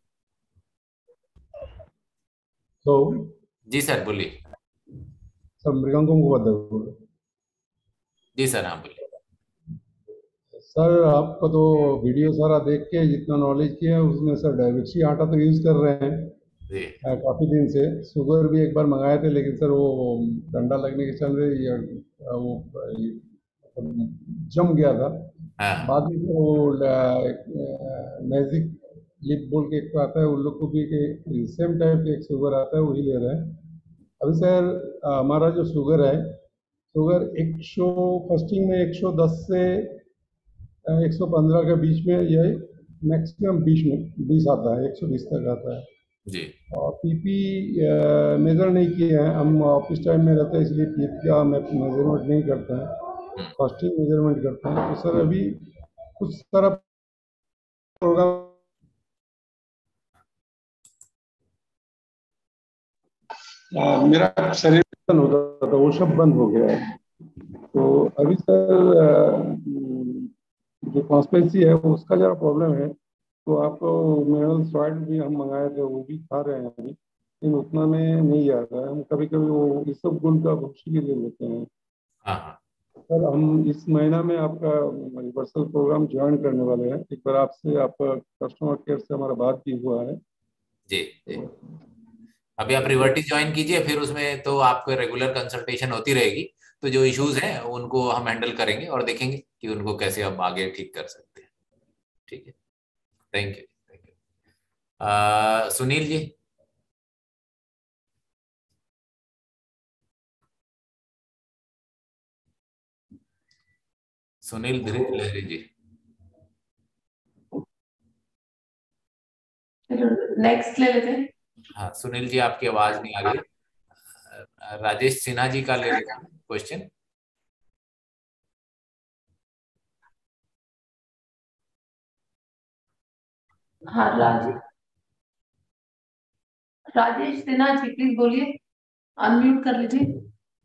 S18: तो
S1: जी सर बोलिए।
S18: सर मृगांक मुखोपाध्याय बोल रहे।
S1: जी सर हाँ बोलिए।
S18: सर आपका तो वीडियो सारा देख के जितना नॉलेज किया है उसमें सर डायबेक्सी आटा तो यूज कर रहे हैं
S1: जी
S18: आ, काफी दिन से। शुगर भी एक बार मंगाए थे लेकिन सर वो डंडा लगने के चल रही है, आ, वो ये, जम गया था।
S1: हाँ
S18: बाद में तो वो मैजिक लिप बोल के एक आता है, उन लोग को भी सेम टाइप के एक शुगर आता है वही ले रहे हैं। अभी सर आ, हमारा जो शुगर है, शुगर एक सौ फर्स्टिंग में एक सौ दस से एक सौ पंद्रह के बीच में, यही मैक्सिमम बीस में बीस आता है, एक सौ बीस तक आता है।
S1: जी।
S18: और पीपी मेजर नहीं किए हैं, हम ऑफिस टाइम में रहते हैं इसलिए पीपी का मेजरमेंट नहीं करते हैं, फास्टिंग मेजरमेंट करते हैं। तो सर अभी कुछ सारा प्रोग्राम मेरा शरीर होता था वो सब बंद हो गया है। तो अभी सर जो कॉन्स्पेंसी है उसका जरा प्रॉब्लम है, तो आपको मिनरल सॉल्ट भी हम मंगाए थे, वो भी खा रहे हैं अभी, लेकिन उतना में नहीं आ रहा है। हम कभी कभी वो इस सब गुण का भक्ष्य भी ले लेते हैं। सर हम इस महीना में आपका रिवर्सल प्रोग्राम ज्वाइन करने वाले हैं। एक बार आपसे आपका कस्टमर केयर से हमारा बात भी हुआ है।
S1: जी जी। अभी आप रिवर्टी ज्वाइन कीजिए, फिर उसमें तो आपको रेगुलर कंसल्टेशन होती रहेगी। तो जो इश्यूज हैं उनको हम हैंडल करेंगे और देखेंगे कि उनको कैसे हम आगे ठीक कर सकते हैं। ठीक है, thank you thank you. Sunil ji. Sunil Dheeraj Lahiri ji.
S10: Next ले लेते हैं।
S1: हाँ सुनील जी, आपकी आवाज नहीं आ रही है। राजेश सिन्हा जी का ले लेते हैं क्वेश्चन।
S10: हाँ राजेश राजेश सिन्हा जी प्लीज बोलिए, अनम्यूट कर लीजिए।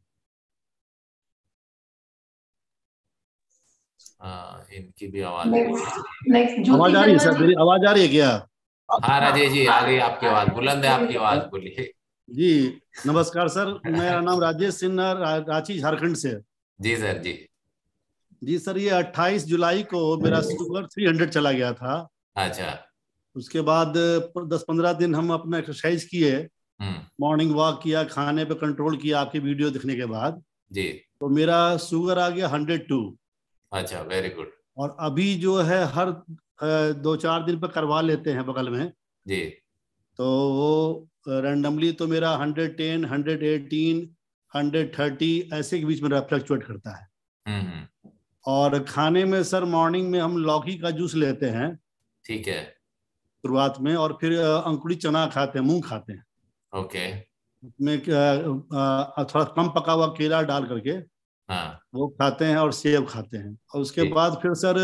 S1: हाँ इनकी भी आवाज
S10: नेक्स्ट
S19: आवाज आ रही है सर, मेरी आवाज आ रही है क्या?
S1: हाँ राजेश जी आ गई आपकी आवाज, बुलंद है आपकी आवाज, बोलिए।
S19: जी नमस्कार सर, मेरा नाम राजेश सिन्हा, रांची झारखंड से।
S1: जी सर जी।
S19: जी सर, ये अट्ठाईस जुलाई को मेरा शुगर तीन सौ चला गया था।
S1: अच्छा।
S19: उसके बाद दस पंद्रह दिन हम अपना एक्सरसाइज किए, मॉर्निंग वॉक किया, खाने पे कंट्रोल किया आपकी वीडियो देखने के बाद
S1: जी, तो
S19: मेरा शुगर आ गया हंड्रेड टू।
S1: अच्छा वेरी गुड।
S19: और अभी जो है हर दो चार दिन पर करवा लेते हैं बगल में
S1: जी,
S19: तो वो रैंडमली तो मेरा hundred ten, hundred eighteen, hundred thirty ऐसे के बीच में फ्लक्चुएट करता है। और खाने में सर मॉर्निंग में हम लौकी का जूस लेते हैं,
S1: ठीक है,
S19: शुरुआत में, और फिर अंकुरी चना खाते हैं, मूंग खाते हैं।
S1: ओके।
S19: में थोड़ा कम पका हुआ केला डाल करके
S1: हाँ,
S19: वो खाते हैं और सेब खाते हैं। और उसके बाद फिर सर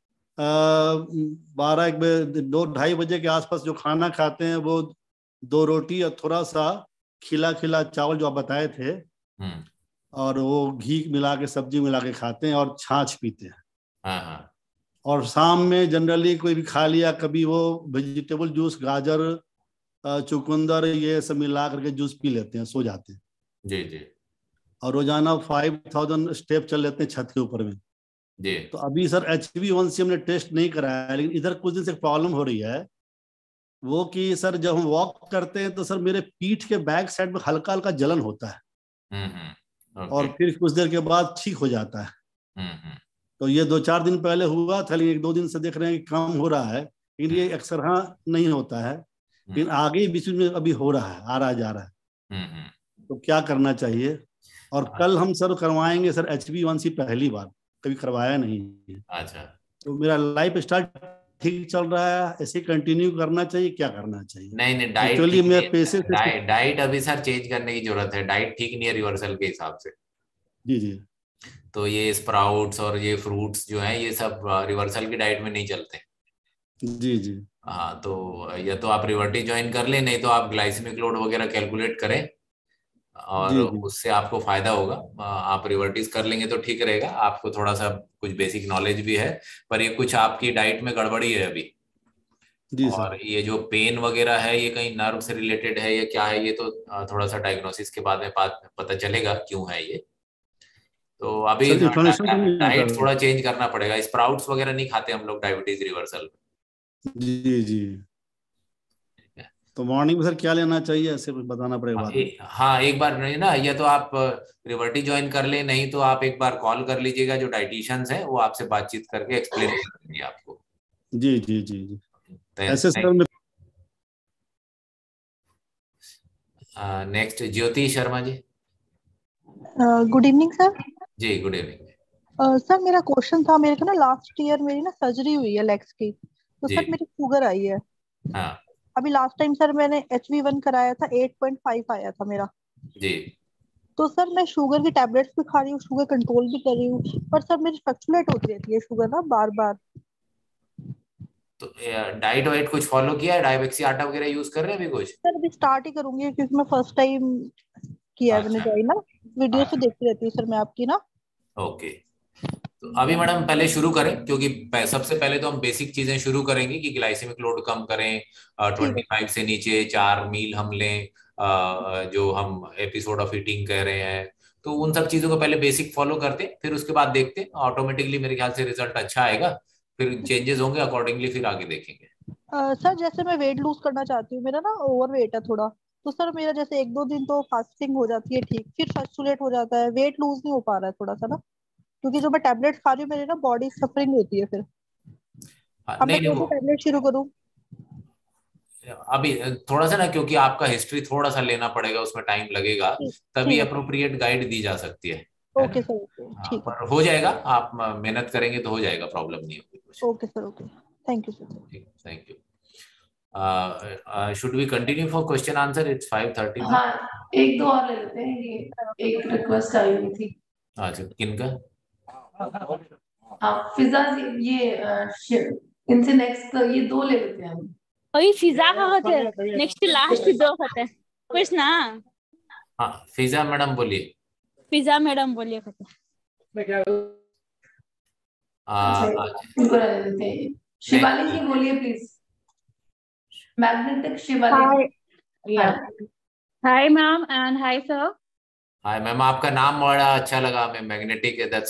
S19: बारह एक बजे दो ढाई बजे के आसपास जो खाना खाते हैं वो दो रोटी और थोड़ा सा खिला खिला चावल जो आप बताए थे, और वो घी मिला के सब्जी मिला के खाते हैं और छाछ पीते हैं।
S1: हाँ हाँ।
S19: और शाम में जनरली कोई भी खा लिया, कभी वो वेजिटेबल जूस, गाजर, चुकंदर, ये सब मिला करके जूस पी लेते हैं, सो जाते हैं।
S1: जी जी।
S19: और रोजाना फाइव थाउजेंड स्टेप चल लेते हैं छत के ऊपर में।
S1: जी।
S19: तो अभी sir H B one C हमने टेस्ट नहीं कराया है, लेकिन इधर कुछ दिन से प्रॉब्लम हो रही है वो कि सर जब हम वॉक करते हैं तो सर मेरे पीठ के बैक साइड में हल्का हल्का जलन होता है।
S1: okay.
S19: और फिर कुछ देर के बाद ठीक हो जाता है। तो ये दो चार दिन पहले हुआ था, लेकिन एक दो दिन से देख रहे हैं कि कम हो रहा है, लेकिन ये अक्सर हाँ नहीं होता है, लेकिन आगे बीच में अभी हो रहा है, आ रहा जा रहा है। तो क्या करना चाहिए? और कल हम सर करवाएंगे sir H B one C, पहली बार, कभी करवाया नहीं।
S1: अच्छा।
S19: तो मेरा लाइफ स्टाइल ठीक चल रहा है, ऐसे कंटिन्यू करना चाहिए, क्या करना चाहिए?
S1: नहीं नहीं, डाइट
S19: एक्चुअली मैं पैसे से
S1: डाइट, डाइट अभी सर चेंज करने की जरूरत है। डाइट ठीक नहीं है रिवर्सल के हिसाब से।
S19: जी जी।
S1: तो ये स्प्राउट्स और ये फ्रूट्स जो हैं ये सब रिवर्सल की डाइट में नहीं चलते।
S19: जी जी।
S1: हाँ, तो या तो आप रिवर्टी ज्वाइन कर लें, नहीं तो आप ग्लाइसेमिक लोड वगैरह कैलकुलेट करें और
S19: जी जी।
S1: उससे आपको फायदा होगा। आप रिवर्टीज कर लेंगे तो ठीक रहेगा। आपको थोड़ा सा कुछ बेसिक नॉलेज भी है, पर ये कुछ आपकी डाइट में गड़बड़ी है अभी।
S19: जी
S1: और
S19: सर।
S1: ये जो पेन वगैरह है ये कहीं नर्व से रिलेटेड है या क्या है, ये तो थोड़ा सा डायग्नोसिस के बाद में पता चलेगा क्यों है ये। तो अभी डाइट थोड़ा चेंज करना पड़ेगा। स्प्राउट्स वगैरह नहीं खाते हम लोग डायबिटीज रिवर्सल में।
S19: जी जी। तो मॉर्निंग में सर क्या लेना चाहिए, ऐसे कुछ बताना पड़ेगा बाद में?
S1: हाँ, एक बार नहीं ना, या तो आप रिवर्टी ज्वाइन कर ले, नहीं तो आप एक बार कॉल कर लीजिएगा, जो डाइटिशियंस हैं वो आपसे बातचीत करके एक्सप्लेन कर देंगे आपको।
S19: जी जी जी जी। ऐसे सर में
S1: next Jyoti Sharma ji.
S20: Good evening sir.
S1: जी गुड इवनिंग।
S20: सर मेरा क्वेश्चन था, मेरे को ना लास्ट ईयर मेरी ना सर्जरी हुई है लेग्स की, तो
S1: जी।
S20: सर मेरी शुगर आई है।
S1: हाँ।
S20: अभी लास्ट टाइम सर मैंने एच वी वन कराया था, एट पॉइंट फाइव आया था मेरा
S1: जी।
S20: तो सर मैं शुगर की टैबलेट्स भी खा रही हूँ, शुगर कंट्रोल भी कर रही हूँ, पर सर मेरी फ्लक्चुएट होती रहती है शुगर ना बार बार।
S1: तो डाइट वाइट कुछ फॉलो किया है? डायबेक्सी आटा वगैरह यूज कर रहे हैं अभी कुछ?
S20: सर अभी स्टार्ट ही करूंगी क्योंकि मैं फर्स्ट टाइम किया है मैंने ज्वाइन ना, वीडियो तो देखती रहती हूँ सर मैं आपकी ना।
S1: ओके, तो अभी मैडम पहले शुरू करें, क्योंकि सबसे पहले तो हम बेसिक चीजें शुरू करेंगे कि ग्लाइसेमिक लोड कम करें, ट्वेंटी फाइव से नीचे चार मील हम लें, uh, जो हम एपिसोड ऑफ ईटिंग कह रहे हैं, तो उन सब चीजों को पहले बेसिक फॉलो करते हैं, फिर उसके बाद देखते हैं, ऑटोमेटिकली मेरे ख्याल से रिजल्ट अच्छा आएगा, फिर चेंजेस होंगे अकॉर्डिंगली, फिर आगे देखेंगे।
S20: uh, सर जैसे मैं वेट लूज करना चाहती हूँ, मेरा ना ओवर वेट है थोड़ा, तो सर मेरा जैसे एक दो दिन तो फास्टिंग हो जाती है ठीक, फिर फ्लक्चुएट हो जाता है, वेट लूज नहीं हो पा रहा है थोड़ा सा ना, क्योंकि जो मैं टैबलेट खा रही हूँ मेरी ना बॉडी सफरिंग होती है, फिर अब मैं कैसे टैबलेट शुरू करूँ?
S1: अभी थोड़ा सा ना, क्योंकि आपका हिस्ट्री थोड़ा सा लेना पड़ेगा, उसमें टाइम लगेगा, तभी अप्रोप्रिएट गाइड दी जा सकती है।
S20: ओके सर, ओके ठीक है,
S1: पर हो जाएगा, आप मेहनत करेंगे तो हो जाएगा, प्रॉब्लम नहीं होगी कुछ।
S20: Okay sir, okay, thank you sir.
S1: Thank you. Should we continue for question answer? It's five thirty.
S10: हाँ, एक दो और ले लेते हैं, ये एक रिक्वेस्ट आई हुई थी।
S1: अच्छा, किनका?
S10: हाँ, फिजा, ये इनसे नेक्स्ट ये दो ले लेते हैं हम।
S21: ओए फिजा का होते हैं नेक्स्ट लास्ट दो होते हैं कुछ ना।
S1: हाँ, फिजा मैडम बोलिए।
S21: फिजा मैडम बोलिए कहते
S10: मैं क्या शिवाली जी बोलिए please. Magnetic Shivali.
S21: Hi ma'am and hi sir.
S1: Hi ma'am, आपका नाम बड़ा अच्छा लगा हमें, magnetic, that's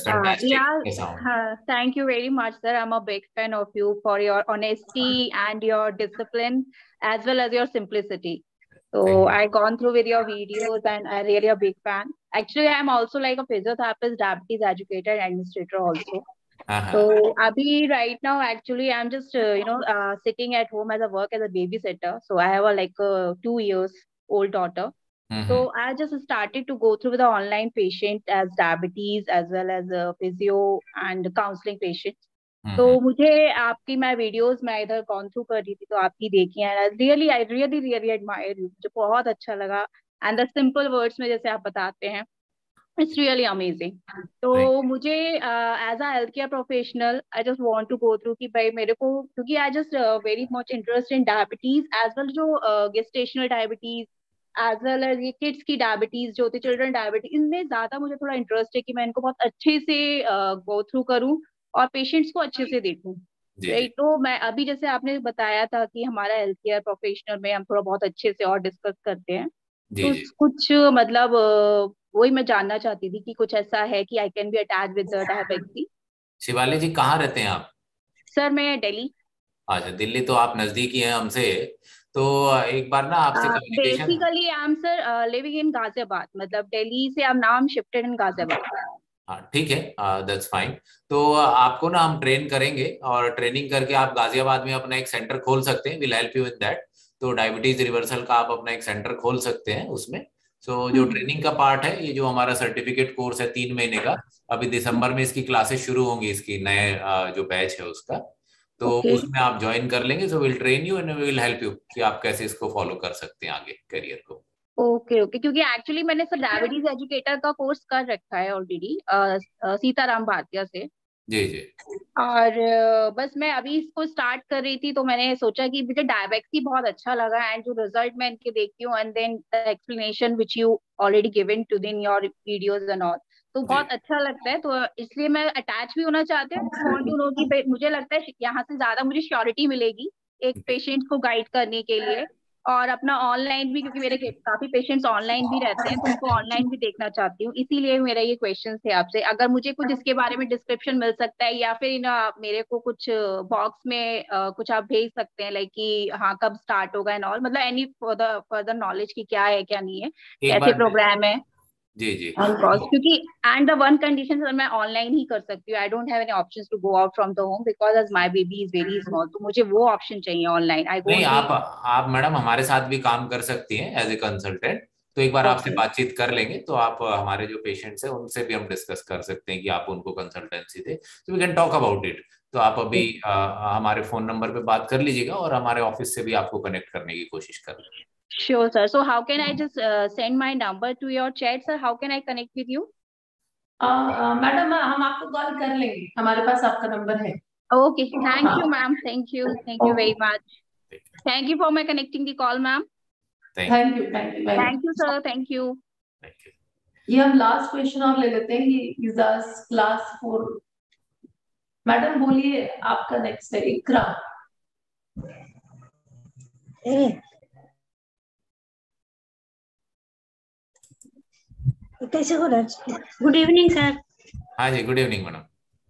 S1: fantastic.
S21: Thank you very much, sir. I'm a big fan of you for your honesty and your discipline as well as your simplicity. So I gone through with your videos and I'm really a big fan. Actually, I'm also like a physiotherapist, diabetes educator, and administrator also. Uh-huh. So abhi right now actually I'm just uh, you know uh, sitting at home as a work as a babysitter. So I have a like a two years old daughter. Mm-hmm. So I just started to go through with the online patient as diabetes as well as a physio and counseling patients. Mm-hmm. तो मुझे आपकी मैं videos मैं इधर gone through कर रही थी तो आपकी देखी है, really I really really admire you, मुझे बहुत अच्छा लगा एंड द सिंपल वर्ड्स में जैसे आप बताते हैं, इट्स रियली अमेजिंग। तो मुझे as a health care professional I just want to go through कि भाई मेरे को, क्योंकि I just very much interest in diabetes as well, जो gestational diabetes as well as ये किड्स की डायबिटीज जो होती है, चिल्ड्रन डायबिटीज, इनमें ज्यादा मुझे थोड़ा इंटरेस्ट है कि मैं इनको बहुत अच्छे से गो थ्रू करूं और पेशेंट्स को अच्छे से देखूं। राइट, तो मैं अभी जैसे आपने बताया था कि हमारा हेल्थ केयर प्रोफेशनल में हम थोड़ा बहुत अच्छे से और डिस्कस करते हैं, तो कुछ मतलब वही मैं जानना चाहती थी कि कुछ ऐसा है कि I can be attach with the diabetes.
S1: Shivali ji, कहाँ रहते हैं आप?
S21: सर मैं दिल्ली।
S1: अच्छा, दिल्ली तो आप नजदीकी हैं हमसे, तो एक बार ना आपसे communication.
S21: Basically I am sir living in Ghaziabad, मतलब दिल्ली से हम नाम शिफ्टेड इन गाजियाबाद।
S1: हाँ ठीक है, दैट्स फाइन। तो आपको ना हम ट्रेन करेंगे और ट्रेनिंग करके आप गाजियाबाद में अपना एक सेंटर खोल सकते हैं, will help you with that. तो डायबिटीज रिवर्सल का आप अपना एक सेंटर खोल सकते हैं उसमें। सो so, जो ट्रेनिंग का पार्ट है, ये जो हमारा सर्टिफिकेट कोर्स है तीन महीने का, अभी दिसंबर में इसकी क्लासेस शुरू होंगी, इसकी नए जो बैच है उसका, तो okay. उसमें आप ज्वाइन कर लेंगे। So will train you and will help you कि आप कैसे इसको फॉलो कर सकते हैं आगे करियर को।
S21: ओके ओके, क्योंकि एक्चुअली मैंने सर डायबिटीज एजुकेटर का कोर्स कर रखा है ऑलरेडी सीताराम भारतीय से।
S1: जी जी।
S21: और बस मैं अभी इसको स्टार्ट कर रही थी, तो मैंने सोचा कि मुझे डायबेक्सी बहुत अच्छा लगा एंड जो रिजल्ट मैं इनके देखती हूँ and then the explanation which you already given to in your videos and all, तो बहुत अच्छा लगता है। तो इसलिए मैं अटैच भी होना चाहती हूँ, वांट टू नो कि मुझे लगता है यहाँ से ज्यादा मुझे श्योरिटी मिलेगी एक पेशेंट को गाइड करने के लिए, और अपना ऑनलाइन भी, क्योंकि मेरे काफी पेशेंट्स ऑनलाइन भी रहते हैं, तो उनको ऑनलाइन भी देखना चाहती हूँ। इसीलिए मेरा ये क्वेश्चन थे आपसे, अगर मुझे कुछ इसके बारे में डिस्क्रिप्शन मिल सकता है या फिर ना मेरे को कुछ बॉक्स में uh, कुछ आप भेज सकते हैं लाइक कि हाँ कब स्टार्ट होगा एंड ऑल, मतलब एनी फर्दर फर्दर नॉलेज की क्या है क्या नहीं है, कैसे प्रोग्राम है।
S1: जी जी।
S21: क्योंकि एंड द वन कंडीशन मैं ऑनलाइन ही कर सकती हूँ, I don't have any options to go out from the home because as my baby is very small, तो मुझे वो ऑप्शन चाहिए ऑनलाइन। आई
S1: नहीं, आप आप मैडम हमारे साथ भी काम कर सकती हैं एज ए कंसल्टेंट, तो एक बार आपसे बातचीत कर लेंगे तो आप हमारे जो पेशेंट्स हैं उनसे भी हम डिस्कस कर सकते हैं कि आप उनको कंसल्टेंसी दे, तो we can talk about it. तो आप अभी आ, हमारे फोन नंबर पे बात कर लीजिएगा और हमारे ऑफिस से भी आपको कनेक्ट करने की कोशिश कर लेंगे।
S21: Sure, sir. So how can I just uh, send my number to your chat, sir? How can I connect with you?
S10: Madam uh, uh, हम आपको कॉल कर लेंगे, हमारे पास आपका नंबर है।
S21: Okay, thank you, ma'am. Thank you, thank you very much. Thank you for my connecting the call, ma'am.
S10: Thank you, thank you,
S21: thank you, sir. Thank you.
S1: Thank you.
S10: ये हम last question और ले लेते हैं कि Ijaz class four. Madam बोलिए, आपका next है इकरा।
S2: कैसे हो रहा है? Good evening sir.
S1: हाँ जी, गुड इवनिंग मैडम।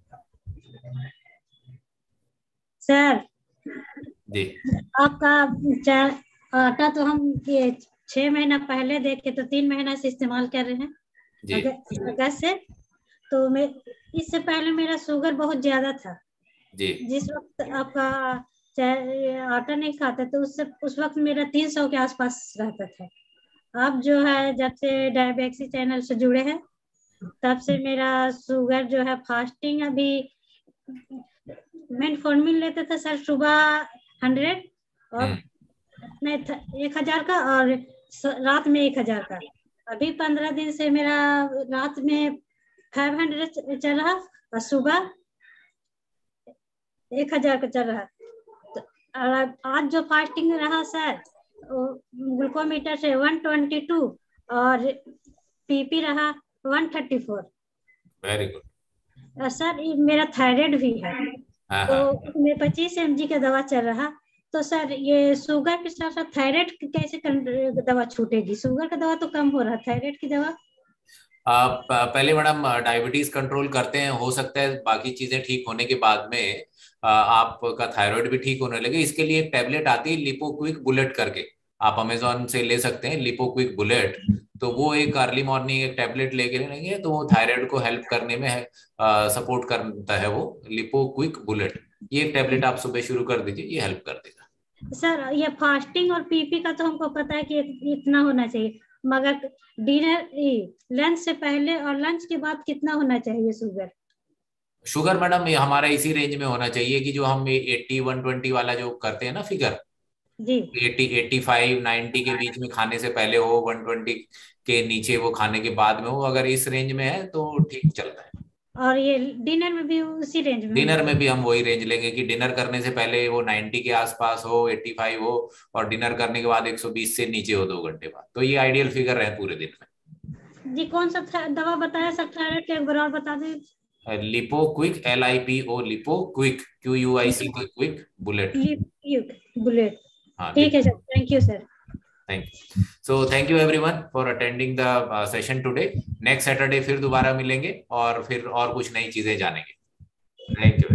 S2: सर
S1: जी,
S2: आपका आटा तो हम ये छह महीना पहले देखे तो तीन महीना से इस्तेमाल कर रहे हैं अगस्त से। तो मैं इससे पहले मेरा शुगर बहुत ज्यादा था
S1: जी।
S2: जिस वक्त आपका आटा नहीं खाता तो उससे उस वक्त मेरा तीन सौ के आसपास रहता था। अब जो है जब से डायबेक्सी चैनल से जुड़े हैं तब से मेरा शुगर जो है फास्टिंग, अभी मेटफॉर्मिन लेते थे सर सुबह हंड्रेड और नहीं एक हजार का और रात में एक हजार का। अभी पंद्रह दिन से मेरा रात में फाइव हंड्रेड चल रहा और सुबह एक हजार का चल रहा। तो आज जो फास्टिंग रहा सर ग्लूकोमीटर से वन ट्वेंटी टू और पीपी रहा one thirty four.
S1: Very good.
S2: Sir मेरा थायराइड भी है तो उसमें पच्चीस एम जी का दवा चल रहा। तो सर ये शुगर के साथ साथ थायराइड कैसे दवा छूटेगी? शुगर का दवा तो कम हो रहा, थायराइड की दवा
S1: आ, पहले मैडम डायबिटीज कंट्रोल करते हैं, हो सकता है बाकी चीजें ठीक होने के बाद में आ, आपका थायराइड भी ठीक होने लगे। इसके लिए एक टैबलेट आती है लिपोक्विक बुलेट करके, आप अमेजोन से ले सकते हैं लिपोक्विक बुलेट। तो वो एक अर्ली मॉर्निंग एक टैबलेट लेके लेंगे तो वो थायराइड को हेल्प करने में आ, सपोर्ट करता है वो लिपोक्विक बुलेट। ये एक टैबलेट आप सुबह शुरू कर दीजिए, ये हेल्प कर देगा।
S2: सर ये फास्टिंग और पीपी का तो हमको पता है कि इतना होना चाहिए, मगर डिनर लंच से पहले और लंच के बाद कितना होना चाहिए शुगर?
S1: शुगर मैडम ये हमारा इसी रेंज में होना चाहिए कि जो हम अस्सी वन ट्वेंटी वाला जो करते हैं ना फिगर
S2: जी,
S1: अस्सी पचासी नब्बे के बीच में खाने से पहले हो, वन ट्वेंटी के नीचे वो खाने के बाद में हो। अगर इस रेंज में है तो ठीक चलता है।
S2: और ये डिनर में भी उसी रेंज में?
S1: डिनर में भी हम वही रेंज लेंगे कि डिनर करने से पहले वो नब्बे के आसपास हो, पचासी हो और डिनर करने के बाद एक सौ बीस से नीचे हो दो घंटे बाद। तो ये आइडियल फिगर है पूरे दिन में।
S2: जी कौन सा दवा बताया सर? थायराइड के एक बार और बता दें।
S1: Lipoquick, L I P O Lipoquick, Q U I C quick bullet.
S2: Bullet, ठीक है sir, thank you sir.
S1: Thank you. So thank you everyone for attending the uh, session today. Next Saturday फिर दोबारा मिलेंगे और फिर और कुछ नई चीजें जानेंगे। Thank you.